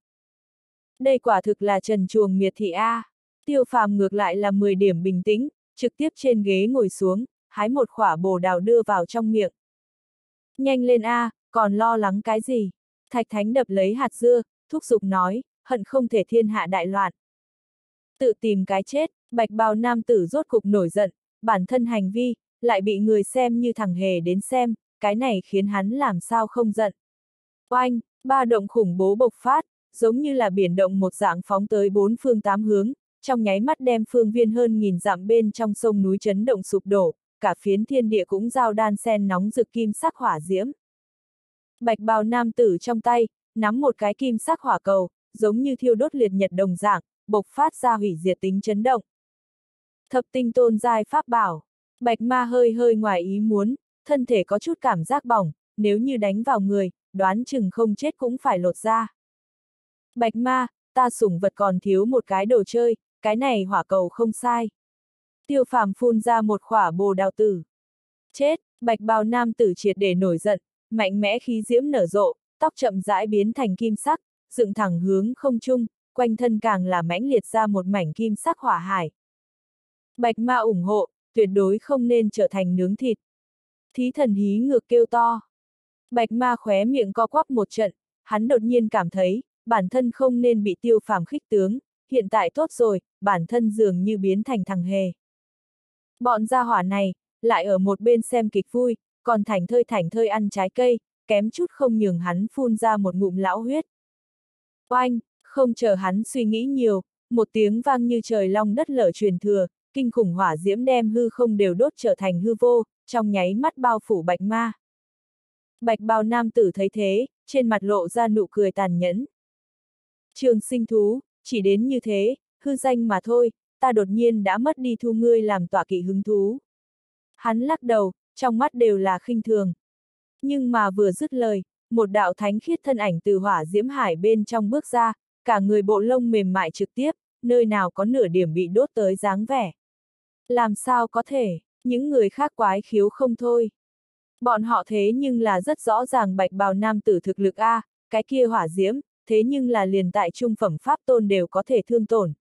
Đây quả thực là trần truồng miệt thị A. Tiêu Phàm ngược lại là mười điểm bình tĩnh, trực tiếp trên ghế ngồi xuống, hái một quả bồ đào đưa vào trong miệng. Nhanh lên A, còn lo lắng cái gì? Thạch Thánh đập lấy hạt dưa, thúc giục nói, hận không thể thiên hạ đại loạn. Tự tìm cái chết, bạch bào nam tử rốt cục nổi giận, bản thân hành vi, lại bị người xem như thằng hề đến xem, cái này khiến hắn làm sao không giận. Oanh, ba động khủng bố bộc phát, giống như là biển động một dạng phóng tới bốn phương tám hướng, trong nháy mắt đem phương viên hơn nghìn dặm bên trong sông núi chấn động sụp đổ, cả phiến thiên địa cũng giao đan sen nóng rực kim sắc hỏa diễm. Bạch bào nam tử trong tay, nắm một cái kim sắc hỏa cầu, giống như thiêu đốt liệt nhật đồng dạng, bộc phát ra hủy diệt tính chấn động. Thập tinh tôn giai pháp bảo, bạch ma hơi hơi ngoài ý muốn, thân thể có chút cảm giác bỏng, nếu như đánh vào người, đoán chừng không chết cũng phải lột ra. Bạch ma, ta sủng vật còn thiếu một cái đồ chơi, cái này hỏa cầu không sai. Tiêu Phàm phun ra một quả bồ đào tử. Chết, bạch bào nam tử triệt để nổi giận, mạnh mẽ khí diễm nở rộ, tóc chậm rãi biến thành kim sắc, dựng thẳng hướng không trung, quanh thân càng là mãnh liệt ra một mảnh kim sắc hỏa hải. Bạch ma ủng hộ, tuyệt đối không nên trở thành nướng thịt. Thí thần hí ngược kêu to. Bạch ma khóe miệng co quắp một trận, hắn đột nhiên cảm thấy, bản thân không nên bị Tiêu Phàm khích tướng, hiện tại tốt rồi, bản thân dường như biến thành thằng hề. Bọn gia hỏa này, lại ở một bên xem kịch vui, còn thảnh thơi thảnh thơi ăn trái cây, kém chút không nhường hắn phun ra một ngụm lão huyết. Oanh, không chờ hắn suy nghĩ nhiều, một tiếng vang như trời long đất lở truyền thừa, kinh khủng hỏa diễm đem hư không đều đốt trở thành hư vô, trong nháy mắt bao phủ bạch ma. Bạch bào nam tử thấy thế, trên mặt lộ ra nụ cười tàn nhẫn. Trường sinh thú, chỉ đến như thế, hư danh mà thôi, ta đột nhiên đã mất đi thu ngươi làm tọa kỵ hứng thú. Hắn lắc đầu, trong mắt đều là khinh thường. Nhưng mà vừa dứt lời, một đạo thánh khiết thân ảnh từ hỏa diễm hải bên trong bước ra, cả người bộ lông mềm mại trực tiếp, nơi nào có nửa điểm bị đốt tới dáng vẻ. Làm sao có thể, những người khác quái khiếu không thôi. Bọn họ thế nhưng là rất rõ ràng bạch bào nam tử thực lực A, cái kia hỏa diễm, thế nhưng là liền tại trung phẩm pháp tôn đều có thể thương tổn.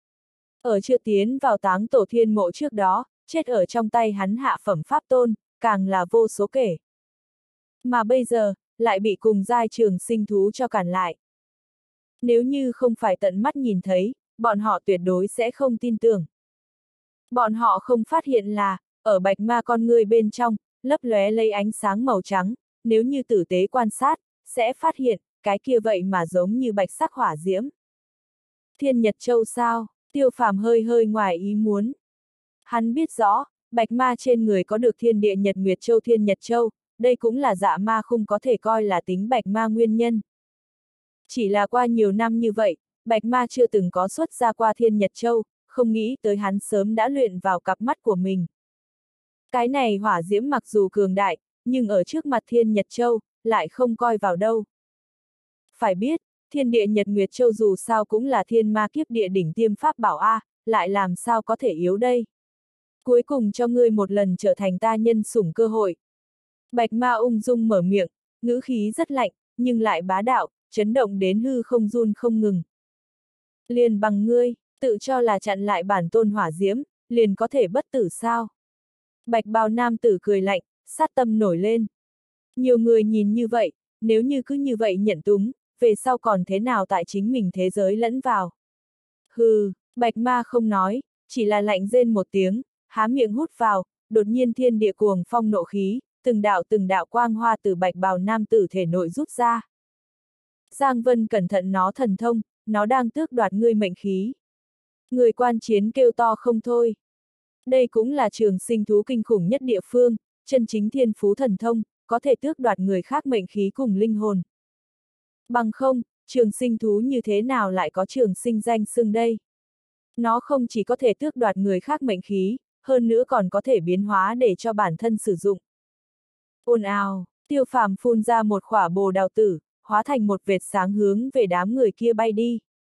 Ở chưa tiến vào táng tổ thiên mộ trước đó, chết ở trong tay hắn hạ phẩm pháp tôn, càng là vô số kể. Mà bây giờ, lại bị cùng giai trường sinh thú cho cản lại. Nếu như không phải tận mắt nhìn thấy, bọn họ tuyệt đối sẽ không tin tưởng. Bọn họ không phát hiện là, ở bạch ma con ngươi bên trong, lấp lóe lấy ánh sáng màu trắng, nếu như tử tế quan sát, sẽ phát hiện, cái kia vậy mà giống như bạch sắc hỏa diễm. Thiên Nhật Châu sao? Tiêu Phàm hơi hơi ngoài ý muốn. Hắn biết rõ, bạch ma trên người có được thiên địa Nhật Nguyệt Châu Thiên Nhật Châu, đây cũng là dạ ma không có thể coi là tính bạch ma nguyên nhân. Chỉ là qua nhiều năm như vậy, bạch ma chưa từng có xuất ra qua Thiên Nhật Châu, không nghĩ tới hắn sớm đã luyện vào cặp mắt của mình. Cái này hỏa diễm mặc dù cường đại, nhưng ở trước mặt Thiên Nhật Châu, lại không coi vào đâu. Phải biết, thiên địa Nhật Nguyệt Châu dù sao cũng là thiên ma kiếp địa đỉnh tiêm pháp bảo A, lại làm sao có thể yếu đây. Cuối cùng cho ngươi một lần trở thành ta nhân sủng cơ hội. Bạch ma ung dung mở miệng, ngữ khí rất lạnh, nhưng lại bá đạo, chấn động đến hư không run không ngừng. Liền bằng ngươi, tự cho là chặn lại bản tôn hỏa diễm, liền có thể bất tử sao? Bạch bào nam tử cười lạnh, sát tâm nổi lên. Nhiều người nhìn như vậy, nếu như cứ như vậy nhận túng, về sau còn thế nào tại chính mình thế giới lẫn vào. Hừ, bạch ma không nói, chỉ là lạnh rên một tiếng, há miệng hút vào, đột nhiên thiên địa cuồng phong nộ khí, từng đạo từng đạo quang hoa từ bạch bào nam tử thể nội rút ra. Giang Vân cẩn thận nó thần thông, nó đang tước đoạt ngươi mệnh khí. Người quan chiến kêu to không thôi. Đây cũng là trường sinh thú kinh khủng nhất địa phương, chân chính thiên phú thần thông, có thể tước đoạt người khác mệnh khí cùng linh hồn. Bằng không, trường sinh thú như thế nào lại có trường sinh danh xưng đây? Nó không chỉ có thể tước đoạt người khác mệnh khí, hơn nữa còn có thể biến hóa để cho bản thân sử dụng. Ồn ào, Tiêu Phàm phun ra một khỏa bồ đào tử, hóa thành một vệt sáng hướng về đám người kia bay đi.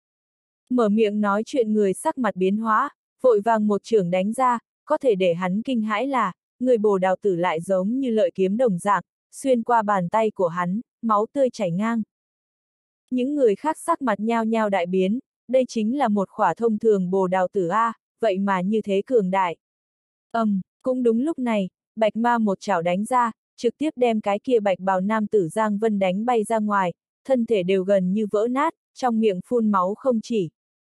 Mở miệng nói chuyện người sắc mặt biến hóa, vội vàng một chưởng đánh ra, có thể để hắn kinh hãi là, người bồ đào tử lại giống như lợi kiếm đồng dạng, xuyên qua bàn tay của hắn, máu tươi chảy ngang. Những người khác sắc mặt nhao nhao đại biến, đây chính là một khỏa thông thường bồ đào tử A, vậy mà như thế cường đại. Ầm, um, cũng đúng lúc này, bạch ma một chảo đánh ra, trực tiếp đem cái kia bạch bào nam tử Giang Vân đánh bay ra ngoài, thân thể đều gần như vỡ nát, trong miệng phun máu không chỉ.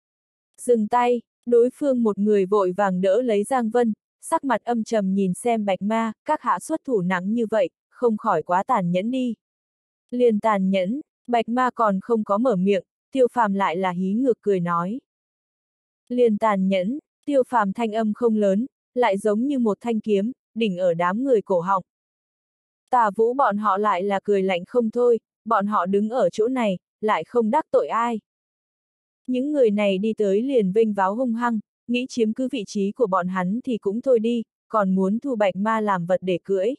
Dừng tay, đối phương một người vội vàng đỡ lấy Giang Vân, sắc mặt âm trầm nhìn xem bạch ma, các hạ xuất thủ nặng như vậy, không khỏi quá tàn nhẫn đi. Liền tàn nhẫn, bạch ma còn không có mở miệng, Tiêu Phàm lại là hí ngược cười nói. Liền tàn nhẫn, Tiêu Phàm thanh âm không lớn, lại giống như một thanh kiếm, đỉnh ở đám người cổ họng. Tà Vũ bọn họ lại là cười lạnh không thôi, bọn họ đứng ở chỗ này, lại không đắc tội ai. Những người này đi tới liền vênh váo hung hăng, nghĩ chiếm cứ vị trí của bọn hắn thì cũng thôi đi, còn muốn thu bạch ma làm vật để cưỡi.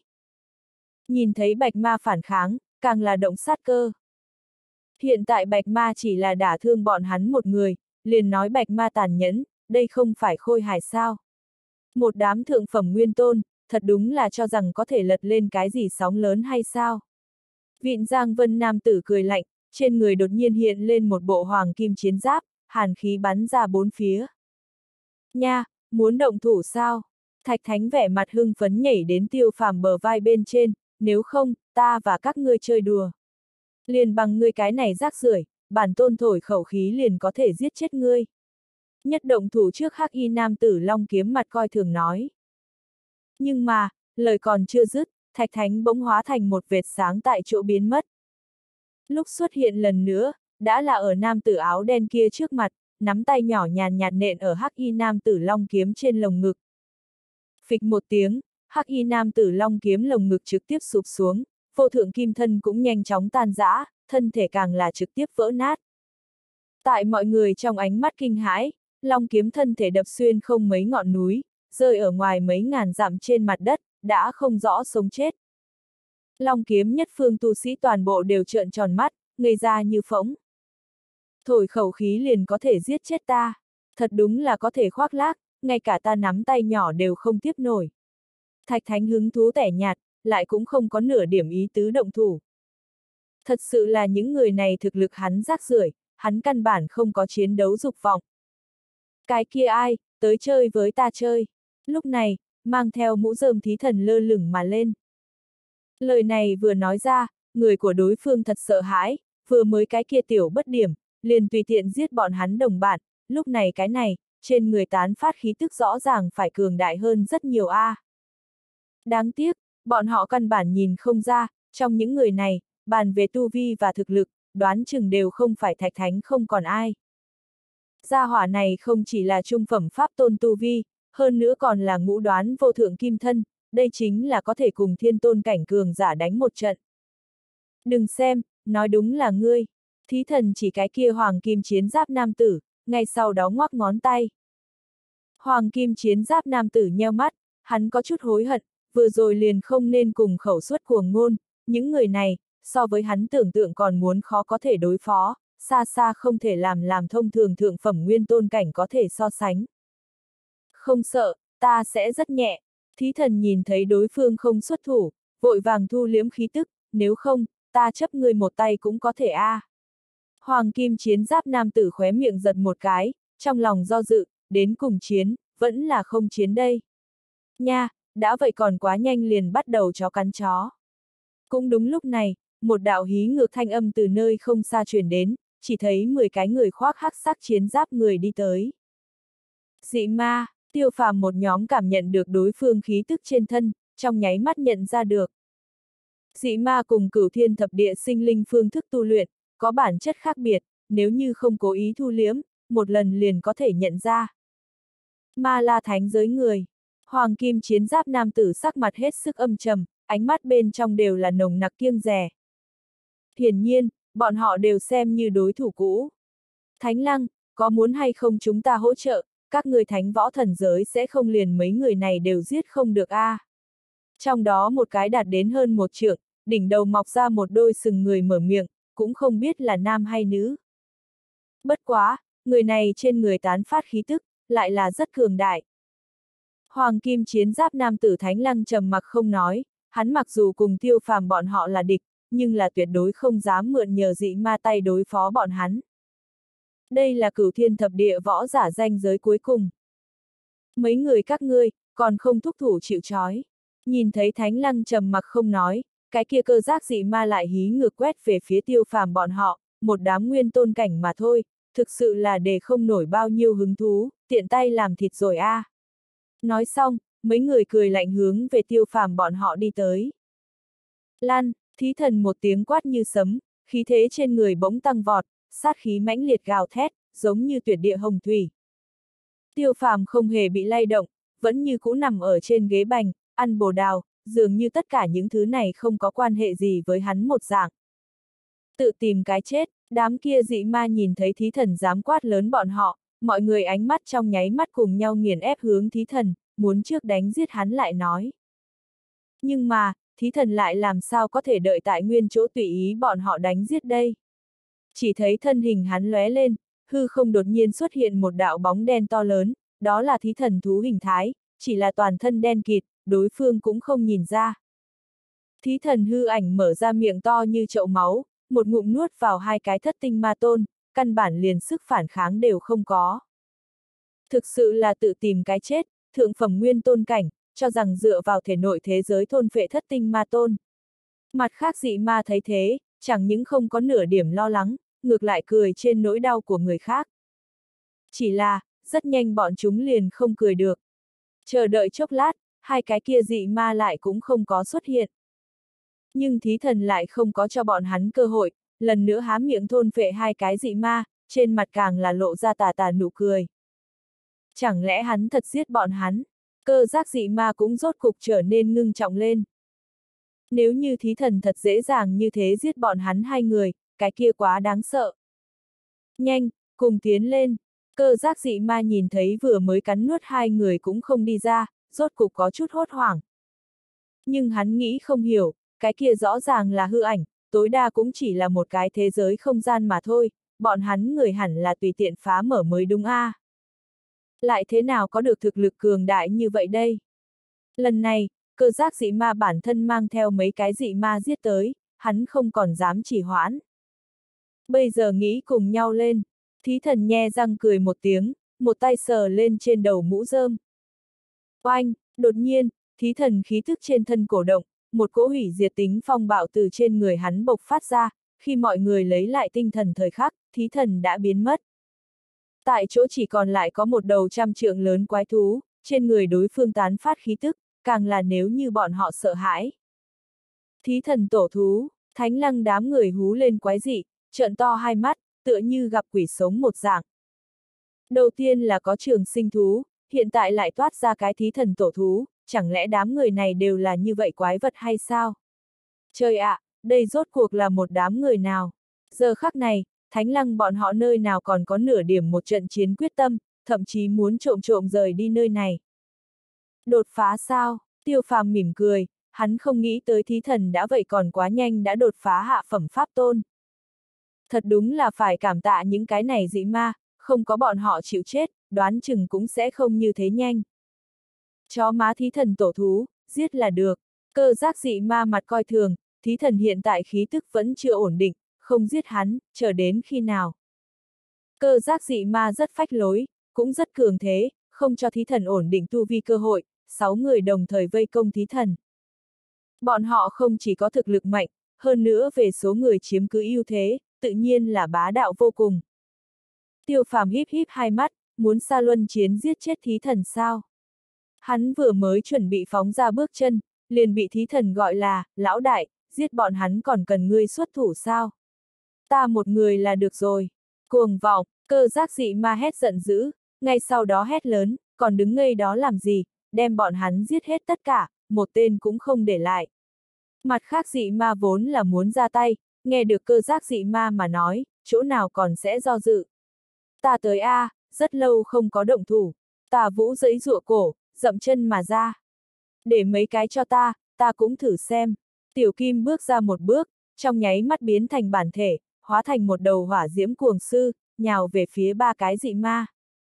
Nhìn thấy bạch ma phản kháng, càng là động sát cơ. Hiện tại bạch ma chỉ là đả thương bọn hắn một người, liền nói bạch ma tàn nhẫn, đây không phải khôi hài sao. Một đám thượng phẩm nguyên tôn, thật đúng là cho rằng có thể lật lên cái gì sóng lớn hay sao. Vịn Giang Vân nam tử cười lạnh, trên người đột nhiên hiện lên một bộ hoàng kim chiến giáp, hàn khí bắn ra bốn phía. Nha, muốn động thủ sao? Thạch Thánh vẻ mặt hưng phấn nhảy đến Tiêu Phàm bờ vai bên trên, nếu không, ta và các ngươi chơi đùa. Liền bằng ngươi cái này rác rưởi, bản tôn thổi khẩu khí liền có thể giết chết ngươi. Nhất động thủ trước hắc y nam tử long kiếm mặt coi thường nói. Nhưng mà, lời còn chưa dứt, Thạch Thánh bỗng hóa thành một vệt sáng tại chỗ biến mất. Lúc xuất hiện lần nữa, đã là ở nam tử áo đen kia trước mặt, nắm tay nhỏ nhàn nhạt nện ở hắc y nam tử long kiếm trên lồng ngực. Phịch một tiếng, hắc y nam tử long kiếm lồng ngực trực tiếp sụp xuống, vô thượng kim thân cũng nhanh chóng tan rã, thân thể càng là trực tiếp vỡ nát. Tại mọi người trong ánh mắt kinh hãi, long kiếm thân thể đập xuyên không mấy ngọn núi, rơi ở ngoài mấy ngàn dặm trên mặt đất, đã không rõ sống chết. Long kiếm nhất phương tu sĩ toàn bộ đều trợn tròn mắt, ngây ra như phỗng. Thổi khẩu khí liền có thể giết chết ta, thật đúng là có thể khoác lác, ngay cả ta nắm tay nhỏ đều không tiếp nổi. Thạch Thánh hứng thú tẻ nhạt, lại cũng không có nửa điểm ý tứ động thủ. Thật sự là những người này thực lực hắn rác rưởi, hắn căn bản không có chiến đấu dục vọng. Cái kia ai, tới chơi với ta chơi. Lúc này, mang theo mũ rơm thí thần lơ lửng mà lên. Lời này vừa nói ra, người của đối phương thật sợ hãi, vừa mới cái kia tiểu bất điểm, liền tùy tiện giết bọn hắn đồng bạn, lúc này cái này, trên người tán phát khí tức rõ ràng phải cường đại hơn rất nhiều a. À. Đáng tiếc, bọn họ căn bản nhìn không ra, trong những người này, bàn về tu vi và thực lực, đoán chừng đều không phải Thạch Thánh không còn ai. Gia hỏa này không chỉ là trung phẩm pháp tôn tu vi, hơn nữa còn là ngũ đoán vô thượng kim thân, đây chính là có thể cùng thiên tôn cảnh cường giả đánh một trận. Đừng xem, nói đúng là ngươi. Thí thần chỉ cái kia hoàng kim chiến giáp nam tử, ngay sau đó ngoắc ngón tay. Hoàng kim chiến giáp nam tử nheo mắt, hắn có chút hối hận, vừa rồi liền không nên cùng khẩu suất cuồng ngôn, những người này, so với hắn tưởng tượng còn muốn khó có thể đối phó, xa xa không thể làm làm thông thường thượng phẩm nguyên tôn cảnh có thể so sánh. Không sợ, ta sẽ rất nhẹ. Thí thần nhìn thấy đối phương không xuất thủ, vội vàng thu liếm khí tức, nếu không, ta chấp ngươi một tay cũng có thể a. À. Hoàng kim chiến giáp nam tử khóe miệng giật một cái, trong lòng do dự, đến cùng chiến, vẫn là không chiến đây. Nha, đã vậy còn quá nhanh liền bắt đầu chó cắn chó. Cũng đúng lúc này, một đạo hí ngược thanh âm từ nơi không xa truyền đến, chỉ thấy mười cái người khoác hắc sắc chiến giáp người đi tới. Dị ma, Tiêu Phàm một nhóm cảm nhận được đối phương khí tức trên thân, trong nháy mắt nhận ra được. Dị ma cùng cửu thiên thập địa sinh linh phương thức tu luyện, có bản chất khác biệt, nếu như không cố ý thu liếm, một lần liền có thể nhận ra. Ma La thánh giới người, hoàng kim chiến giáp nam tử sắc mặt hết sức âm trầm, ánh mắt bên trong đều là nồng nặc kiêng dè. Hiển nhiên, bọn họ đều xem như đối thủ cũ. Thánh Lăng, có muốn hay không chúng ta hỗ trợ, các người thánh võ thần giới sẽ không liền mấy người này đều giết không được a. À. Trong đó một cái đạt đến hơn một trượng, đỉnh đầu mọc ra một đôi sừng người mở miệng, cũng không biết là nam hay nữ. Bất quá, người này trên người tán phát khí tức, lại là rất cường đại. Hoàng kim chiến giáp nam tử Thánh Lăng trầm mặc không nói, hắn mặc dù cùng Tiêu Phàm bọn họ là địch, nhưng là tuyệt đối không dám mượn nhờ dị ma tay đối phó bọn hắn. Đây là cửu thiên thập địa võ giả danh giới cuối cùng. Mấy người các ngươi, còn không thúc thủ chịu trói. Nhìn thấy Thánh Lăng trầm mặc không nói, cái kia cơ giác dị ma lại hí ngược quét về phía Tiêu Phàm bọn họ, một đám nguyên tôn cảnh mà thôi, thực sự là để không nổi bao nhiêu hứng thú, tiện tay làm thịt rồi a. À. Nói xong, mấy người cười lạnh hướng về Tiêu Phàm bọn họ đi tới. Lan, thí thần một tiếng quát như sấm, khí thế trên người bỗng tăng vọt, sát khí mãnh liệt gào thét, giống như tuyệt địa hồng thủy. Tiêu Phàm không hề bị lay động, vẫn như cũ nằm ở trên ghế bành, ăn bồ đào, dường như tất cả những thứ này không có quan hệ gì với hắn một dạng. Tự tìm cái chết, đám kia dị ma nhìn thấy thí thần dám quát lớn bọn họ, mọi người ánh mắt trong nháy mắt cùng nhau nghiền ép hướng thí thần, muốn trước đánh giết hắn lại nói. Nhưng mà, thí thần lại làm sao có thể đợi tại nguyên chỗ tùy ý bọn họ đánh giết đây. Chỉ thấy thân hình hắn lóe lên, hư không đột nhiên xuất hiện một đạo bóng đen to lớn, đó là thí thần thú hình thái, chỉ là toàn thân đen kịt, đối phương cũng không nhìn ra. Thí thần hư ảnh mở ra miệng to như chậu máu, một ngụm nuốt vào hai cái thất tinh ma tôn, căn bản liền sức phản kháng đều không có. Thực sự là tự tìm cái chết, thượng phẩm nguyên tôn cảnh, cho rằng dựa vào thể nội thế giới thôn phệ thất tinh ma tôn. Mặt khác dị ma thấy thế, chẳng những không có nửa điểm lo lắng, ngược lại cười trên nỗi đau của người khác. Chỉ là, rất nhanh bọn chúng liền không cười được. Chờ đợi chốc lát, hai cái kia dị ma lại cũng không có xuất hiện. Nhưng thí thần lại không có cho bọn hắn cơ hội, lần nữa há miệng thôn phệ hai cái dị ma, trên mặt càng là lộ ra tà tà nụ cười. Chẳng lẽ hắn thật giết bọn hắn? Cơ giác dị ma cũng rốt cục trở nên ngưng trọng lên. Nếu như thí thần thật dễ dàng như thế giết bọn hắn hai người, cái kia quá đáng sợ. Nhanh, cùng tiến lên. Cơ giác dị ma nhìn thấy vừa mới cắn nuốt hai người cũng không đi ra, rốt cục có chút hốt hoảng. Nhưng hắn nghĩ không hiểu, cái kia rõ ràng là hư ảnh, tối đa cũng chỉ là một cái thế giới không gian mà thôi, bọn hắn người hẳn là tùy tiện phá mở mới đúng a. À. Lại thế nào có được thực lực cường đại như vậy đây? Lần này, cơ giác dị ma bản thân mang theo mấy cái dị ma giết tới, hắn không còn dám chỉ hoãn. Bây giờ nghĩ cùng nhau lên, thí thần nhe răng cười một tiếng, một tay sờ lên trên đầu mũ rơm. Oanh, đột nhiên, thí thần khí tức trên thân cổ động, một cỗ hủy diệt tính phong bạo từ trên người hắn bộc phát ra, khi mọi người lấy lại tinh thần thời khắc, thí thần đã biến mất. Tại chỗ chỉ còn lại có một đầu trăm trượng lớn quái thú, trên người đối phương tán phát khí tức, càng là nếu như bọn họ sợ hãi. Thí thần tổ thú, Thánh Lăng đám người hú lên quái dị, trợn to hai mắt, tựa như gặp quỷ sống một dạng. Đầu tiên là có trường sinh thú, hiện tại lại toát ra cái thí thần tổ thú, chẳng lẽ đám người này đều là như vậy quái vật hay sao? Trời ạ, à, đây rốt cuộc là một đám người nào? Giờ khắc này, Thánh Lăng bọn họ nơi nào còn có nửa điểm một trận chiến quyết tâm, thậm chí muốn trộm trộm rời đi nơi này. Đột phá sao? Tiêu Phàm mỉm cười, hắn không nghĩ tới thí thần đã vậy còn quá nhanh đã đột phá hạ phẩm pháp tôn. Thật đúng là phải cảm tạ những cái này dị ma, không có bọn họ chịu chết, đoán chừng cũng sẽ không như thế nhanh. Chó má thí thần tổ thú, giết là được. Cơ giác dị ma mặt coi thường, thí thần hiện tại khí tức vẫn chưa ổn định, không giết hắn, chờ đến khi nào. Cơ giác dị ma rất phách lối, cũng rất cường thế, không cho thí thần ổn định tu vi cơ hội, sáu người đồng thời vây công thí thần. Bọn họ không chỉ có thực lực mạnh, hơn nữa về số người chiếm cứ ưu thế, tự nhiên là bá đạo vô cùng. Tiêu Phàm híp híp hai mắt, muốn xa luân chiến giết chết thí thần sao? Hắn vừa mới chuẩn bị phóng ra bước chân, liền bị thí thần gọi là, lão đại, giết bọn hắn còn cần ngươi xuất thủ sao? Ta một người là được rồi. Cuồng vọng, cơ giác dị ma hét giận dữ, ngay sau đó hét lớn, còn đứng ngây đó làm gì, đem bọn hắn giết hết tất cả, một tên cũng không để lại. Mặt khác dị ma vốn là muốn ra tay, nghe được cơ giác dị ma mà nói, chỗ nào còn sẽ do dự. Ta tới a, à, rất lâu không có động thủ, Tà Vũ giãy giụa cổ, dậm chân mà ra. Để mấy cái cho ta, ta cũng thử xem. Tiểu Kim bước ra một bước, trong nháy mắt biến thành bản thể, hóa thành một đầu hỏa diễm cuồng sư, nhào về phía ba cái dị ma.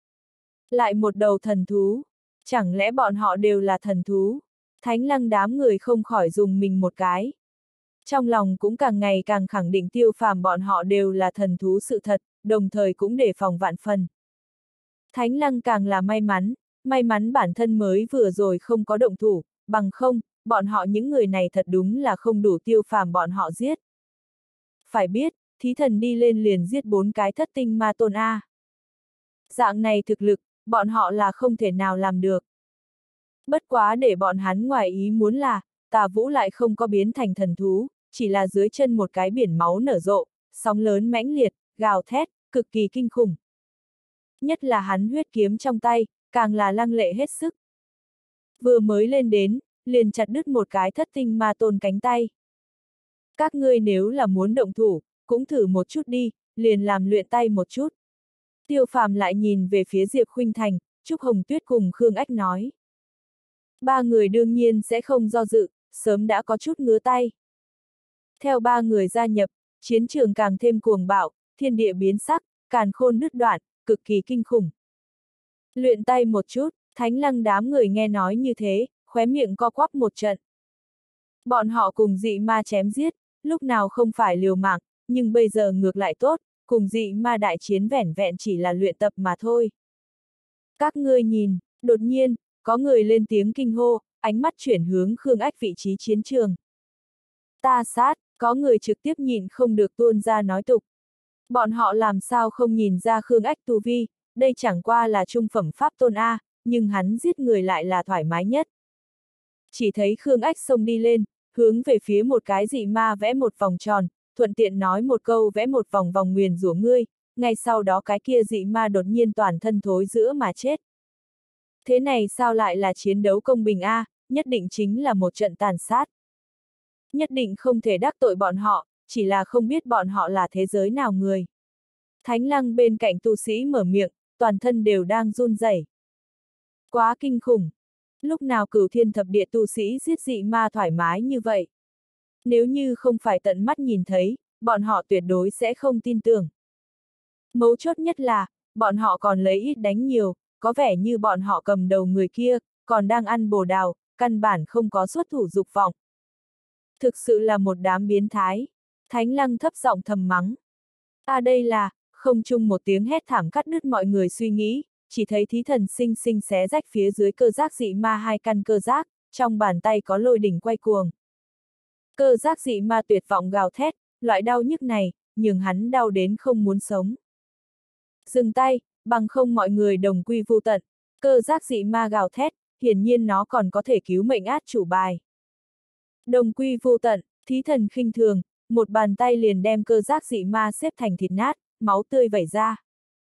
Lại một đầu thần thú. Chẳng lẽ bọn họ đều là thần thú? Thánh Lăng đám người không khỏi dùng mình một cái. Trong lòng cũng càng ngày càng khẳng định Tiêu Phàm bọn họ đều là thần thú sự thật, đồng thời cũng đề phòng vạn phần. Thánh Lăng càng là may mắn, may mắn bản thân mới vừa rồi không có động thủ, bằng không, bọn họ những người này thật đúng là không đủ Tiêu Phàm bọn họ giết. Phải biết, thí thần đi lên liền giết bốn cái thất tinh ma tôn A. Dạng này thực lực, bọn họ là không thể nào làm được. Bất quá để bọn hắn ngoài ý muốn là, Tà Vũ lại không có biến thành thần thú, chỉ là dưới chân một cái biển máu nở rộ, sóng lớn mãnh liệt, gào thét, cực kỳ kinh khủng. Nhất là hắn huyết kiếm trong tay, càng là lăng lệ hết sức. Vừa mới lên đến, liền chặt đứt một cái thất tinh ma tôn cánh tay. Các ngươi nếu là muốn động thủ, cũng thử một chút đi, liền làm luyện tay một chút. Tiêu Phàm lại nhìn về phía Diệp Khuynh Thành, Trúc Hồng Tuyết cùng Khương Ách nói. Ba người đương nhiên sẽ không do dự, sớm đã có chút ngứa tay. Theo ba người gia nhập, chiến trường càng thêm cuồng bạo, thiên địa biến sắc, càn khôn nứt đoạn, cực kỳ kinh khủng. Luyện tay một chút, Thánh Lăng đám người nghe nói như thế, khóe miệng co quắp một trận. Bọn họ cùng dị ma chém giết, lúc nào không phải liều mạng, nhưng bây giờ ngược lại tốt, cùng dị ma đại chiến vẻn vẹn chỉ là luyện tập mà thôi. Các ngươi nhìn, đột nhiên, có người lên tiếng kinh hô, ánh mắt chuyển hướng Khương Ách vị trí chiến trường. Ta sát, có người trực tiếp nhìn không được tuôn ra nói tục. Bọn họ làm sao không nhìn ra Khương Ách tu vi, đây chẳng qua là trung phẩm pháp tôn A, nhưng hắn giết người lại là thoải mái nhất. Chỉ thấy Khương Ách xông đi lên, hướng về phía một cái dị ma vẽ một vòng tròn, thuận tiện nói một câu vẽ một vòng vòng nguyền rủa ngươi, ngay sau đó cái kia dị ma đột nhiên toàn thân thối rữa mà chết. Thế này sao lại là chiến đấu công bình A, nhất định chính là một trận tàn sát. Nhất định không thể đắc tội bọn họ, chỉ là không biết bọn họ là thế giới nào người. Thánh Lăng bên cạnh tu sĩ mở miệng, toàn thân đều đang run rẩy. Quá kinh khủng. Lúc nào Cửu Thiên Thập Địa tu sĩ giết dị ma thoải mái như vậy? Nếu như không phải tận mắt nhìn thấy, bọn họ tuyệt đối sẽ không tin tưởng. Mấu chốt nhất là, bọn họ còn lấy ít đánh nhiều, có vẻ như bọn họ cầm đầu người kia, còn đang ăn bồ đào, căn bản không có xuất thủ dục vọng. Thực sự là một đám biến thái. Thánh Lăng thấp giọng thầm mắng. À đây là, không chung một tiếng hét thảm cắt đứt mọi người suy nghĩ, chỉ thấy thí thần sinh sinh xé rách phía dưới cơ giác dị ma hai căn cơ giác, trong bàn tay có lôi đỉnh quay cuồng. Cơ giác dị ma tuyệt vọng gào thét, loại đau nhức này, nhường hắn đau đến không muốn sống. Dừng tay, bằng không mọi người đồng quy vu tận, cơ giác dị ma gào thét, hiển nhiên nó còn có thể cứu mệnh át chủ bài. Đồng quy vu tận, thí thần khinh thường, một bàn tay liền đem cơ giác dị ma xếp thành thịt nát, máu tươi vẩy ra.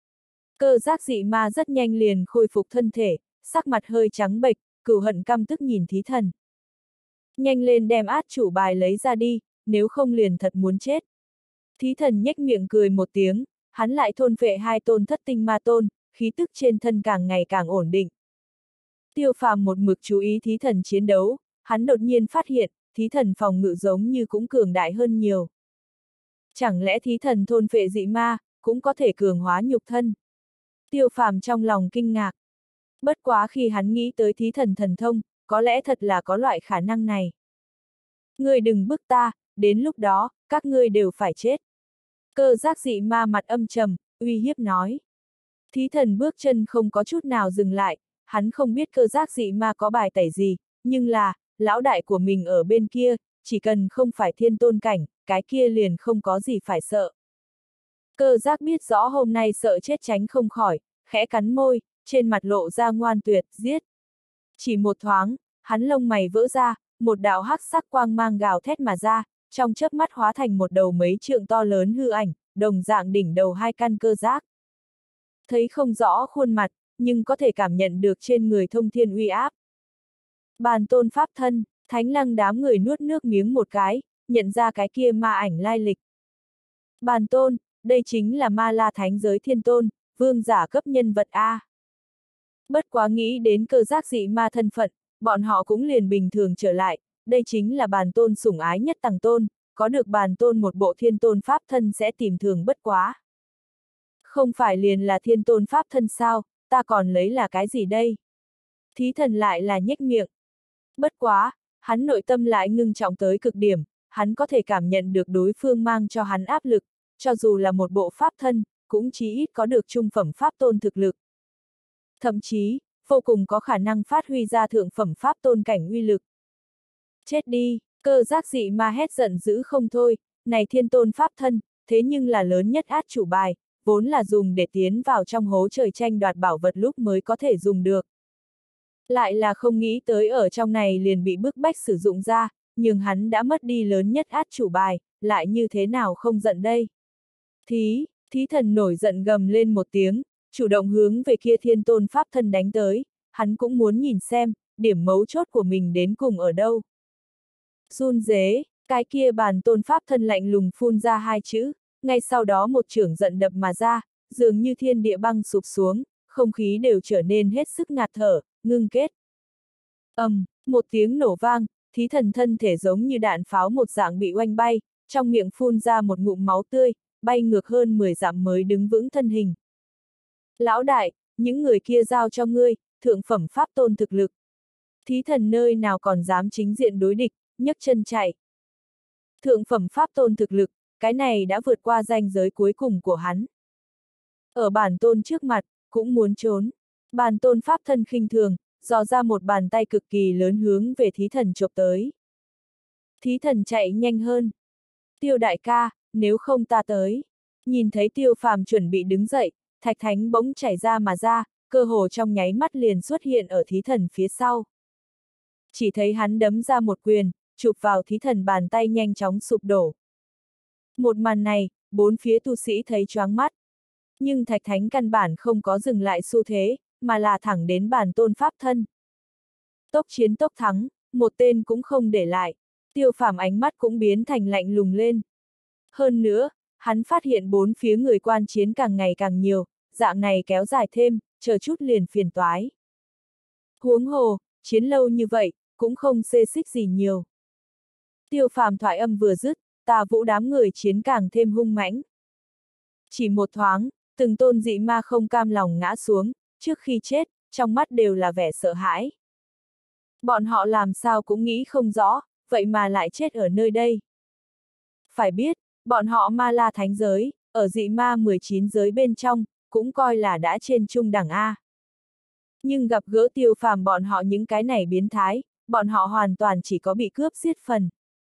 Cơ giác dị ma rất nhanh liền khôi phục thân thể, sắc mặt hơi trắng bệch, cừu hận căm tức nhìn thí thần. Nhanh lên đem át chủ bài lấy ra đi, nếu không liền thật muốn chết. Thí thần nhếch miệng cười một tiếng, hắn lại thôn phệ hai tôn thất tinh ma tôn, khí tức trên thân càng ngày càng ổn định. Tiêu Phàm một mực chú ý thí thần chiến đấu, hắn đột nhiên phát hiện, thí thần phòng ngự giống như cũng cường đại hơn nhiều. Chẳng lẽ thí thần thôn phệ dị ma, cũng có thể cường hóa nhục thân? Tiêu Phàm trong lòng kinh ngạc. Bất quá khi hắn nghĩ tới thí thần thần thông, có lẽ thật là có loại khả năng này. Ngươi đừng bức ta, đến lúc đó, các ngươi đều phải chết. Cơ giác dị ma mặt âm trầm, uy hiếp nói. Thí thần bước chân không có chút nào dừng lại, hắn không biết cơ giác dị ma có bài tẩy gì, nhưng là, lão đại của mình ở bên kia, chỉ cần không phải thiên tôn cảnh, cái kia liền không có gì phải sợ. Cơ giác biết rõ hôm nay sợ chết tránh không khỏi, khẽ cắn môi, trên mặt lộ ra ngoan tuyệt, giết. Chỉ một thoáng, hắn lông mày vỡ ra, một đạo hắc sắc quang mang gào thét mà ra, trong chớp mắt hóa thành một đầu mấy trượng to lớn hư ảnh, đồng dạng đỉnh đầu hai căn cơ giác. Thấy không rõ khuôn mặt, nhưng có thể cảm nhận được trên người thông thiên uy áp. Bàn tôn pháp thân, Thánh Lăng đám người nuốt nước miếng một cái, nhận ra cái kia ma ảnh lai lịch. Bàn tôn, đây chính là ma la thánh giới thiên tôn, vương giả cấp nhân vật A. Bất quá nghĩ đến cơ giác dị ma thân phận, bọn họ cũng liền bình thường trở lại, đây chính là bản tôn sủng ái nhất Tằng Tôn, có được bản tôn một bộ thiên tôn pháp thân sẽ tìm thường bất quá. Không phải liền là thiên tôn pháp thân sao, ta còn lấy là cái gì đây? Thí thần lại là nhếch miệng. Bất quá, hắn nội tâm lại ngưng trọng tới cực điểm, hắn có thể cảm nhận được đối phương mang cho hắn áp lực, cho dù là một bộ pháp thân, cũng chí ít có được trung phẩm pháp tôn thực lực. Thậm chí, vô cùng có khả năng phát huy ra thượng phẩm pháp tôn cảnh uy lực. Chết đi, Cơ Giác Dị Ma hét giận dữ không thôi, này thiên tôn pháp thân, thế nhưng là lớn nhất át chủ bài, vốn là dùng để tiến vào trong hố trời tranh đoạt bảo vật lúc mới có thể dùng được. Lại là không nghĩ tới ở trong này liền bị bức bách sử dụng ra, nhưng hắn đã mất đi lớn nhất át chủ bài, lại như thế nào không giận đây? Thí, thí thần nổi giận gầm lên một tiếng, chủ động hướng về kia thiên tôn pháp thân đánh tới, hắn cũng muốn nhìn xem, điểm mấu chốt của mình đến cùng ở đâu. Run rế, cái kia bản tôn pháp thân lạnh lùng phun ra hai chữ, ngay sau đó một chưởng giận đập mà ra, dường như thiên địa băng sụp xuống, không khí đều trở nên hết sức ngạt thở, ngưng kết. ầm, um, một tiếng nổ vang, thí thần thân thể giống như đạn pháo một dạng bị oanh bay, trong miệng phun ra một ngụm máu tươi, bay ngược hơn mười dặm mới đứng vững thân hình. Lão đại, những người kia giao cho ngươi, thượng phẩm pháp tôn thực lực. Thí thần nơi nào còn dám chính diện đối địch, nhấc chân chạy. Thượng phẩm pháp tôn thực lực, cái này đã vượt qua ranh giới cuối cùng của hắn. Ở bản tôn trước mặt, cũng muốn trốn. Bản tôn pháp thân khinh thường, dò ra một bàn tay cực kỳ lớn hướng về thí thần chộp tới. Thí thần chạy nhanh hơn. Tiêu đại ca, nếu không ta tới. Nhìn thấy Tiêu Phàm chuẩn bị đứng dậy, Thạch Thánh bỗng chảy ra mà ra, cơ hồ trong nháy mắt liền xuất hiện ở thí thần phía sau. Chỉ thấy hắn đấm ra một quyền, chụp vào thí thần bàn tay nhanh chóng sụp đổ. Một màn này, bốn phía tu sĩ thấy choáng mắt. Nhưng Thạch Thánh căn bản không có dừng lại xu thế, mà là thẳng đến bản tôn pháp thân. Tốc chiến tốc thắng, một tên cũng không để lại. Tiêu Phàm ánh mắt cũng biến thành lạnh lùng lên. Hơn nữa, hắn phát hiện bốn phía người quan chiến càng ngày càng nhiều, dạng này kéo dài thêm, chờ chút liền phiền toái. Huống hồ, chiến lâu như vậy, cũng không xê xích gì nhiều. Tiêu Phàm thoại âm vừa dứt, Tà Vũ đám người chiến càng thêm hung mãnh. Chỉ một thoáng, từng tôn dị ma không cam lòng ngã xuống, trước khi chết, trong mắt đều là vẻ sợ hãi. Bọn họ làm sao cũng nghĩ không rõ, vậy mà lại chết ở nơi đây. Phải biết, bọn họ Ma La Thánh giới, ở dị ma mười chín giới bên trong, cũng coi là đã trên trung đẳng A. Nhưng gặp gỡ Tiêu Phàm bọn họ những cái này biến thái, bọn họ hoàn toàn chỉ có bị cướp giết phần.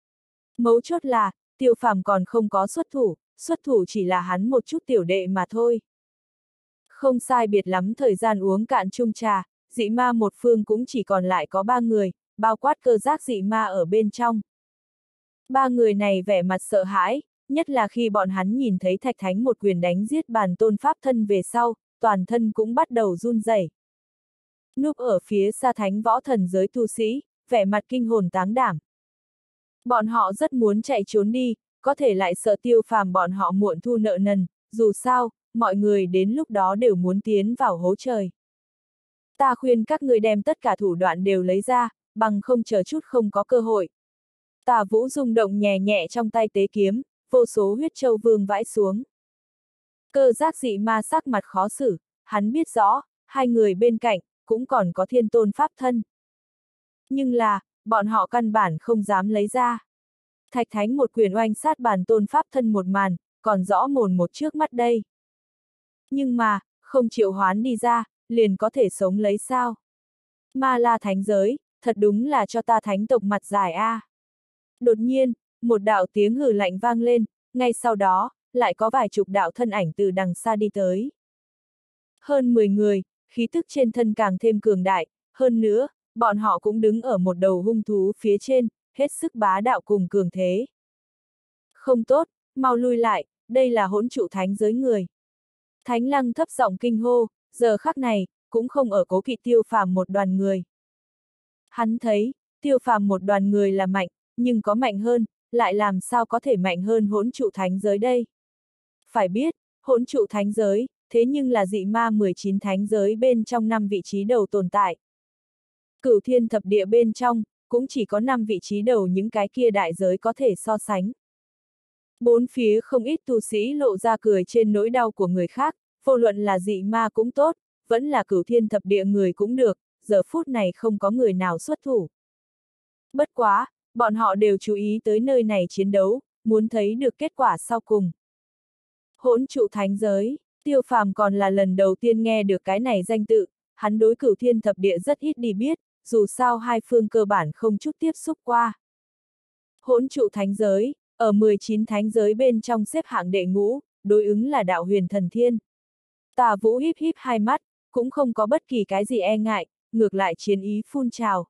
Mấu chốt là, Tiêu Phàm còn không có xuất thủ, xuất thủ chỉ là hắn một chút tiểu đệ mà thôi. Không sai biệt lắm thời gian uống cạn chung trà, dị ma một phương cũng chỉ còn lại có ba người, bao quát Cơ Giác dị ma ở bên trong. Ba người này vẻ mặt sợ hãi, nhất là khi bọn hắn nhìn thấy Thạch Thánh một quyền đánh giết bản tôn pháp thân về sau, toàn thân cũng bắt đầu run rẩy. Núp ở phía xa Thánh võ thần giới tu sĩ, vẻ mặt kinh hồn táng đảm. Bọn họ rất muốn chạy trốn đi, có thể lại sợ Tiêu Phàm bọn họ muộn thu nợ nần, dù sao, mọi người đến lúc đó đều muốn tiến vào hố trời. Ta khuyên các người đem tất cả thủ đoạn đều lấy ra, bằng không chờ chút không có cơ hội. Tà Vũ rung động nhẹ nhẹ trong tay tế kiếm, vô số huyết châu vương vãi xuống. Cơ Giác dị ma sắc mặt khó xử, hắn biết rõ, hai người bên cạnh, cũng còn có thiên tôn pháp thân. Nhưng là, bọn họ căn bản không dám lấy ra. Thạch Thánh một quyền oanh sát bản tôn pháp thân một màn, còn rõ mồn một trước mắt đây. Nhưng mà, không triệu hoán đi ra, liền có thể sống lấy sao? Ma La Thánh giới, thật đúng là cho ta thánh tộc mặt dài a. À. Đột nhiên, một đạo tiếng hừ lạnh vang lên, ngay sau đó, lại có vài chục đạo thân ảnh từ đằng xa đi tới. Hơn mười người, khí tức trên thân càng thêm cường đại, hơn nữa, bọn họ cũng đứng ở một đầu hung thú phía trên, hết sức bá đạo cùng cường thế. Không tốt, mau lui lại, đây là hỗn trụ thánh giới người. Thánh Lăng thấp giọng kinh hô, giờ khắc này, cũng không ở cố kỵ Tiêu Phàm một đoàn người. Hắn thấy, Tiêu Phàm một đoàn người là mạnh, nhưng có mạnh hơn, lại làm sao có thể mạnh hơn hỗn trụ thánh giới đây? Phải biết, hỗn trụ thánh giới, thế nhưng là dị ma mười chín thánh giới bên trong năm vị trí đầu tồn tại. Cửu thiên thập địa bên trong, cũng chỉ có năm vị trí đầu những cái kia đại giới có thể so sánh. Bốn phía không ít tu sĩ lộ ra cười trên nỗi đau của người khác, vô luận là dị ma cũng tốt, vẫn là cửu thiên thập địa người cũng được, giờ phút này không có người nào xuất thủ. Bất quá, bọn họ đều chú ý tới nơi này chiến đấu, muốn thấy được kết quả sau cùng. Hỗn trụ thánh giới, Tiêu Phàm còn là lần đầu tiên nghe được cái này danh tự, hắn đối cửu thiên thập địa rất ít đi biết, dù sao hai phương cơ bản không chút tiếp xúc qua. Hỗn trụ thánh giới, ở mười chín thánh giới bên trong xếp hạng đệ ngũ, đối ứng là đạo huyền thần thiên. Tà Vũ híp híp hai mắt, cũng không có bất kỳ cái gì e ngại, ngược lại chiến ý phun trào.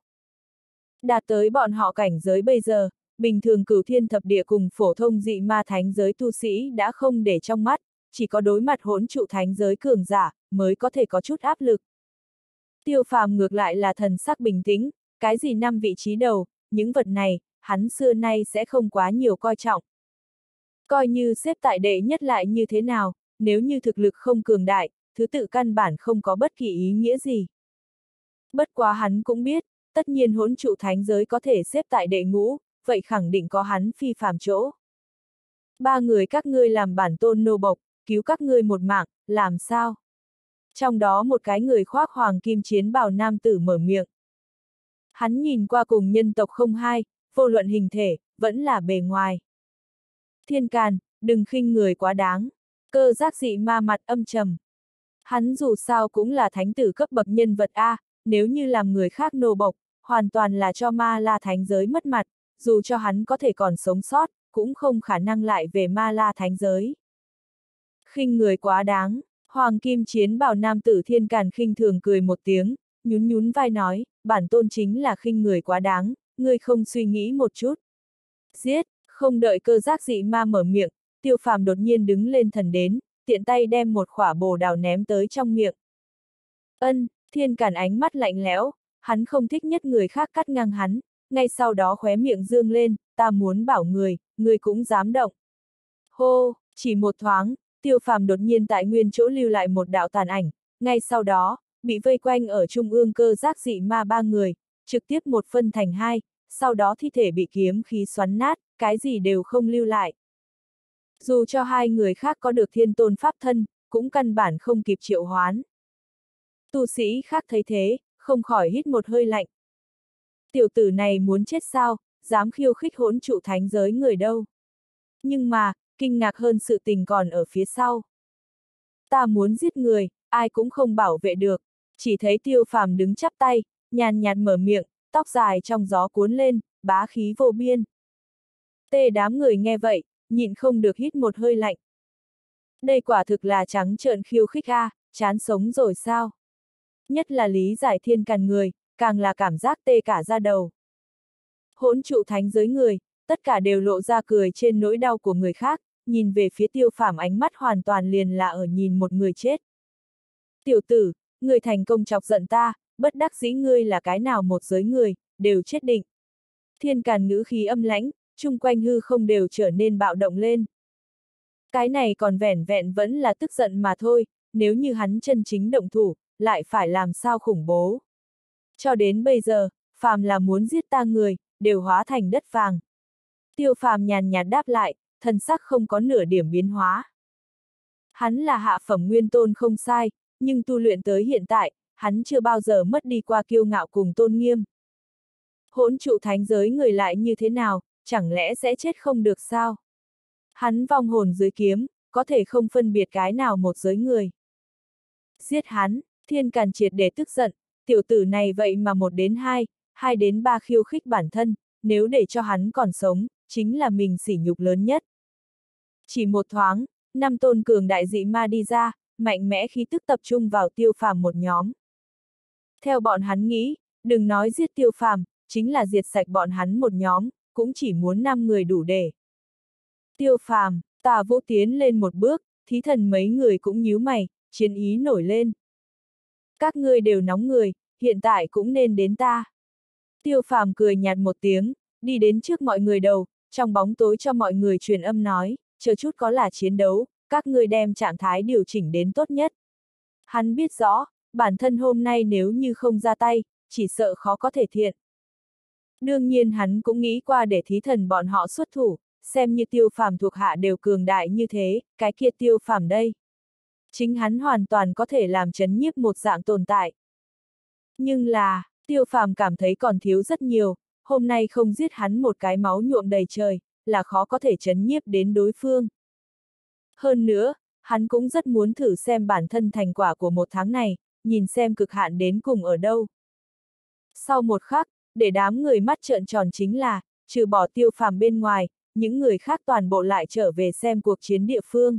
Đạt tới bọn họ cảnh giới bây giờ, bình thường cửu thiên thập địa cùng phổ thông dị ma thánh giới tu sĩ đã không để trong mắt, chỉ có đối mặt hỗn trụ thánh giới cường giả, mới có thể có chút áp lực. Tiêu Phàm ngược lại là thần sắc bình tĩnh, cái gì năm vị trí đầu, những vật này, hắn xưa nay sẽ không quá nhiều coi trọng. Coi như xếp tại đệ nhất lại như thế nào, nếu như thực lực không cường đại, thứ tự căn bản không có bất kỳ ý nghĩa gì. Bất quá hắn cũng biết, tất nhiên hỗn trụ thánh giới có thể xếp tại đệ ngũ, vậy khẳng định có hắn phi phàm chỗ. Ba người các ngươi làm bản tôn nô bộc, cứu các ngươi một mạng, làm sao? Trong đó một cái người khoác hoàng kim chiến bào nam tử mở miệng. Hắn nhìn qua cùng nhân tộc không hai, vô luận hình thể, vẫn là bề ngoài. Thiên Càn, đừng khinh người quá đáng. Cơ giác dị ma mặt âm trầm. Hắn dù sao cũng là thánh tử cấp bậc nhân vật A, nếu như làm người khác nô bộc, hoàn toàn là cho ma la thánh giới mất mặt, dù cho hắn có thể còn sống sót, cũng không khả năng lại về ma la thánh giới. Khinh người quá đáng, hoàng kim chiến bào nam tử Thiên Càn khinh thường cười một tiếng, nhún nhún vai nói, bản tôn chính là khinh người quá đáng, ngươi không suy nghĩ một chút. Giết, không đợi cơ giác dị ma mở miệng, Tiêu Phàm đột nhiên đứng lên thần đến, tiện tay đem một khỏa bồ đào ném tới trong miệng. Ân, Thiên Càn ánh mắt lạnh lẽo, hắn không thích nhất người khác cắt ngang hắn, ngay sau đó khóe miệng dương lên, ta muốn bảo người, người cũng dám động. Hô, chỉ một thoáng, Tiêu Phàm đột nhiên tại nguyên chỗ lưu lại một đạo tàn ảnh, ngay sau đó, bị vây quanh ở trung ương cơ giác dị ma ba người, trực tiếp một phân thành hai, sau đó thi thể bị kiếm khí xoắn nát, cái gì đều không lưu lại. Dù cho hai người khác có được thiên tôn pháp thân, cũng căn bản không kịp triệu hoán. Tu sĩ khác thấy thế, không khỏi hít một hơi lạnh. Tiểu tử này muốn chết sao, dám khiêu khích hỗn trụ thánh giới người đâu. Nhưng mà, kinh ngạc hơn sự tình còn ở phía sau. Ta muốn giết người, ai cũng không bảo vệ được, chỉ thấy Tiêu Phàm đứng chắp tay, nhàn nhạt mở miệng, tóc dài trong gió cuốn lên, bá khí vô biên. Tê đám người nghe vậy, nhịn không được hít một hơi lạnh. Đây quả thực là trắng trợn khiêu khích a, chán sống rồi sao? Nhất là lý giải Thiên Càn người, càng là cảm giác tê cả da đầu. Hỗn trụ thánh giới người, tất cả đều lộ ra cười trên nỗi đau của người khác, nhìn về phía Tiêu Phàm ánh mắt hoàn toàn liền là ở nhìn một người chết. Tiểu tử, người thành công chọc giận ta, bất đắc dĩ ngươi là cái nào một giới người, đều chết định. Thiên Càn ngữ khí âm lãnh, chung quanh hư không đều trở nên bạo động lên. Cái này còn vẻn vẹn vẫn là tức giận mà thôi, nếu như hắn chân chính động thủ, lại phải làm sao khủng bố. Cho đến bây giờ, phàm là muốn giết ta người, đều hóa thành đất vàng. Tiêu Phàm nhàn nhạt đáp lại, thần sắc không có nửa điểm biến hóa. Hắn là hạ phẩm nguyên tôn không sai, nhưng tu luyện tới hiện tại, hắn chưa bao giờ mất đi qua kiêu ngạo cùng tôn nghiêm. Hỗn trụ thánh giới người lại như thế nào, chẳng lẽ sẽ chết không được sao? Hắn vong hồn dưới kiếm, có thể không phân biệt cái nào một giới người. Giết hắn, Thiên Càn triệt để tức giận, tiểu tử này vậy mà một đến hai, hai đến ba khiêu khích bản thân, nếu để cho hắn còn sống, chính là mình sỉ nhục lớn nhất. Chỉ một thoáng, năm tôn cường đại dị ma đi ra, mạnh mẽ khí tức tập trung vào Tiêu Phàm một nhóm. Theo bọn hắn nghĩ, đừng nói giết Tiêu Phàm, chính là diệt sạch bọn hắn một nhóm, cũng chỉ muốn năm người đủ để. Tiêu Phàm, Tà Vũ tiến lên một bước, thí thần mấy người cũng nhíu mày, chiến ý nổi lên. Các ngươi đều nóng người, hiện tại cũng nên đến ta. Tiêu Phàm cười nhạt một tiếng, đi đến trước mọi người đầu, trong bóng tối cho mọi người truyền âm nói, chờ chút có là chiến đấu, các ngươi đem trạng thái điều chỉnh đến tốt nhất. Hắn biết rõ, bản thân hôm nay nếu như không ra tay, chỉ sợ khó có thể thiện. Đương nhiên hắn cũng nghĩ qua để thí thần bọn họ xuất thủ, xem như Tiêu Phàm thuộc hạ đều cường đại như thế, cái kia Tiêu Phàm đây. Chính hắn hoàn toàn có thể làm chấn nhiếp một dạng tồn tại. Nhưng là, Tiêu Phàm cảm thấy còn thiếu rất nhiều, hôm nay không giết hắn một cái máu nhuộm đầy trời, là khó có thể chấn nhiếp đến đối phương. Hơn nữa, hắn cũng rất muốn thử xem bản thân thành quả của một tháng này, nhìn xem cực hạn đến cùng ở đâu. Sau một khắc, để đám người mắt trợn tròn chính là, trừ bỏ Tiêu Phàm bên ngoài, những người khác toàn bộ lại trở về xem cuộc chiến địa phương.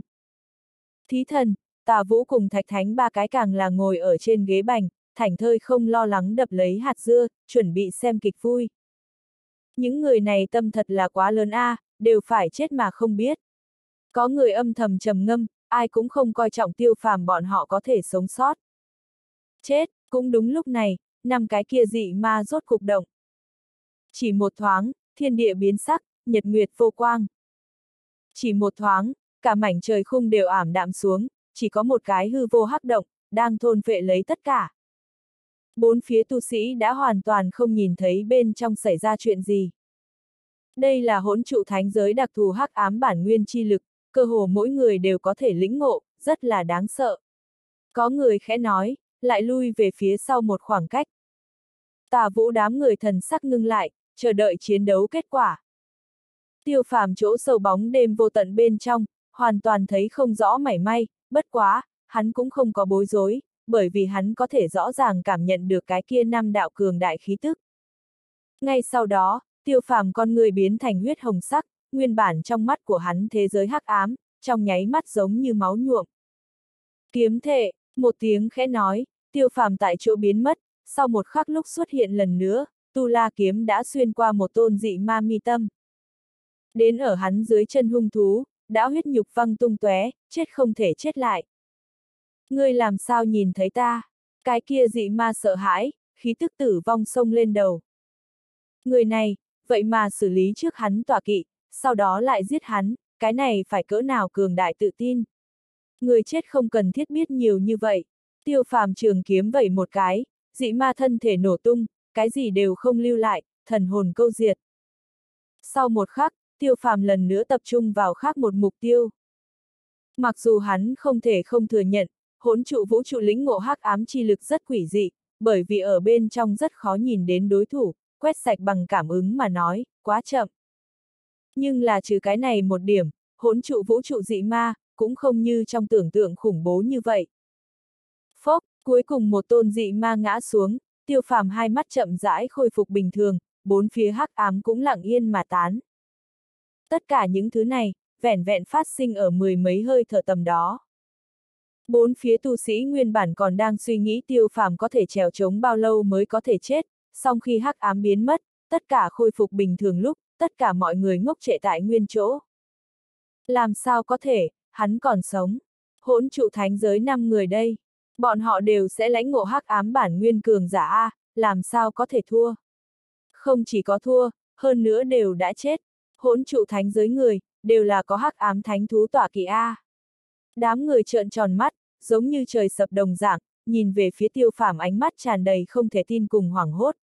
Thí thần, Tà Vũ cùng Thạch Thánh ba cái càng là ngồi ở trên ghế bành, thảnh thơi không lo lắng đập lấy hạt dưa, chuẩn bị xem kịch vui. Những người này tâm thật là quá lớn a, à, đều phải chết mà không biết. Có người âm thầm trầm ngâm, ai cũng không coi trọng Tiêu Phàm bọn họ có thể sống sót. Chết, cũng đúng lúc này, năm cái kia dị ma rốt cục động. Chỉ một thoáng, thiên địa biến sắc, nhật nguyệt vô quang. Chỉ một thoáng, cả mảnh trời khung đều ảm đạm xuống, chỉ có một cái hư vô hắc động, đang thôn phệ lấy tất cả. Bốn phía tu sĩ đã hoàn toàn không nhìn thấy bên trong xảy ra chuyện gì. Đây là hỗn trụ thánh giới đặc thù hắc ám bản nguyên chi lực, cơ hồ mỗi người đều có thể lĩnh ngộ, rất là đáng sợ. Có người khẽ nói, lại lui về phía sau một khoảng cách. Tà Vũ đám người thần sắc ngưng lại, chờ đợi chiến đấu kết quả. Tiêu Phàm chỗ sâu bóng đêm vô tận bên trong, hoàn toàn thấy không rõ mảy may, bất quá, hắn cũng không có bối rối, bởi vì hắn có thể rõ ràng cảm nhận được cái kia năm đạo cường đại khí tức. Ngay sau đó, Tiêu Phàm con người biến thành huyết hồng sắc, nguyên bản trong mắt của hắn thế giới hắc ám, trong nháy mắt giống như máu nhuộm. Kiếm thệ, một tiếng khẽ nói, Tiêu Phàm tại chỗ biến mất, sau một khắc lúc xuất hiện lần nữa, Tu La kiếm đã xuyên qua một tôn dị ma mi tâm. Đến ở hắn dưới chân hung thú, đã huyết nhục văng tung tóe, chết không thể chết lại. Ngươi làm sao nhìn thấy ta? Cái kia dị ma sợ hãi, khí tức tử vong xông lên đầu. Người này, vậy mà xử lý trước hắn tọa kỵ, sau đó lại giết hắn, cái này phải cỡ nào cường đại tự tin. Người chết không cần thiết biết nhiều như vậy. Tiêu Phàm trường kiếm vẩy một cái, dị ma thân thể nổ tung, cái gì đều không lưu lại, thần hồn câu diệt. Sau một khắc, Tiêu Phàm lần nữa tập trung vào khác một mục tiêu. Mặc dù hắn không thể không thừa nhận, hỗn trụ vũ trụ lĩnh ngộ hắc ám chi lực rất quỷ dị, bởi vì ở bên trong rất khó nhìn đến đối thủ, quét sạch bằng cảm ứng mà nói, quá chậm. Nhưng là trừ cái này một điểm, hỗn trụ vũ trụ dị ma, cũng không như trong tưởng tượng khủng bố như vậy. Phốc, cuối cùng một tôn dị ma ngã xuống, Tiêu Phàm hai mắt chậm rãi khôi phục bình thường, bốn phía hắc ám cũng lặng yên mà tán. Tất cả những thứ này, vẻn vẹn phát sinh ở mười mấy hơi thở tầm đó. Bốn phía tu sĩ nguyên bản còn đang suy nghĩ Tiêu Phàm có thể trèo trống bao lâu mới có thể chết, song khi hắc ám biến mất, tất cả khôi phục bình thường lúc, tất cả mọi người ngốc trệ tại nguyên chỗ. Làm sao có thể, hắn còn sống. Hỗn trụ thánh giới năm người đây. Bọn họ đều sẽ lãnh ngộ hắc ám bản nguyên cường giả a, làm sao có thể thua. Không chỉ có thua, hơn nữa đều đã chết. Hỗn trụ thánh giới người, đều là có hắc ám thánh thú tọa kỵ a. Đám người trợn tròn mắt, giống như trời sập đồng dạng, nhìn về phía Tiêu Phàm ánh mắt tràn đầy không thể tin cùng hoảng hốt.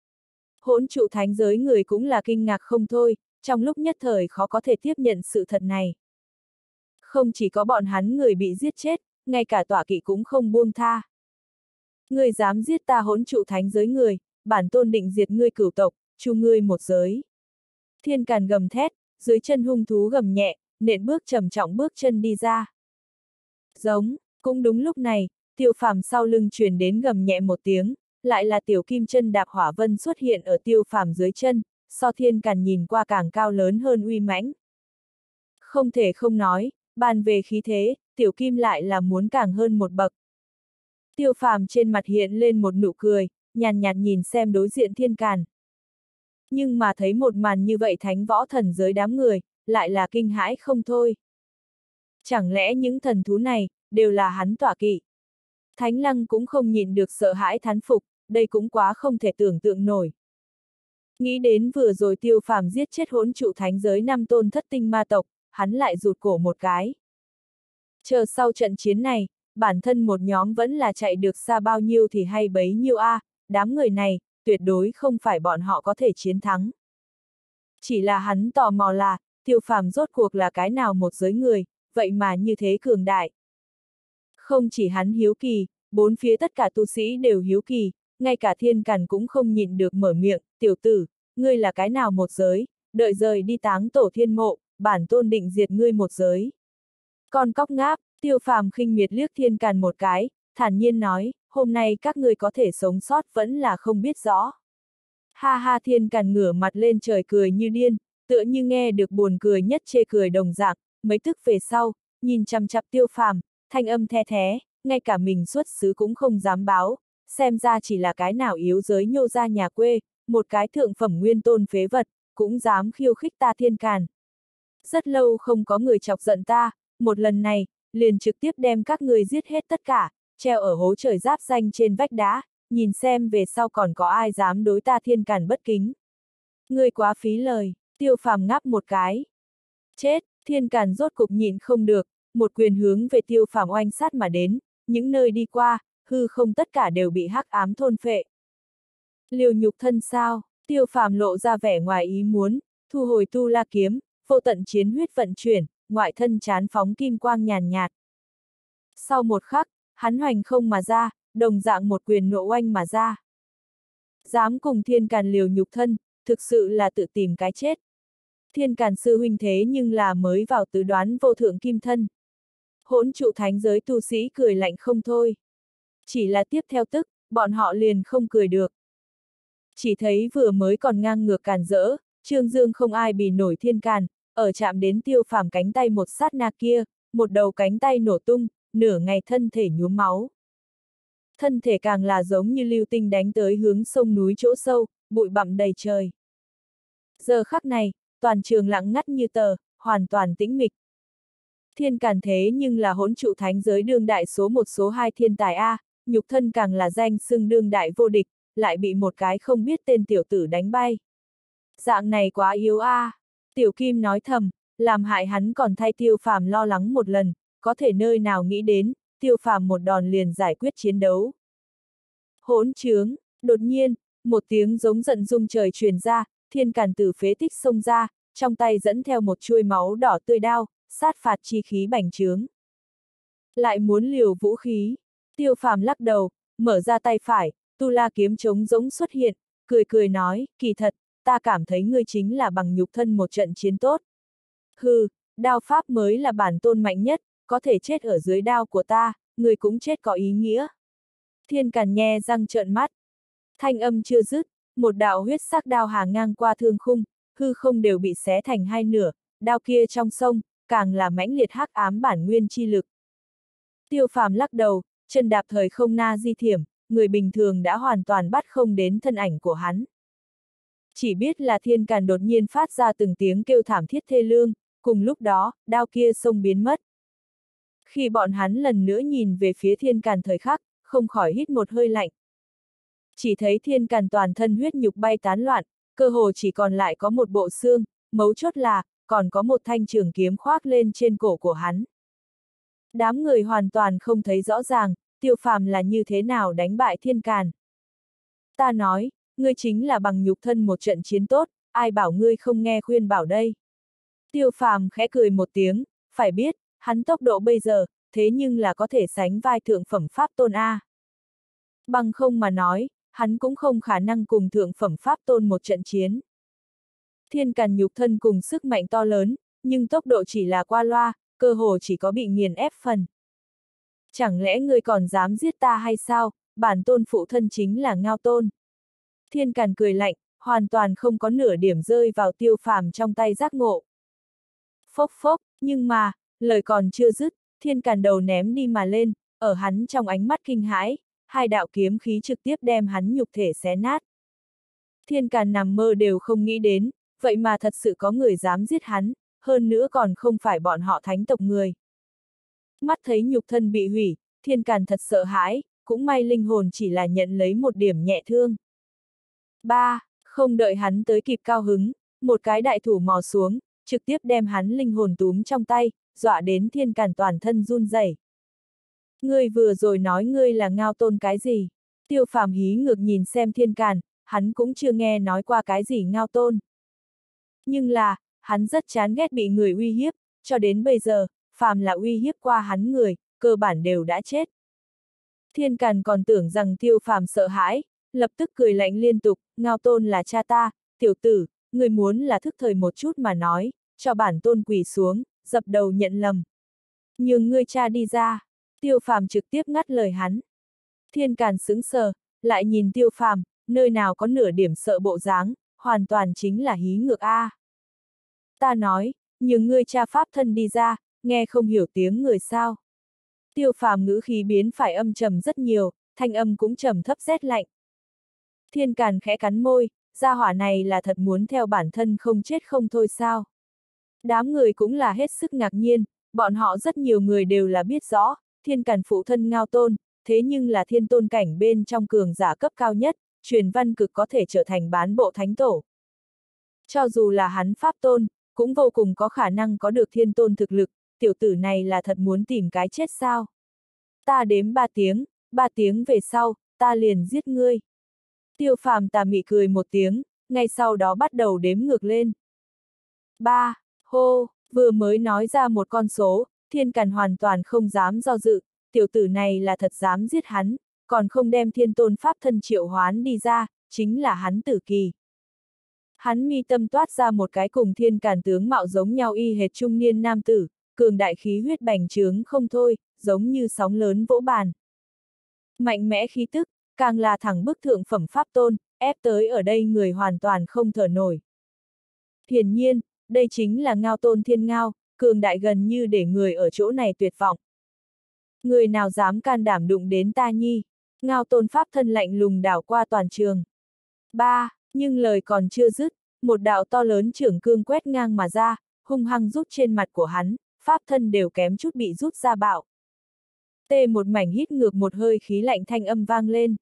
Hỗn trụ thánh giới người cũng là kinh ngạc không thôi, trong lúc nhất thời khó có thể tiếp nhận sự thật này. Không chỉ có bọn hắn người bị giết chết, ngay cả tọa kỵ cũng không buông tha. Ngươi dám giết ta hỗn trụ thánh giới người, bản tôn định diệt ngươi cửu tộc, chu ngươi một giới. Thiên Càn gầm thét, dưới chân hung thú gầm nhẹ, nện bước trầm trọng bước chân đi ra. Giống, cũng đúng lúc này, Tiêu Phàm sau lưng truyền đến gầm nhẹ một tiếng, lại là tiểu kim chân đạp hỏa vân xuất hiện ở Tiêu Phàm dưới chân, so Thiên Càn nhìn qua càng cao lớn hơn uy mãnh. Không thể không nói, bàn về khí thế, tiểu kim lại là muốn càng hơn một bậc. Tiêu Phàm trên mặt hiện lên một nụ cười, nhàn nhạt nhìn xem đối diện Thiên Càn. Nhưng mà thấy một màn như vậy thánh võ thần giới đám người, lại là kinh hãi không thôi. Chẳng lẽ những thần thú này, đều là hắn tọa kỵ? Thánh Lăng cũng không nhịn được sợ hãi thán phục, đây cũng quá không thể tưởng tượng nổi. Nghĩ đến vừa rồi Tiêu Phàm giết chết hỗn trụ thánh giới năm tôn thất tinh ma tộc, hắn lại rụt cổ một cái. Chờ sau trận chiến này, bản thân một nhóm vẫn là chạy được xa bao nhiêu thì hay bấy nhiêu a, à, đám người này, tuyệt đối không phải bọn họ có thể chiến thắng. Chỉ là hắn tò mò là, Tiêu Phàm rốt cuộc là cái nào một giới người, vậy mà như thế cường đại. Không chỉ hắn hiếu kỳ, bốn phía tất cả tu sĩ đều hiếu kỳ, ngay cả Thiên Càn cũng không nhịn được mở miệng, tiểu tử, ngươi là cái nào một giới, đợi rời đi táng tổ thiên mộ, bản tôn định diệt ngươi một giới. Con cóc ngáp, Tiêu Phàm khinh miệt liếc Thiên Càn một cái, thản nhiên nói, hôm nay các ngươi có thể sống sót vẫn là không biết rõ. Ha ha, Thiên Càn ngửa mặt lên trời cười như điên, tựa như nghe được buồn cười nhất chê cười đồng dạng, mấy tức về sau, nhìn chằm chằm Tiêu Phàm, thanh âm the thé, ngay cả mình xuất xứ cũng không dám báo, xem ra chỉ là cái nào yếu giới nhô ra nhà quê, một cái thượng phẩm nguyên tôn phế vật, cũng dám khiêu khích ta Thiên Càn. Rất lâu không có người chọc giận ta, một lần này, liền trực tiếp đem các người giết hết tất cả, treo ở hố trời giáp danh trên vách đá, nhìn xem về sau còn có ai dám đối ta Thiên Càn bất kính. Ngươi quá phí lời, Tiêu Phàm ngáp một cái. Chết, Thiên Càn rốt cục nhịn không được, một quyền hướng về Tiêu Phàm oanh sát mà đến, những nơi đi qua, hư không tất cả đều bị hắc ám thôn phệ. Liều nhục thân sao? Tiêu Phàm lộ ra vẻ ngoài ý muốn, thu hồi tu la kiếm, vô tận chiến huyết vận chuyển, ngoại thân chán phóng kim quang nhàn nhạt. Sau một khắc, hắn hoành không mà ra, đồng dạng một quyền nộ oanh mà ra. Dám cùng Thiên Càn liều nhục thân, thực sự là tự tìm cái chết. Thiên Càn sư huynh thế nhưng là mới vào tứ đoán vô thượng kim thân. Hỗn trụ thánh giới tu sĩ cười lạnh không thôi. Chỉ là tiếp theo tức, bọn họ liền không cười được. Chỉ thấy vừa mới còn ngang ngược càn rỡ, Trương Dương không ai bì nổi Thiên Càn, ở chạm đến Tiêu Phàm cánh tay một sát na kia, một đầu cánh tay nổ tung, nửa ngày thân thể nhuốm máu. Thân thể càng là giống như lưu tinh đánh tới hướng sông núi chỗ sâu, bụi bặm đầy trời. Giờ khắc này, toàn trường lặng ngắt như tờ, hoàn toàn tĩnh mịch. Thiên Càn thế nhưng là hỗn trụ thánh giới đương đại số một số hai thiên tài A, nhục thân càng là danh xưng đương đại vô địch, lại bị một cái không biết tên tiểu tử đánh bay. Dạng này quá yếu A. Tiểu Kim nói thầm, làm hại hắn còn thay Tiêu Phàm lo lắng một lần, có thể nơi nào nghĩ đến, Tiêu Phàm một đòn liền giải quyết chiến đấu. Hỗn trướng, đột nhiên, một tiếng giống giận rung trời truyền ra, Thiên Càn từ phế tích xông ra, trong tay dẫn theo một chuôi máu đỏ tươi đao, sát phạt chi khí bành trướng. Lại muốn liều vũ khí, Tiêu Phàm lắc đầu, mở ra tay phải, tu la kiếm trống rỗng xuất hiện, cười cười nói, kỳ thật, ta cảm thấy ngươi chính là bằng nhục thân một trận chiến tốt. Hừ, đao pháp mới là bản tôn mạnh nhất, có thể chết ở dưới đao của ta, ngươi cũng chết có ý nghĩa. Thiên Càn nhe răng trợn mắt. Thanh âm chưa dứt, một đạo huyết sắc đao hàng ngang qua thương khung, hư không đều bị xé thành hai nửa, đao kia trong sông, càng là mãnh liệt hắc ám bản nguyên chi lực. Tiêu Phàm lắc đầu, chân đạp thời không na di thiểm, người bình thường đã hoàn toàn bắt không đến thân ảnh của hắn. Chỉ biết là Thiên Càn đột nhiên phát ra từng tiếng kêu thảm thiết thê lương, cùng lúc đó, đao kia sông biến mất. Khi bọn hắn lần nữa nhìn về phía Thiên Càn thời khắc, không khỏi hít một hơi lạnh. Chỉ thấy Thiên Càn toàn thân huyết nhục bay tán loạn, cơ hồ chỉ còn lại có một bộ xương, mấu chốt là, còn có một thanh trường kiếm khoác lên trên cổ của hắn. Đám người hoàn toàn không thấy rõ ràng, Tiêu Phàm là như thế nào đánh bại Thiên Càn. Ta nói, ngươi chính là bằng nhục thân một trận chiến tốt, ai bảo ngươi không nghe khuyên bảo đây. Tiêu Phàm khẽ cười một tiếng, phải biết, hắn tốc độ bây giờ, thế nhưng là có thể sánh vai thượng phẩm pháp tôn A. Bằng không mà nói, hắn cũng không khả năng cùng thượng phẩm pháp tôn một trận chiến. Thiên Càn nhục thân cùng sức mạnh to lớn, nhưng tốc độ chỉ là qua loa, cơ hồ chỉ có bị nghiền ép phần. Chẳng lẽ ngươi còn dám giết ta hay sao, bản tôn phụ thân chính là Ngao Tôn. Thiên Càn cười lạnh, hoàn toàn không có nửa điểm rơi vào Tiêu Phàm trong tay giác ngộ. Phốc phốc, nhưng mà, lời còn chưa dứt, Thiên Càn đầu ném đi mà lên, ở hắn trong ánh mắt kinh hãi, hai đạo kiếm khí trực tiếp đem hắn nhục thể xé nát. Thiên Càn nằm mơ đều không nghĩ đến, vậy mà thật sự có người dám giết hắn, hơn nữa còn không phải bọn họ thánh tộc người. Mắt thấy nhục thân bị hủy, Thiên Càn thật sợ hãi, cũng may linh hồn chỉ là nhận lấy một điểm nhẹ thương. Ba, không đợi hắn tới kịp cao hứng, một cái đại thủ mò xuống, trực tiếp đem hắn linh hồn túm trong tay, dọa đến Thiên Càn toàn thân run rẩy. Ngươi vừa rồi nói ngươi là Ngao Tôn cái gì? Tiêu Phàm hí ngược nhìn xem Thiên Càn, hắn cũng chưa nghe nói qua cái gì Ngao Tôn. Nhưng là, hắn rất chán ghét bị người uy hiếp, cho đến bây giờ, phàm là uy hiếp qua hắn người, cơ bản đều đã chết. Thiên Càn còn tưởng rằng Tiêu Phàm sợ hãi, lập tức cười lạnh liên tục, Ngao Tôn là cha ta, tiểu tử, người muốn là thức thời một chút mà nói, cho bản tôn quỳ xuống, dập đầu nhận lầm. Nhường ngươi cha đi ra, Tiêu Phàm trực tiếp ngắt lời hắn. Thiên Càn sững sờ, lại nhìn Tiêu Phàm, nơi nào có nửa điểm sợ bộ dáng, hoàn toàn chính là hí ngược a. Ta nói, nhường ngươi cha pháp thân đi ra, nghe không hiểu tiếng người sao. Tiêu Phàm ngữ khí biến phải âm trầm rất nhiều, thanh âm cũng trầm thấp rét lạnh. Thiên Càn khẽ cắn môi, gia hỏa này là thật muốn theo bản thân không chết không thôi sao. Đám người cũng là hết sức ngạc nhiên, bọn họ rất nhiều người đều là biết rõ, Thiên Càn phụ thân Ngao Tôn, thế nhưng là thiên tôn cảnh bên trong cường giả cấp cao nhất, truyền văn cực có thể trở thành bán bộ thánh tổ. Cho dù là hắn pháp tôn, cũng vô cùng có khả năng có được thiên tôn thực lực, tiểu tử này là thật muốn tìm cái chết sao. Ta đếm ba tiếng, ba tiếng về sau, ta liền giết ngươi. Tiêu Phàm tà mị cười một tiếng, ngay sau đó bắt đầu đếm ngược lên. Ba, hô, vừa mới nói ra một con số, Thiên Càn hoàn toàn không dám do dự, tiểu tử này là thật dám giết hắn, còn không đem thiên tôn pháp thân triệu hoán đi ra, chính là hắn tử kỳ. Hắn mi tâm toát ra một cái cùng Thiên Càn tướng mạo giống nhau y hệt trung niên nam tử, cường đại khí huyết bành trướng không thôi, giống như sóng lớn vỗ bàn. Mạnh mẽ khí tức, càng là thẳng bức thượng phẩm pháp tôn, ép tới ở đây người hoàn toàn không thở nổi. Hiển nhiên, đây chính là Ngao Tôn Thiên Ngao, cường đại gần như để người ở chỗ này tuyệt vọng. Người nào dám can đảm đụng đến ta nhi? Ngao Tôn pháp thân lạnh lùng đảo qua toàn trường. Ba, nhưng lời còn chưa dứt, một đạo to lớn trưởng cương quét ngang mà ra, hung hăng rút trên mặt của hắn, pháp thân đều kém chút bị rút ra bạo. Tê một mảnh hít ngược một hơi khí lạnh thanh âm vang lên.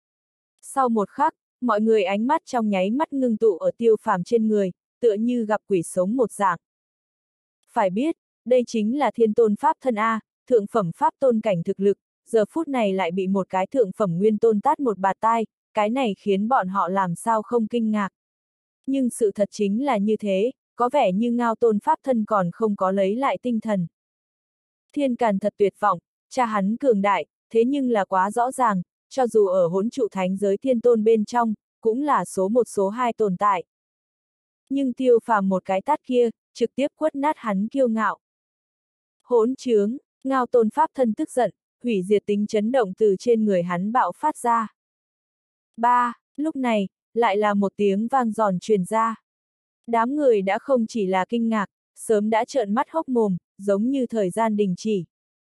Sau một khắc, mọi người ánh mắt trong nháy mắt ngưng tụ ở Tiêu Phàm trên người, tựa như gặp quỷ sống một dạng. Phải biết, đây chính là thiên tôn pháp thân A, thượng phẩm pháp tôn cảnh thực lực, giờ phút này lại bị một cái thượng phẩm nguyên tôn tát một bạt tai, cái này khiến bọn họ làm sao không kinh ngạc. Nhưng sự thật chính là như thế, có vẻ như Ngao Tôn pháp thân còn không có lấy lại tinh thần. Thiên Càn thật tuyệt vọng, cha hắn cường đại, thế nhưng là quá rõ ràng, cho dù ở hỗn trụ thánh giới thiên tôn bên trong, cũng là số một số hai tồn tại. Nhưng Tiêu Phàm một cái tát kia, trực tiếp quất nát hắn kiêu ngạo. Hỗn trướng, Ngao Tôn pháp thân tức giận, hủy diệt tính chấn động từ trên người hắn bạo phát ra. Ba, lúc này, lại là một tiếng vang giòn truyền ra. Đám người đã không chỉ là kinh ngạc, sớm đã trợn mắt hốc mồm, giống như thời gian đình chỉ.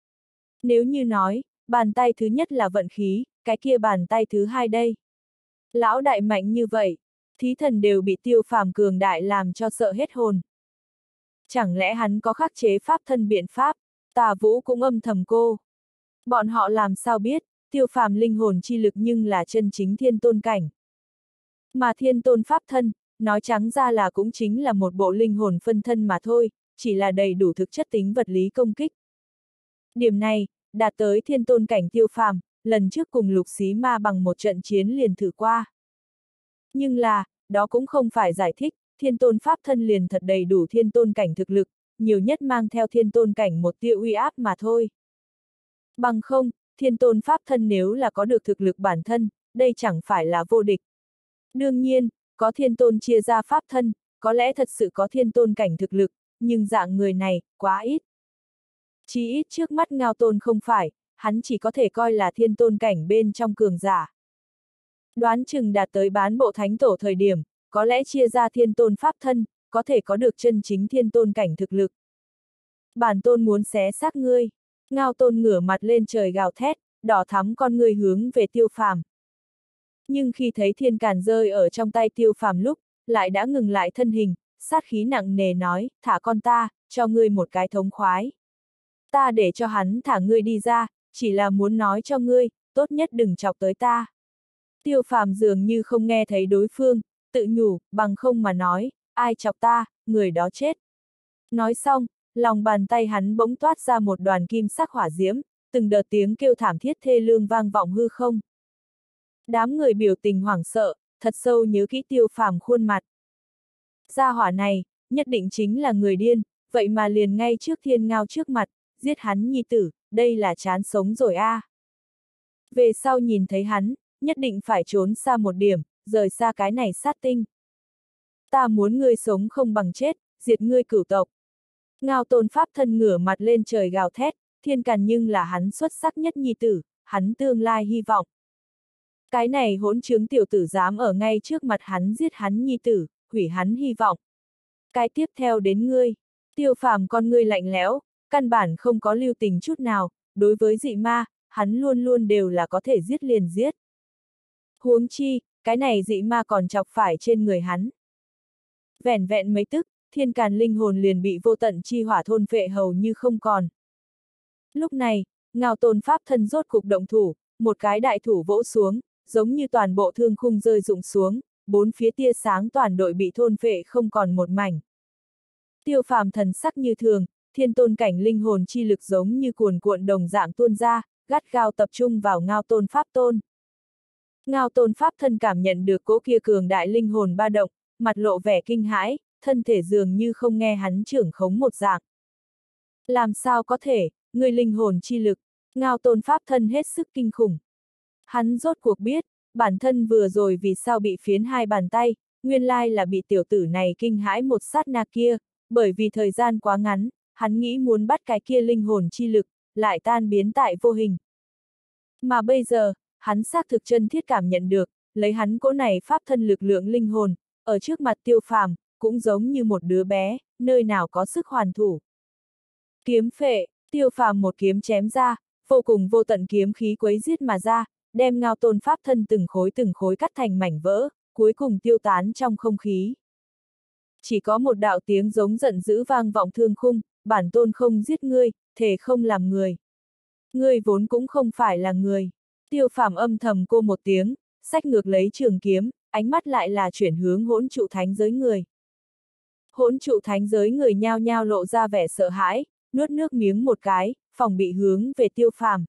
Nếu như nói, bàn tay thứ nhất là vận khí, cái kia bàn tay thứ hai đây. Lão đại mạnh như vậy, thí thần đều bị Tiêu Phàm cường đại làm cho sợ hết hồn. Chẳng lẽ hắn có khắc chế pháp thân biện pháp, Tà Vũ cũng âm thầm cô. Bọn họ làm sao biết, Tiêu Phàm linh hồn chi lực nhưng là chân chính thiên tôn cảnh. Mà thiên tôn pháp thân, nói trắng ra là cũng chính là một bộ linh hồn phân thân mà thôi, chỉ là đầy đủ thực chất tính vật lý công kích. Điểm này, đạt tới thiên tôn cảnh Tiêu Phàm, lần trước cùng Lục Xí Ma bằng một trận chiến liền thử qua. Nhưng là, đó cũng không phải giải thích, thiên tôn pháp thân liền thật đầy đủ thiên tôn cảnh thực lực, nhiều nhất mang theo thiên tôn cảnh một tia uy áp mà thôi. Bằng không, thiên tôn pháp thân nếu là có được thực lực bản thân, đây chẳng phải là vô địch. Đương nhiên, có thiên tôn chia ra pháp thân, có lẽ thật sự có thiên tôn cảnh thực lực, nhưng dạng người này, quá ít. Chỉ ít trước mắt Ngao Tôn không phải, hắn chỉ có thể coi là thiên tôn cảnh bên trong cường giả. Đoán chừng đạt tới bán bộ thánh tổ thời điểm, có lẽ chia ra thiên tôn pháp thân, có thể có được chân chính thiên tôn cảnh thực lực. Bản tôn muốn xé xác ngươi. Ngao Tôn ngửa mặt lên trời gào thét, đỏ thắm con ngươi hướng về Tiêu Phàm. Nhưng khi thấy Thiên Càn rơi ở trong tay Tiêu Phàm lúc, lại đã ngừng lại thân hình, sát khí nặng nề nói, thả con ta, cho ngươi một cái thống khoái. Ta để cho hắn thả ngươi đi ra, chỉ là muốn nói cho ngươi, tốt nhất đừng chọc tới ta. Tiêu Phàm dường như không nghe thấy đối phương, tự nhủ, bằng không mà nói, ai chọc ta, người đó chết. Nói xong, lòng bàn tay hắn bỗng toát ra một đoàn kim sắc hỏa diễm, từng đợt tiếng kêu thảm thiết thê lương vang vọng hư không. Đám người biểu tình hoảng sợ, thật sâu nhớ kỹ Tiêu Phàm khuôn mặt. Gia hỏa này, nhất định chính là người điên, vậy mà liền ngay trước Thiên Ngao trước mặt, giết hắn nhi tử, đây là chán sống rồi a. À. Về sau nhìn thấy hắn, nhất định phải trốn xa một điểm, rời xa cái này sát tinh. Ta muốn ngươi sống không bằng chết, diệt ngươi cửu tộc. Ngao Tôn Pháp thân ngửa mặt lên trời gào thét, Thiên Càn nhưng là hắn xuất sắc nhất nhi tử, hắn tương lai hy vọng. Cái này hỗn trướng tiểu tử dám ở ngay trước mặt hắn giết hắn nhi tử, hủy hắn hy vọng. Cái tiếp theo đến ngươi, Tiêu Phàm con ngươi lạnh lẽo, căn bản không có lưu tình chút nào, đối với dị ma, hắn luôn luôn đều là có thể giết liền giết. Huống chi, cái này dị ma còn chọc phải trên người hắn. Vẻn vẹn mấy tức, Thiên Càn linh hồn liền bị vô tận chi hỏa thôn phệ hầu như không còn. Lúc này, Ngao Tôn Pháp thân rốt cục động thủ, một cái đại thủ vỗ xuống, giống như toàn bộ thương khung rơi rụng xuống, bốn phía tia sáng toàn đội bị thôn phệ không còn một mảnh. Tiêu Phàm thần sắc như thường, thiên tôn cảnh linh hồn chi lực giống như cuồn cuộn đồng dạng tuôn ra, gắt gao tập trung vào Ngao Tôn Pháp tôn. Ngao Tôn Pháp thân cảm nhận được cỗ kia cường đại linh hồn ba động, mặt lộ vẻ kinh hãi, thân thể dường như không nghe hắn trưởng khống một dạng. Làm sao có thể, người linh hồn chi lực, Ngao Tôn Pháp thân hết sức kinh khủng. Hắn rốt cuộc biết, bản thân vừa rồi vì sao bị phiến hai bàn tay, nguyên lai là bị tiểu tử này kinh hãi một sát na kia, bởi vì thời gian quá ngắn, hắn nghĩ muốn bắt cái kia linh hồn chi lực, lại tan biến tại vô hình. Mà bây giờ, hắn xác thực chân thiết cảm nhận được, lấy hắn cỗ này pháp thân lực lượng linh hồn, ở trước mặt Tiêu Phàm, cũng giống như một đứa bé, nơi nào có sức hoàn thủ. Kiếm phệ, Tiêu Phàm một kiếm chém ra, vô cùng vô tận kiếm khí quấy giết mà ra, đem Ngao Tôn Pháp thân từng khối từng khối cắt thành mảnh vỡ, cuối cùng tiêu tán trong không khí. Chỉ có một đạo tiếng giống giận dữ vang vọng thương khung, bản tôn không giết ngươi, thề không làm người. Ngươi vốn cũng không phải là người. Tiêu Phàm âm thầm cô một tiếng, xách ngược lấy trường kiếm, ánh mắt lại là chuyển hướng hỗn trụ thánh giới người. Hỗn trụ thánh giới người nhao nhao lộ ra vẻ sợ hãi, nuốt nước miếng một cái, phòng bị hướng về Tiêu Phàm.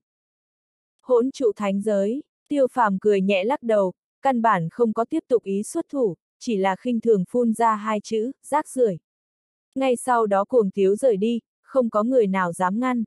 Hỗn trụ thánh giới, Tiêu Phàm cười nhẹ lắc đầu, căn bản không có tiếp tục ý xuất thủ, chỉ là khinh thường phun ra hai chữ, rác rưởi. Ngay sau đó cuồng tiếu rời đi, không có người nào dám ngăn.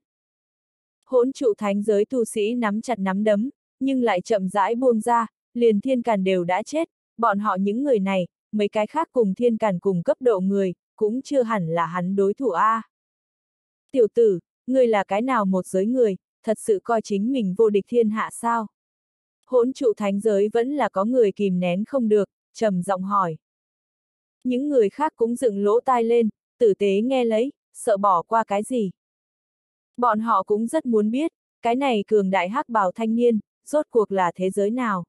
Hỗn trụ thánh giới tu sĩ nắm chặt nắm đấm, nhưng lại chậm rãi buông ra, liền Thiên Càn đều đã chết, bọn họ những người này, mấy cái khác cùng Thiên Càn cùng cấp độ người, cũng chưa hẳn là hắn đối thủ a. À. Tiểu tử, ngươi là cái nào một giới người, thật sự coi chính mình vô địch thiên hạ sao? Hỗn trụ thánh giới vẫn là có người kìm nén không được, trầm giọng hỏi. Những người khác cũng dựng lỗ tai lên, tử tế nghe lấy, sợ bỏ qua cái gì. Bọn họ cũng rất muốn biết, cái này cường đại hắc bào thanh niên, rốt cuộc là thế giới nào.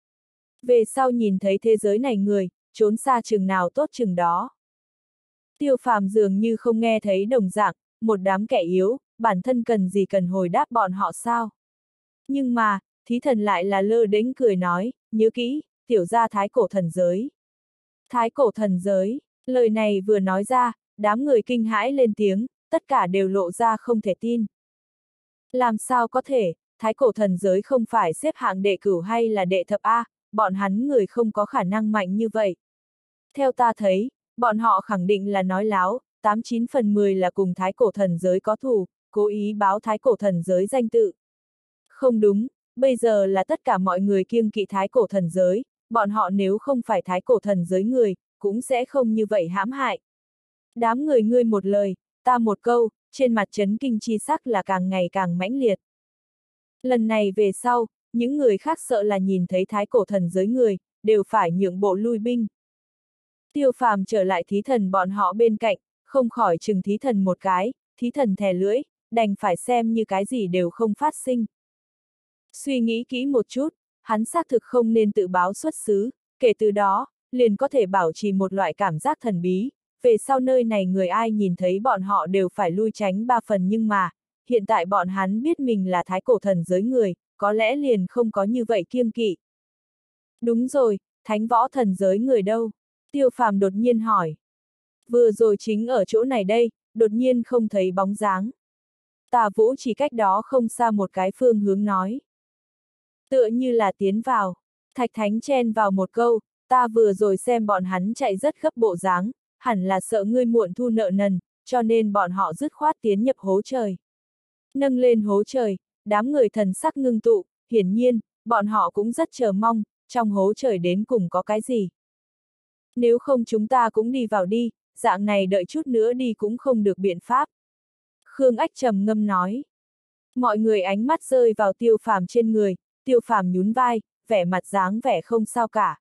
Về sau nhìn thấy thế giới này người, trốn xa chừng nào tốt chừng đó. Tiêu Phàm dường như không nghe thấy đồng dạng, một đám kẻ yếu, bản thân cần gì cần hồi đáp bọn họ sao. Nhưng mà, thí thần lại là lơ đễnh cười nói, nhớ kỹ, tiểu gia thái cổ thần giới. Thái cổ thần giới, lời này vừa nói ra, đám người kinh hãi lên tiếng, tất cả đều lộ ra không thể tin. Làm sao có thể, thái cổ thần giới không phải xếp hạng đệ cửu hay là đệ thập A, bọn hắn người không có khả năng mạnh như vậy. Theo ta thấy, bọn họ khẳng định là nói láo, tám chín phần mười là cùng thái cổ thần giới có thù, cố ý báo thái cổ thần giới danh tự. Không đúng, bây giờ là tất cả mọi người kiêng kỵ thái cổ thần giới, bọn họ nếu không phải thái cổ thần giới người, cũng sẽ không như vậy hãm hại. Đám người ngươi một lời, ta một câu, trên mặt chấn kinh chi sắc là càng ngày càng mãnh liệt. Lần này về sau, những người khác sợ là nhìn thấy thái cổ thần giới người, đều phải nhượng bộ lui binh. Tiêu Phàm trở lại thí thần bọn họ bên cạnh, không khỏi chừng thí thần một cái, thí thần thè lưỡi, đành phải xem như cái gì đều không phát sinh. Suy nghĩ kỹ một chút, hắn xác thực không nên tự báo xuất xứ, kể từ đó, liền có thể bảo trì một loại cảm giác thần bí, về sau nơi này người ai nhìn thấy bọn họ đều phải lui tránh ba phần nhưng mà, hiện tại bọn hắn biết mình là thái cổ thần giới người, có lẽ liền không có như vậy kiêng kỵ. Đúng rồi, thánh võ thần giới người đâu? Tiêu Phàm đột nhiên hỏi. Vừa rồi chính ở chỗ này đây, đột nhiên không thấy bóng dáng. Tà Vũ chỉ cách đó không xa một cái phương hướng nói. Tựa như là tiến vào. Thạch Thánh chen vào một câu, ta vừa rồi xem bọn hắn chạy rất gấp bộ dáng, hẳn là sợ ngươi muộn thu nợ nần, cho nên bọn họ dứt khoát tiến nhập hố trời. Nâng lên hố trời, đám người thần sắc ngưng tụ, hiển nhiên, bọn họ cũng rất chờ mong, trong hố trời đến cùng có cái gì. Nếu không chúng ta cũng đi vào đi, dạng này đợi chút nữa đi cũng không được biện pháp. Khương Ách trầm ngâm nói. Mọi người ánh mắt rơi vào Tiêu Phàm trên người, Tiêu Phàm nhún vai, vẻ mặt dáng vẻ không sao cả.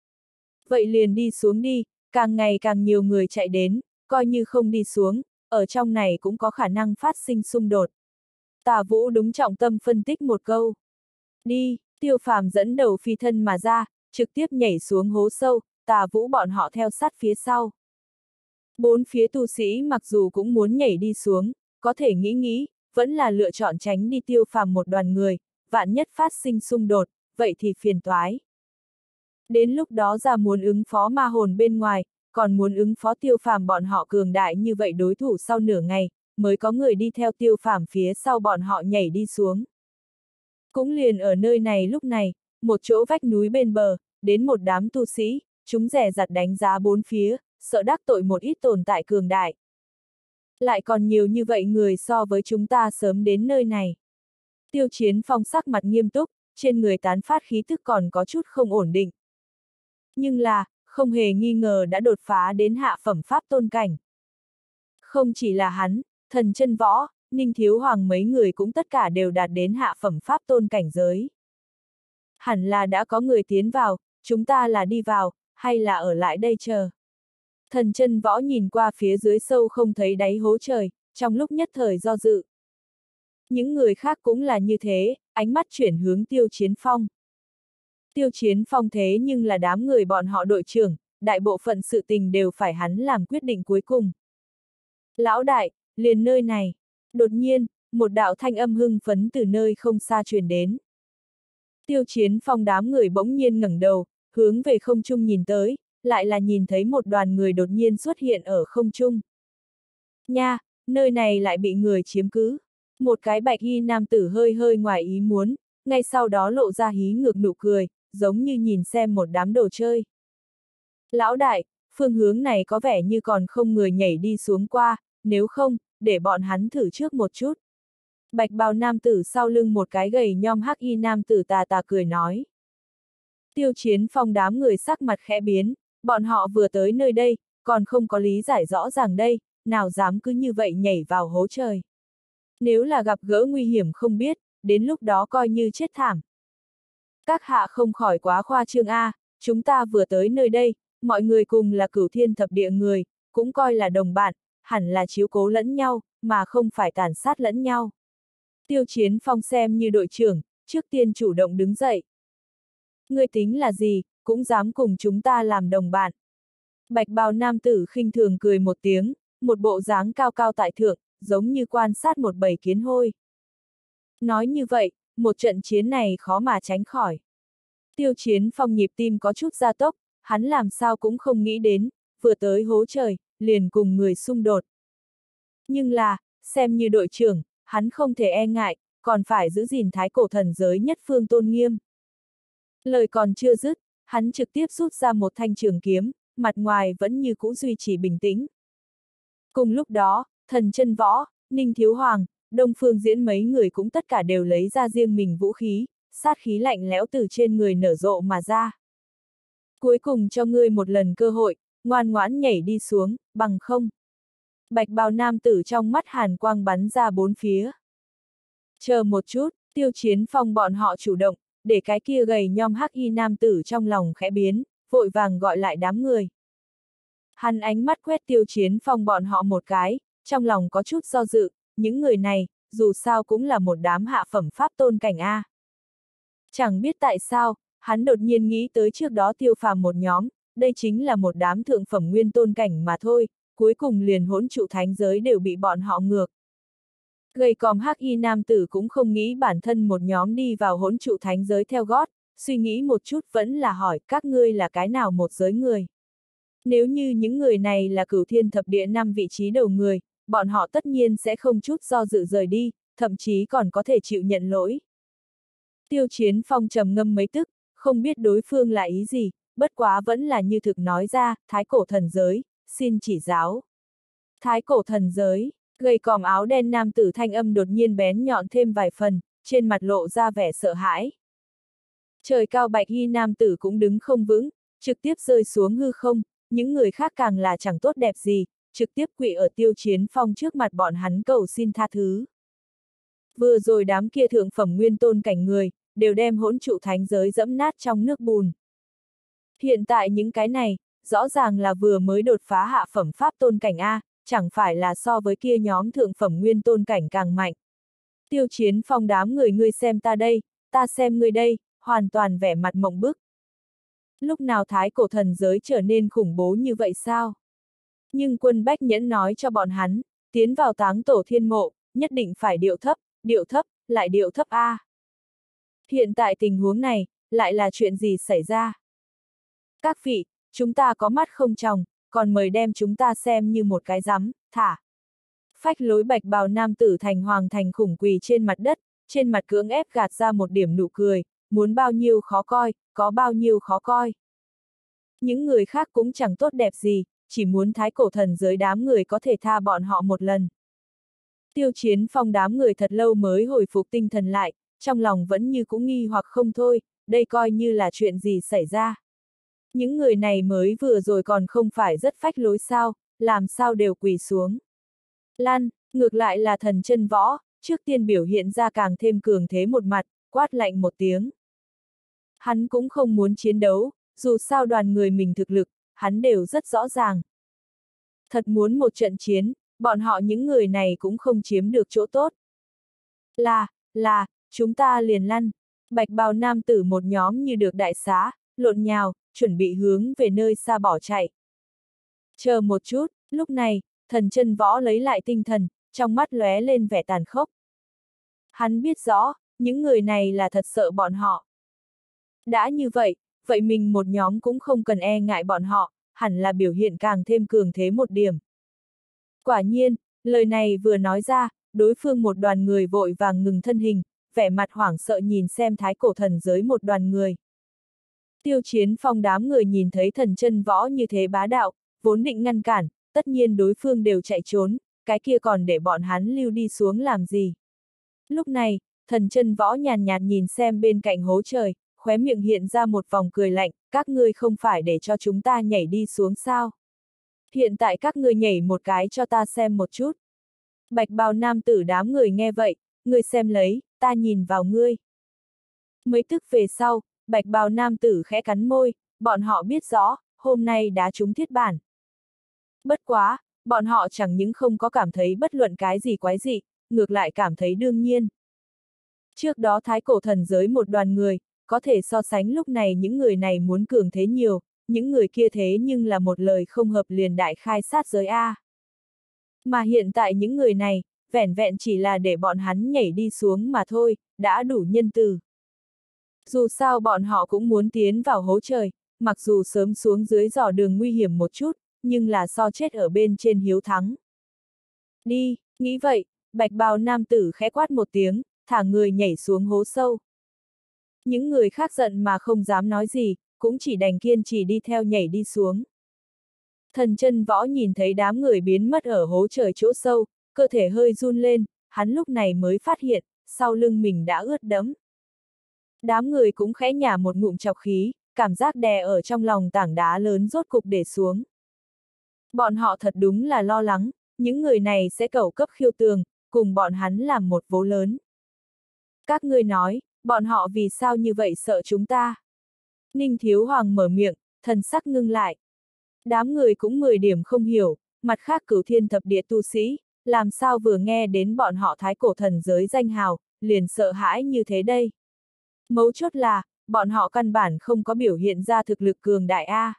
Vậy liền đi xuống đi, càng ngày càng nhiều người chạy đến, coi như không đi xuống, ở trong này cũng có khả năng phát sinh xung đột. Tả Vũ đúng trọng tâm phân tích một câu. Đi, Tiêu Phàm dẫn đầu phi thân mà ra, trực tiếp nhảy xuống hố sâu, Tả Vũ bọn họ theo sát phía sau. Bốn phía tu sĩ mặc dù cũng muốn nhảy đi xuống, có thể nghĩ nghĩ, vẫn là lựa chọn tránh đi Tiêu Phàm một đoàn người, vạn nhất phát sinh xung đột, vậy thì phiền toái. Đến lúc đó ra muốn ứng phó ma hồn bên ngoài, còn muốn ứng phó Tiêu Phàm bọn họ cường đại như vậy đối thủ sau nửa ngày, mới có người đi theo Tiêu Phàm phía sau bọn họ nhảy đi xuống. Cũng liền ở nơi này lúc này, một chỗ vách núi bên bờ, đến một đám tu sĩ, chúng dè dặt đánh giá bốn phía, sợ đắc tội một ít tồn tại cường đại. Lại còn nhiều như vậy người so với chúng ta sớm đến nơi này. Tiêu Chiến Phong sắc mặt nghiêm túc, trên người tán phát khí tức còn có chút không ổn định. Nhưng là, không hề nghi ngờ đã đột phá đến hạ phẩm pháp tôn cảnh. Không chỉ là hắn, Thần Chân Võ, Ninh Thiếu Hoàng mấy người cũng tất cả đều đạt đến hạ phẩm pháp tôn cảnh giới. Hẳn là đã có người tiến vào, chúng ta là đi vào, hay là ở lại đây chờ. Thần Chân Võ nhìn qua phía dưới sâu không thấy đáy hố trời, trong lúc nhất thời do dự. Những người khác cũng là như thế, ánh mắt chuyển hướng Tiêu Chiến Phong. Tiêu Chiến Phong thế nhưng là đám người bọn họ đội trưởng, đại bộ phận sự tình đều phải hắn làm quyết định cuối cùng. Lão đại, liền nơi này. Đột nhiên, một đạo thanh âm hưng phấn từ nơi không xa truyền đến. Tiêu Chiến Phong đám người bỗng nhiên ngẩng đầu, hướng về không trung nhìn tới, lại là nhìn thấy một đoàn người đột nhiên xuất hiện ở không trung. Nha, nơi này lại bị người chiếm cứ. Một cái bạch y nam tử hơi hơi ngoài ý muốn, ngay sau đó lộ ra hí ngược nụ cười, giống như nhìn xem một đám đồ chơi. Lão đại, phương hướng này có vẻ như còn không người nhảy đi xuống qua, nếu không, để bọn hắn thử trước một chút. Bạch bào nam tử sau lưng một cái gầy nhom hắc y nam tử tà tà cười nói. Tiêu Chiến Phong đám người sắc mặt khẽ biến, bọn họ vừa tới nơi đây, còn không có lý giải rõ ràng đây, nào dám cứ như vậy nhảy vào hố trời. Nếu là gặp gỡ nguy hiểm không biết, đến lúc đó coi như chết thảm. Các hạ không khỏi quá khoa trương a, chúng ta vừa tới nơi đây, mọi người cùng là cửu thiên thập địa người, cũng coi là đồng bạn, hẳn là chiếu cố lẫn nhau, mà không phải tàn sát lẫn nhau. Tiêu Chiến Phong xem như đội trưởng, trước tiên chủ động đứng dậy. Ngươi tính là gì, cũng dám cùng chúng ta làm đồng bạn. Bạch bào nam tử khinh thường cười một tiếng, một bộ dáng cao cao tại thượng, giống như quan sát một bầy kiến hôi. Nói như vậy, một trận chiến này khó mà tránh khỏi. Tiêu Chiến Phong nhịp tim có chút gia tốc, hắn làm sao cũng không nghĩ đến, vừa tới hố trời, liền cùng người xung đột. Nhưng là, xem như đội trưởng, hắn không thể e ngại, còn phải giữ gìn thái cổ thần giới nhất phương tôn nghiêm. Lời còn chưa dứt, hắn trực tiếp rút ra một thanh trường kiếm, mặt ngoài vẫn như cũ duy trì bình tĩnh. Cùng lúc đó, Thần Chân Võ, Ninh Thiếu Hoàng, Đông Phương Diễn mấy người cũng tất cả đều lấy ra riêng mình vũ khí, sát khí lạnh lẽo từ trên người nở rộ mà ra. Cuối cùng cho ngươi một lần cơ hội, ngoan ngoãn nhảy đi xuống, bằng không. Bạch bào nam tử trong mắt hàn quang bắn ra bốn phía. Chờ một chút, Tiêu Chiến Phong bọn họ chủ động, để cái kia gầy nhom hắc y nam tử trong lòng khẽ biến, vội vàng gọi lại đám người. Hắn ánh mắt quét Tiêu Chiến Phong bọn họ một cái, trong lòng có chút do dự, những người này, dù sao cũng là một đám hạ phẩm pháp tôn cảnh A. Chẳng biết tại sao, hắn đột nhiên nghĩ tới trước đó Tiêu Phàm một nhóm, đây chính là một đám thượng phẩm nguyên tôn cảnh mà thôi, cuối cùng liền hỗn trụ thánh giới đều bị bọn họ ngược. Gầy còm hắc y nam tử cũng không nghĩ bản thân một nhóm đi vào hỗn trụ thánh giới theo gót, suy nghĩ một chút vẫn là hỏi các ngươi là cái nào một giới người. Nếu như những người này là cửu thiên thập địa năm vị trí đầu người, bọn họ tất nhiên sẽ không chút do dự rời đi, thậm chí còn có thể chịu nhận lỗi. Tiêu Chiến Phong trầm ngâm mấy tức, không biết đối phương là ý gì, bất quá vẫn là như thực nói ra, thái cổ thần giới, xin chỉ giáo. Thái cổ thần giới, gầy còm áo đen nam tử thanh âm đột nhiên bén nhọn thêm vài phần, trên mặt lộ ra vẻ sợ hãi. Trời cao bạch y nam tử cũng đứng không vững, trực tiếp rơi xuống hư không, những người khác càng là chẳng tốt đẹp gì, trực tiếp quỵ ở Tiêu Chiến Phong trước mặt bọn hắn cầu xin tha thứ. Vừa rồi đám kia thượng phẩm nguyên tôn cảnh người, đều đem hỗn trụ thánh giới dẫm nát trong nước bùn. Hiện tại những cái này, rõ ràng là vừa mới đột phá hạ phẩm pháp tôn cảnh A, chẳng phải là so với kia nhóm thượng phẩm nguyên tôn cảnh càng mạnh. Tiêu Chiến Phong đám người ngươi xem ta đây, ta xem ngươi đây, hoàn toàn vẻ mặt mộng bức. Lúc nào thái cổ thần giới trở nên khủng bố như vậy sao? Nhưng Quân Bách Nhẫn nói cho bọn hắn, tiến vào táng tổ thiên mộ, nhất định phải điệu thấp, điệu thấp, lại điệu thấp A. Hiện tại tình huống này, lại là chuyện gì xảy ra? Các vị, chúng ta có mắt không tròng, còn mời đem chúng ta xem như một cái rắm, thả. Phách lối bạch bào nam tử thành hoàng thành khủng quỳ trên mặt đất, trên mặt cưỡng ép gạt ra một điểm nụ cười, muốn bao nhiêu khó coi, có bao nhiêu khó coi. Những người khác cũng chẳng tốt đẹp gì, chỉ muốn thái cổ thần giới đám người có thể tha bọn họ một lần. Tiêu Chiến Phong đám người thật lâu mới hồi phục tinh thần lại, trong lòng vẫn như cũng nghi hoặc không thôi, đây coi như là chuyện gì xảy ra. Những người này mới vừa rồi còn không phải rất phách lối sao, làm sao đều quỳ xuống. Lan, ngược lại là Thần Chân Võ, trước tiên biểu hiện ra càng thêm cường thế một mặt, quát lạnh một tiếng. Hắn cũng không muốn chiến đấu, dù sao đoàn người mình thực lực, hắn đều rất rõ ràng. Thật muốn một trận chiến, bọn họ những người này cũng không chiếm được chỗ tốt. Là, là, chúng ta liền lăn. Bạch bào nam tử một nhóm như được đại xá, lộn nhào, chuẩn bị hướng về nơi xa bỏ chạy. Chờ một chút, lúc này, Thần Chân Võ lấy lại tinh thần, trong mắt lóe lên vẻ tàn khốc. Hắn biết rõ, những người này là thật sợ bọn họ. Đã như vậy, vậy mình một nhóm cũng không cần e ngại bọn họ, hẳn là biểu hiện càng thêm cường thế một điểm. Quả nhiên, lời này vừa nói ra, đối phương một đoàn người vội vàng ngừng thân hình, vẻ mặt hoảng sợ nhìn xem thái cổ thần giới một đoàn người. Tiêu Chiến Phong đám người nhìn thấy Thần Chân Võ như thế bá đạo, vốn định ngăn cản, tất nhiên đối phương đều chạy trốn, cái kia còn để bọn hắn lưu đi xuống làm gì. Lúc này, Thần Chân Võ nhàn nhạt nhìn xem bên cạnh hố trời, khóe miệng hiện ra một vòng cười lạnh, các ngươi không phải để cho chúng ta nhảy đi xuống sao? Hiện tại các ngươi nhảy một cái cho ta xem một chút. Bạch bào nam tử đám người nghe vậy, ngươi xem lấy, ta nhìn vào ngươi. Mấy tức về sau, bạch bào nam tử khẽ cắn môi, bọn họ biết rõ, hôm nay đá trúng thiết bản. Bất quá, bọn họ chẳng những không có cảm thấy bất luận cái gì quái dị, ngược lại cảm thấy đương nhiên. Trước đó thái cổ thần giới một đoàn người, có thể so sánh lúc này những người này muốn cường thế nhiều, những người kia thế nhưng là một lời không hợp liền đại khai sát giới A. Mà hiện tại những người này, vẻn vẹn chỉ là để bọn hắn nhảy đi xuống mà thôi, đã đủ nhân từ. Dù sao bọn họ cũng muốn tiến vào hố trời, mặc dù sớm xuống dưới dò đường nguy hiểm một chút, nhưng là so chết ở bên trên hiếu thắng. Đi, nghĩ vậy, bạch bào nam tử khẽ quát một tiếng, thả người nhảy xuống hố sâu. Những người khác giận mà không dám nói gì, cũng chỉ đành kiên trì đi theo nhảy đi xuống. Thần Chân Võ nhìn thấy đám người biến mất ở hố trời chỗ sâu, cơ thể hơi run lên, hắn lúc này mới phát hiện, sau lưng mình đã ướt đẫm. Đám người cũng khẽ nhả một ngụm trọc khí, cảm giác đè ở trong lòng tảng đá lớn rốt cục để xuống. Bọn họ thật đúng là lo lắng, những người này sẽ cẩu cấp khiêu tường, cùng bọn hắn làm một vố lớn. Các ngươi nói, bọn họ vì sao như vậy sợ chúng ta? Ninh Thiếu Hoàng mở miệng, thần sắc ngưng lại. Đám người cũng mười điểm không hiểu, mặt khác cửu thiên thập địa tu sĩ, làm sao vừa nghe đến bọn họ thái cổ thần giới danh hào, liền sợ hãi như thế đây. Mấu chốt là, bọn họ căn bản không có biểu hiện ra thực lực cường đại A.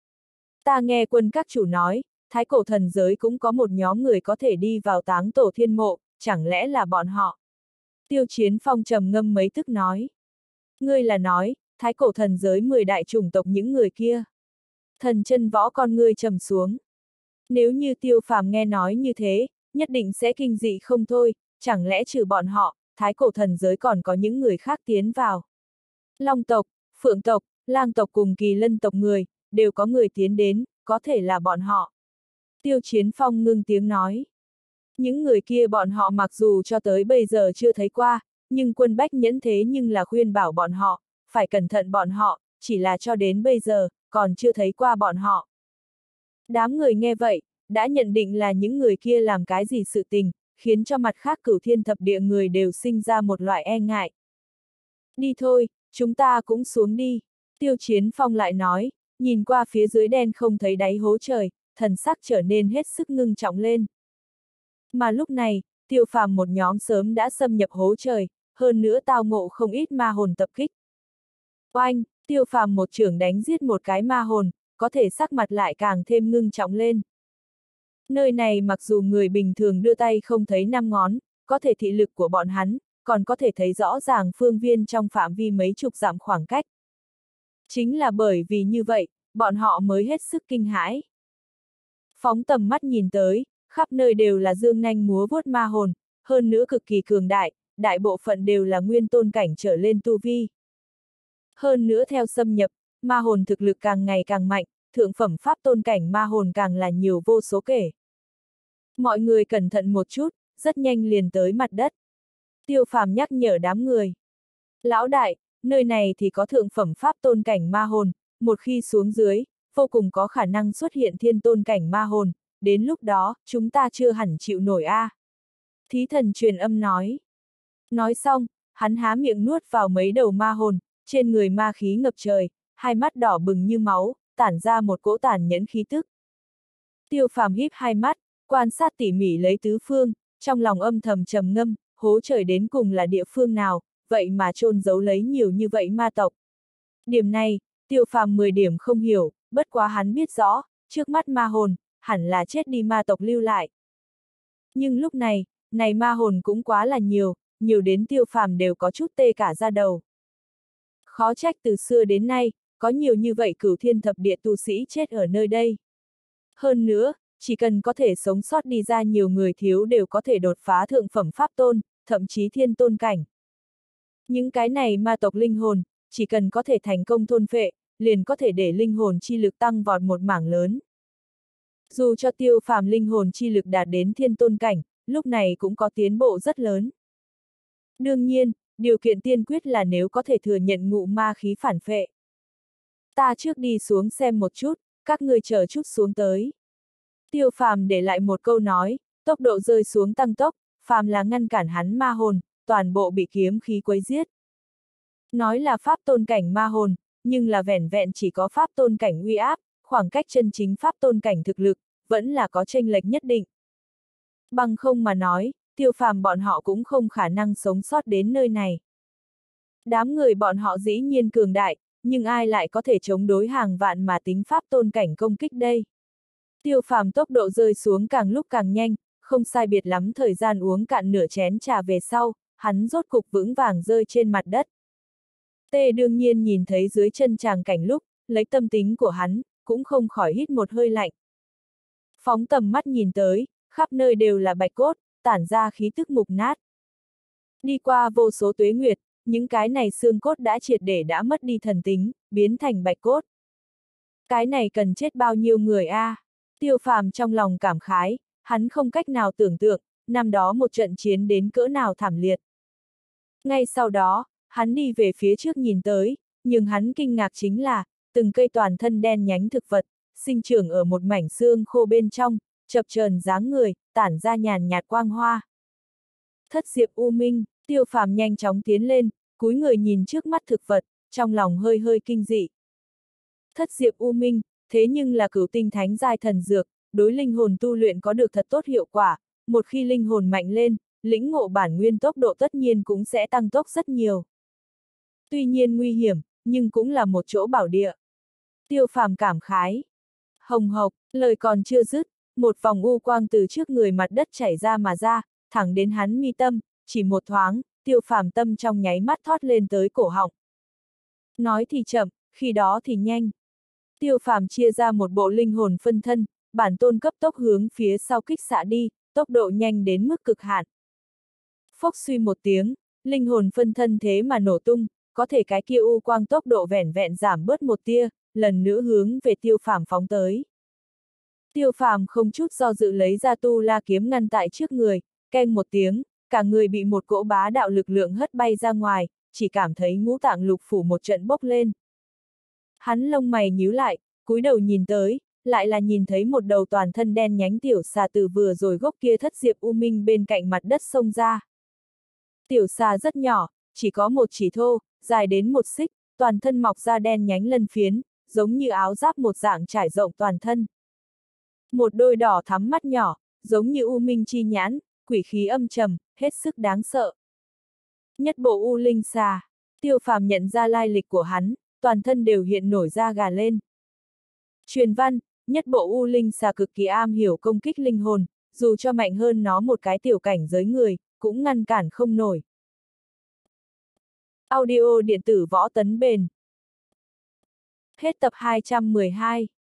Ta nghe quân các chủ nói, thái cổ thần giới cũng có một nhóm người có thể đi vào táng tổ thiên mộ, chẳng lẽ là bọn họ? Tiêu Chiến Phong trầm ngâm mấy tức nói. Ngươi là nói, thái cổ thần giới mười đại chủng tộc những người kia. Thần Chân Võ con ngươi trầm xuống. Nếu như Tiêu Phàm nghe nói như thế, nhất định sẽ kinh dị không thôi, chẳng lẽ trừ bọn họ, thái cổ thần giới còn có những người khác tiến vào. Long tộc, Phượng tộc, lang tộc cùng Kỳ Lân tộc người, đều có người tiến đến, có thể là bọn họ. Tiêu Chiến Phong ngưng tiếng nói. Những người kia bọn họ mặc dù cho tới bây giờ chưa thấy qua, nhưng quân Bách Nhẫn thế nhưng là khuyên bảo bọn họ, phải cẩn thận bọn họ, chỉ là cho đến bây giờ, còn chưa thấy qua bọn họ. Đám người nghe vậy, đã nhận định là những người kia làm cái gì sự tình, khiến cho mặt khác Cửu Thiên Thập Địa người đều sinh ra một loại e ngại. Đi thôi, chúng ta cũng xuống đi. Tiêu Chiến Phong lại nói, nhìn qua phía dưới đen không thấy đáy hố trời, thần sắc trở nên hết sức ngưng trọng lên. Mà lúc này, Tiêu Phàm một nhóm sớm đã xâm nhập hố trời, hơn nữa tao ngộ không ít ma hồn tập kích. Oanh, Tiêu Phàm một chưởng đánh giết một cái ma hồn, có thể sắc mặt lại càng thêm ngưng trọng lên. Nơi này mặc dù người bình thường đưa tay không thấy năm ngón, có thể thị lực của bọn hắn, còn có thể thấy rõ ràng phương viên trong phạm vi mấy chục dặm khoảng cách. Chính là bởi vì như vậy, bọn họ mới hết sức kinh hãi. Phóng tầm mắt nhìn tới, khắp nơi đều là dương nanh múa vuốt ma hồn, hơn nữa cực kỳ cường đại, đại bộ phận đều là nguyên tôn cảnh trở lên tu vi. Hơn nữa theo xâm nhập, ma hồn thực lực càng ngày càng mạnh, thượng phẩm pháp tôn cảnh ma hồn càng là nhiều vô số kể. Mọi người cẩn thận một chút, rất nhanh liền tới mặt đất. Tiêu Phàm nhắc nhở đám người. Lão đại, nơi này thì có thượng phẩm pháp tôn cảnh ma hồn, một khi xuống dưới, vô cùng có khả năng xuất hiện thiên tôn cảnh ma hồn, đến lúc đó, chúng ta chưa hẳn chịu nổi a. À. Thí thần truyền âm nói. Nói xong, hắn há miệng nuốt vào mấy đầu ma hồn, trên người ma khí ngập trời, hai mắt đỏ bừng như máu, tản ra một cỗ tàn nhẫn khí tức. Tiêu Phàm híp hai mắt, quan sát tỉ mỉ lấy tứ phương, trong lòng âm thầm trầm ngâm, hố trời đến cùng là địa phương nào, vậy mà chôn giấu lấy nhiều như vậy ma tộc. Điểm này, Tiêu Phàm mười điểm không hiểu, bất quá hắn biết rõ, trước mắt ma hồn, hẳn là chết đi ma tộc lưu lại. Nhưng lúc này, này ma hồn cũng quá là nhiều, nhiều đến Tiêu Phàm đều có chút tê cả da đầu. Khó trách từ xưa đến nay, có nhiều như vậy Cửu Thiên Thập Địa tu sĩ chết ở nơi đây. Hơn nữa, chỉ cần có thể sống sót đi ra nhiều người thiếu đều có thể đột phá thượng phẩm pháp tôn, thậm chí thiên tôn cảnh. Những cái này ma tộc linh hồn, chỉ cần có thể thành công thôn phệ, liền có thể để linh hồn chi lực tăng vọt một mảng lớn. Dù cho Tiêu Phàm linh hồn chi lực đạt đến thiên tôn cảnh, lúc này cũng có tiến bộ rất lớn. Đương nhiên, điều kiện tiên quyết là nếu có thể thừa nhận ngụ ma khí phản phệ. Ta trước đi xuống xem một chút, các ngươi chờ chút xuống tới. Tiêu Phàm để lại một câu nói, tốc độ rơi xuống tăng tốc, phàm là ngăn cản hắn ma hồn, toàn bộ bị kiếm khí quấy giết. Nói là pháp tôn cảnh ma hồn, nhưng là vẻn vẹn chỉ có pháp tôn cảnh uy áp, khoảng cách chân chính pháp tôn cảnh thực lực, vẫn là có chênh lệch nhất định. Bằng không mà nói, Tiêu Phàm bọn họ cũng không khả năng sống sót đến nơi này. Đám người bọn họ dĩ nhiên cường đại, nhưng ai lại có thể chống đối hàng vạn mà tính pháp tôn cảnh công kích đây? Tiêu Phàm tốc độ rơi xuống càng lúc càng nhanh, không sai biệt lắm thời gian uống cạn nửa chén trà về sau, hắn rốt cục vững vàng rơi trên mặt đất. Tê đương nhiên nhìn thấy dưới chân tràng cảnh lúc, lấy tâm tính của hắn, cũng không khỏi hít một hơi lạnh. Phóng tầm mắt nhìn tới, khắp nơi đều là bạch cốt, tản ra khí tức mục nát. Đi qua vô số tuế nguyệt, những cái này xương cốt đã triệt để đã mất đi thần tính, biến thành bạch cốt. Cái này cần chết bao nhiêu người a? À? Tiêu Phàm trong lòng cảm khái, hắn không cách nào tưởng tượng, năm đó một trận chiến đến cỡ nào thảm liệt. Ngay sau đó, hắn đi về phía trước nhìn tới, nhưng hắn kinh ngạc chính là, từng cây toàn thân đen nhánh thực vật, sinh trưởng ở một mảnh xương khô bên trong, chập chờn dáng người, tản ra nhàn nhạt quang hoa. Thất diệp u minh, Tiêu Phàm nhanh chóng tiến lên, cúi người nhìn trước mắt thực vật, trong lòng hơi hơi kinh dị. Thất diệp u minh, thế nhưng là cửu tinh thánh giai thần dược, đối linh hồn tu luyện có được thật tốt hiệu quả, một khi linh hồn mạnh lên, lĩnh ngộ bản nguyên tốc độ tất nhiên cũng sẽ tăng tốc rất nhiều. Tuy nhiên nguy hiểm, nhưng cũng là một chỗ bảo địa. Tiêu Phàm cảm khái. Hồng hộc, lời còn chưa dứt, một vòng u quang từ trước người mặt đất chảy ra mà ra, thẳng đến hắn mi tâm, chỉ một thoáng, Tiêu Phàm tâm trong nháy mắt thoát lên tới cổ họng. Nói thì chậm, khi đó thì nhanh. Tiêu Phàm chia ra một bộ linh hồn phân thân, bản tôn cấp tốc hướng phía sau kích xạ đi, tốc độ nhanh đến mức cực hạn. Phốc suy một tiếng, linh hồn phân thân thế mà nổ tung, có thể cái kia u quang tốc độ vẻn vẹn giảm bớt một tia, lần nữa hướng về Tiêu Phàm phóng tới. Tiêu Phàm không chút do dự lấy ra tu la kiếm ngăn tại trước người, keng một tiếng, cả người bị một cỗ bá đạo lực lượng hất bay ra ngoài, chỉ cảm thấy ngũ tạng lục phủ một trận bốc lên. Hắn lông mày nhíu lại, cúi đầu nhìn tới, lại là nhìn thấy một đầu toàn thân đen nhánh tiểu xà từ vừa rồi gốc kia thất diệp u minh bên cạnh mặt đất xông ra. Tiểu xà rất nhỏ, chỉ có một chỉ thô, dài đến một xích, toàn thân mọc ra đen nhánh lân phiến, giống như áo giáp một dạng trải rộng toàn thân. Một đôi đỏ thắm mắt nhỏ, giống như u minh chi nhãn, quỷ khí âm trầm, hết sức đáng sợ. Nhất bộ u linh xà, Tiêu Phàm nhận ra lai lịch của hắn, toàn thân đều hiện nổi da gà lên. Truyền văn, nhất bộ u linh xà cực kỳ am hiểu công kích linh hồn, dù cho mạnh hơn nó một cái tiểu cảnh giới người, cũng ngăn cản không nổi. Audio điện tử võ tấn bền. Hết tập hai trăm mười hai.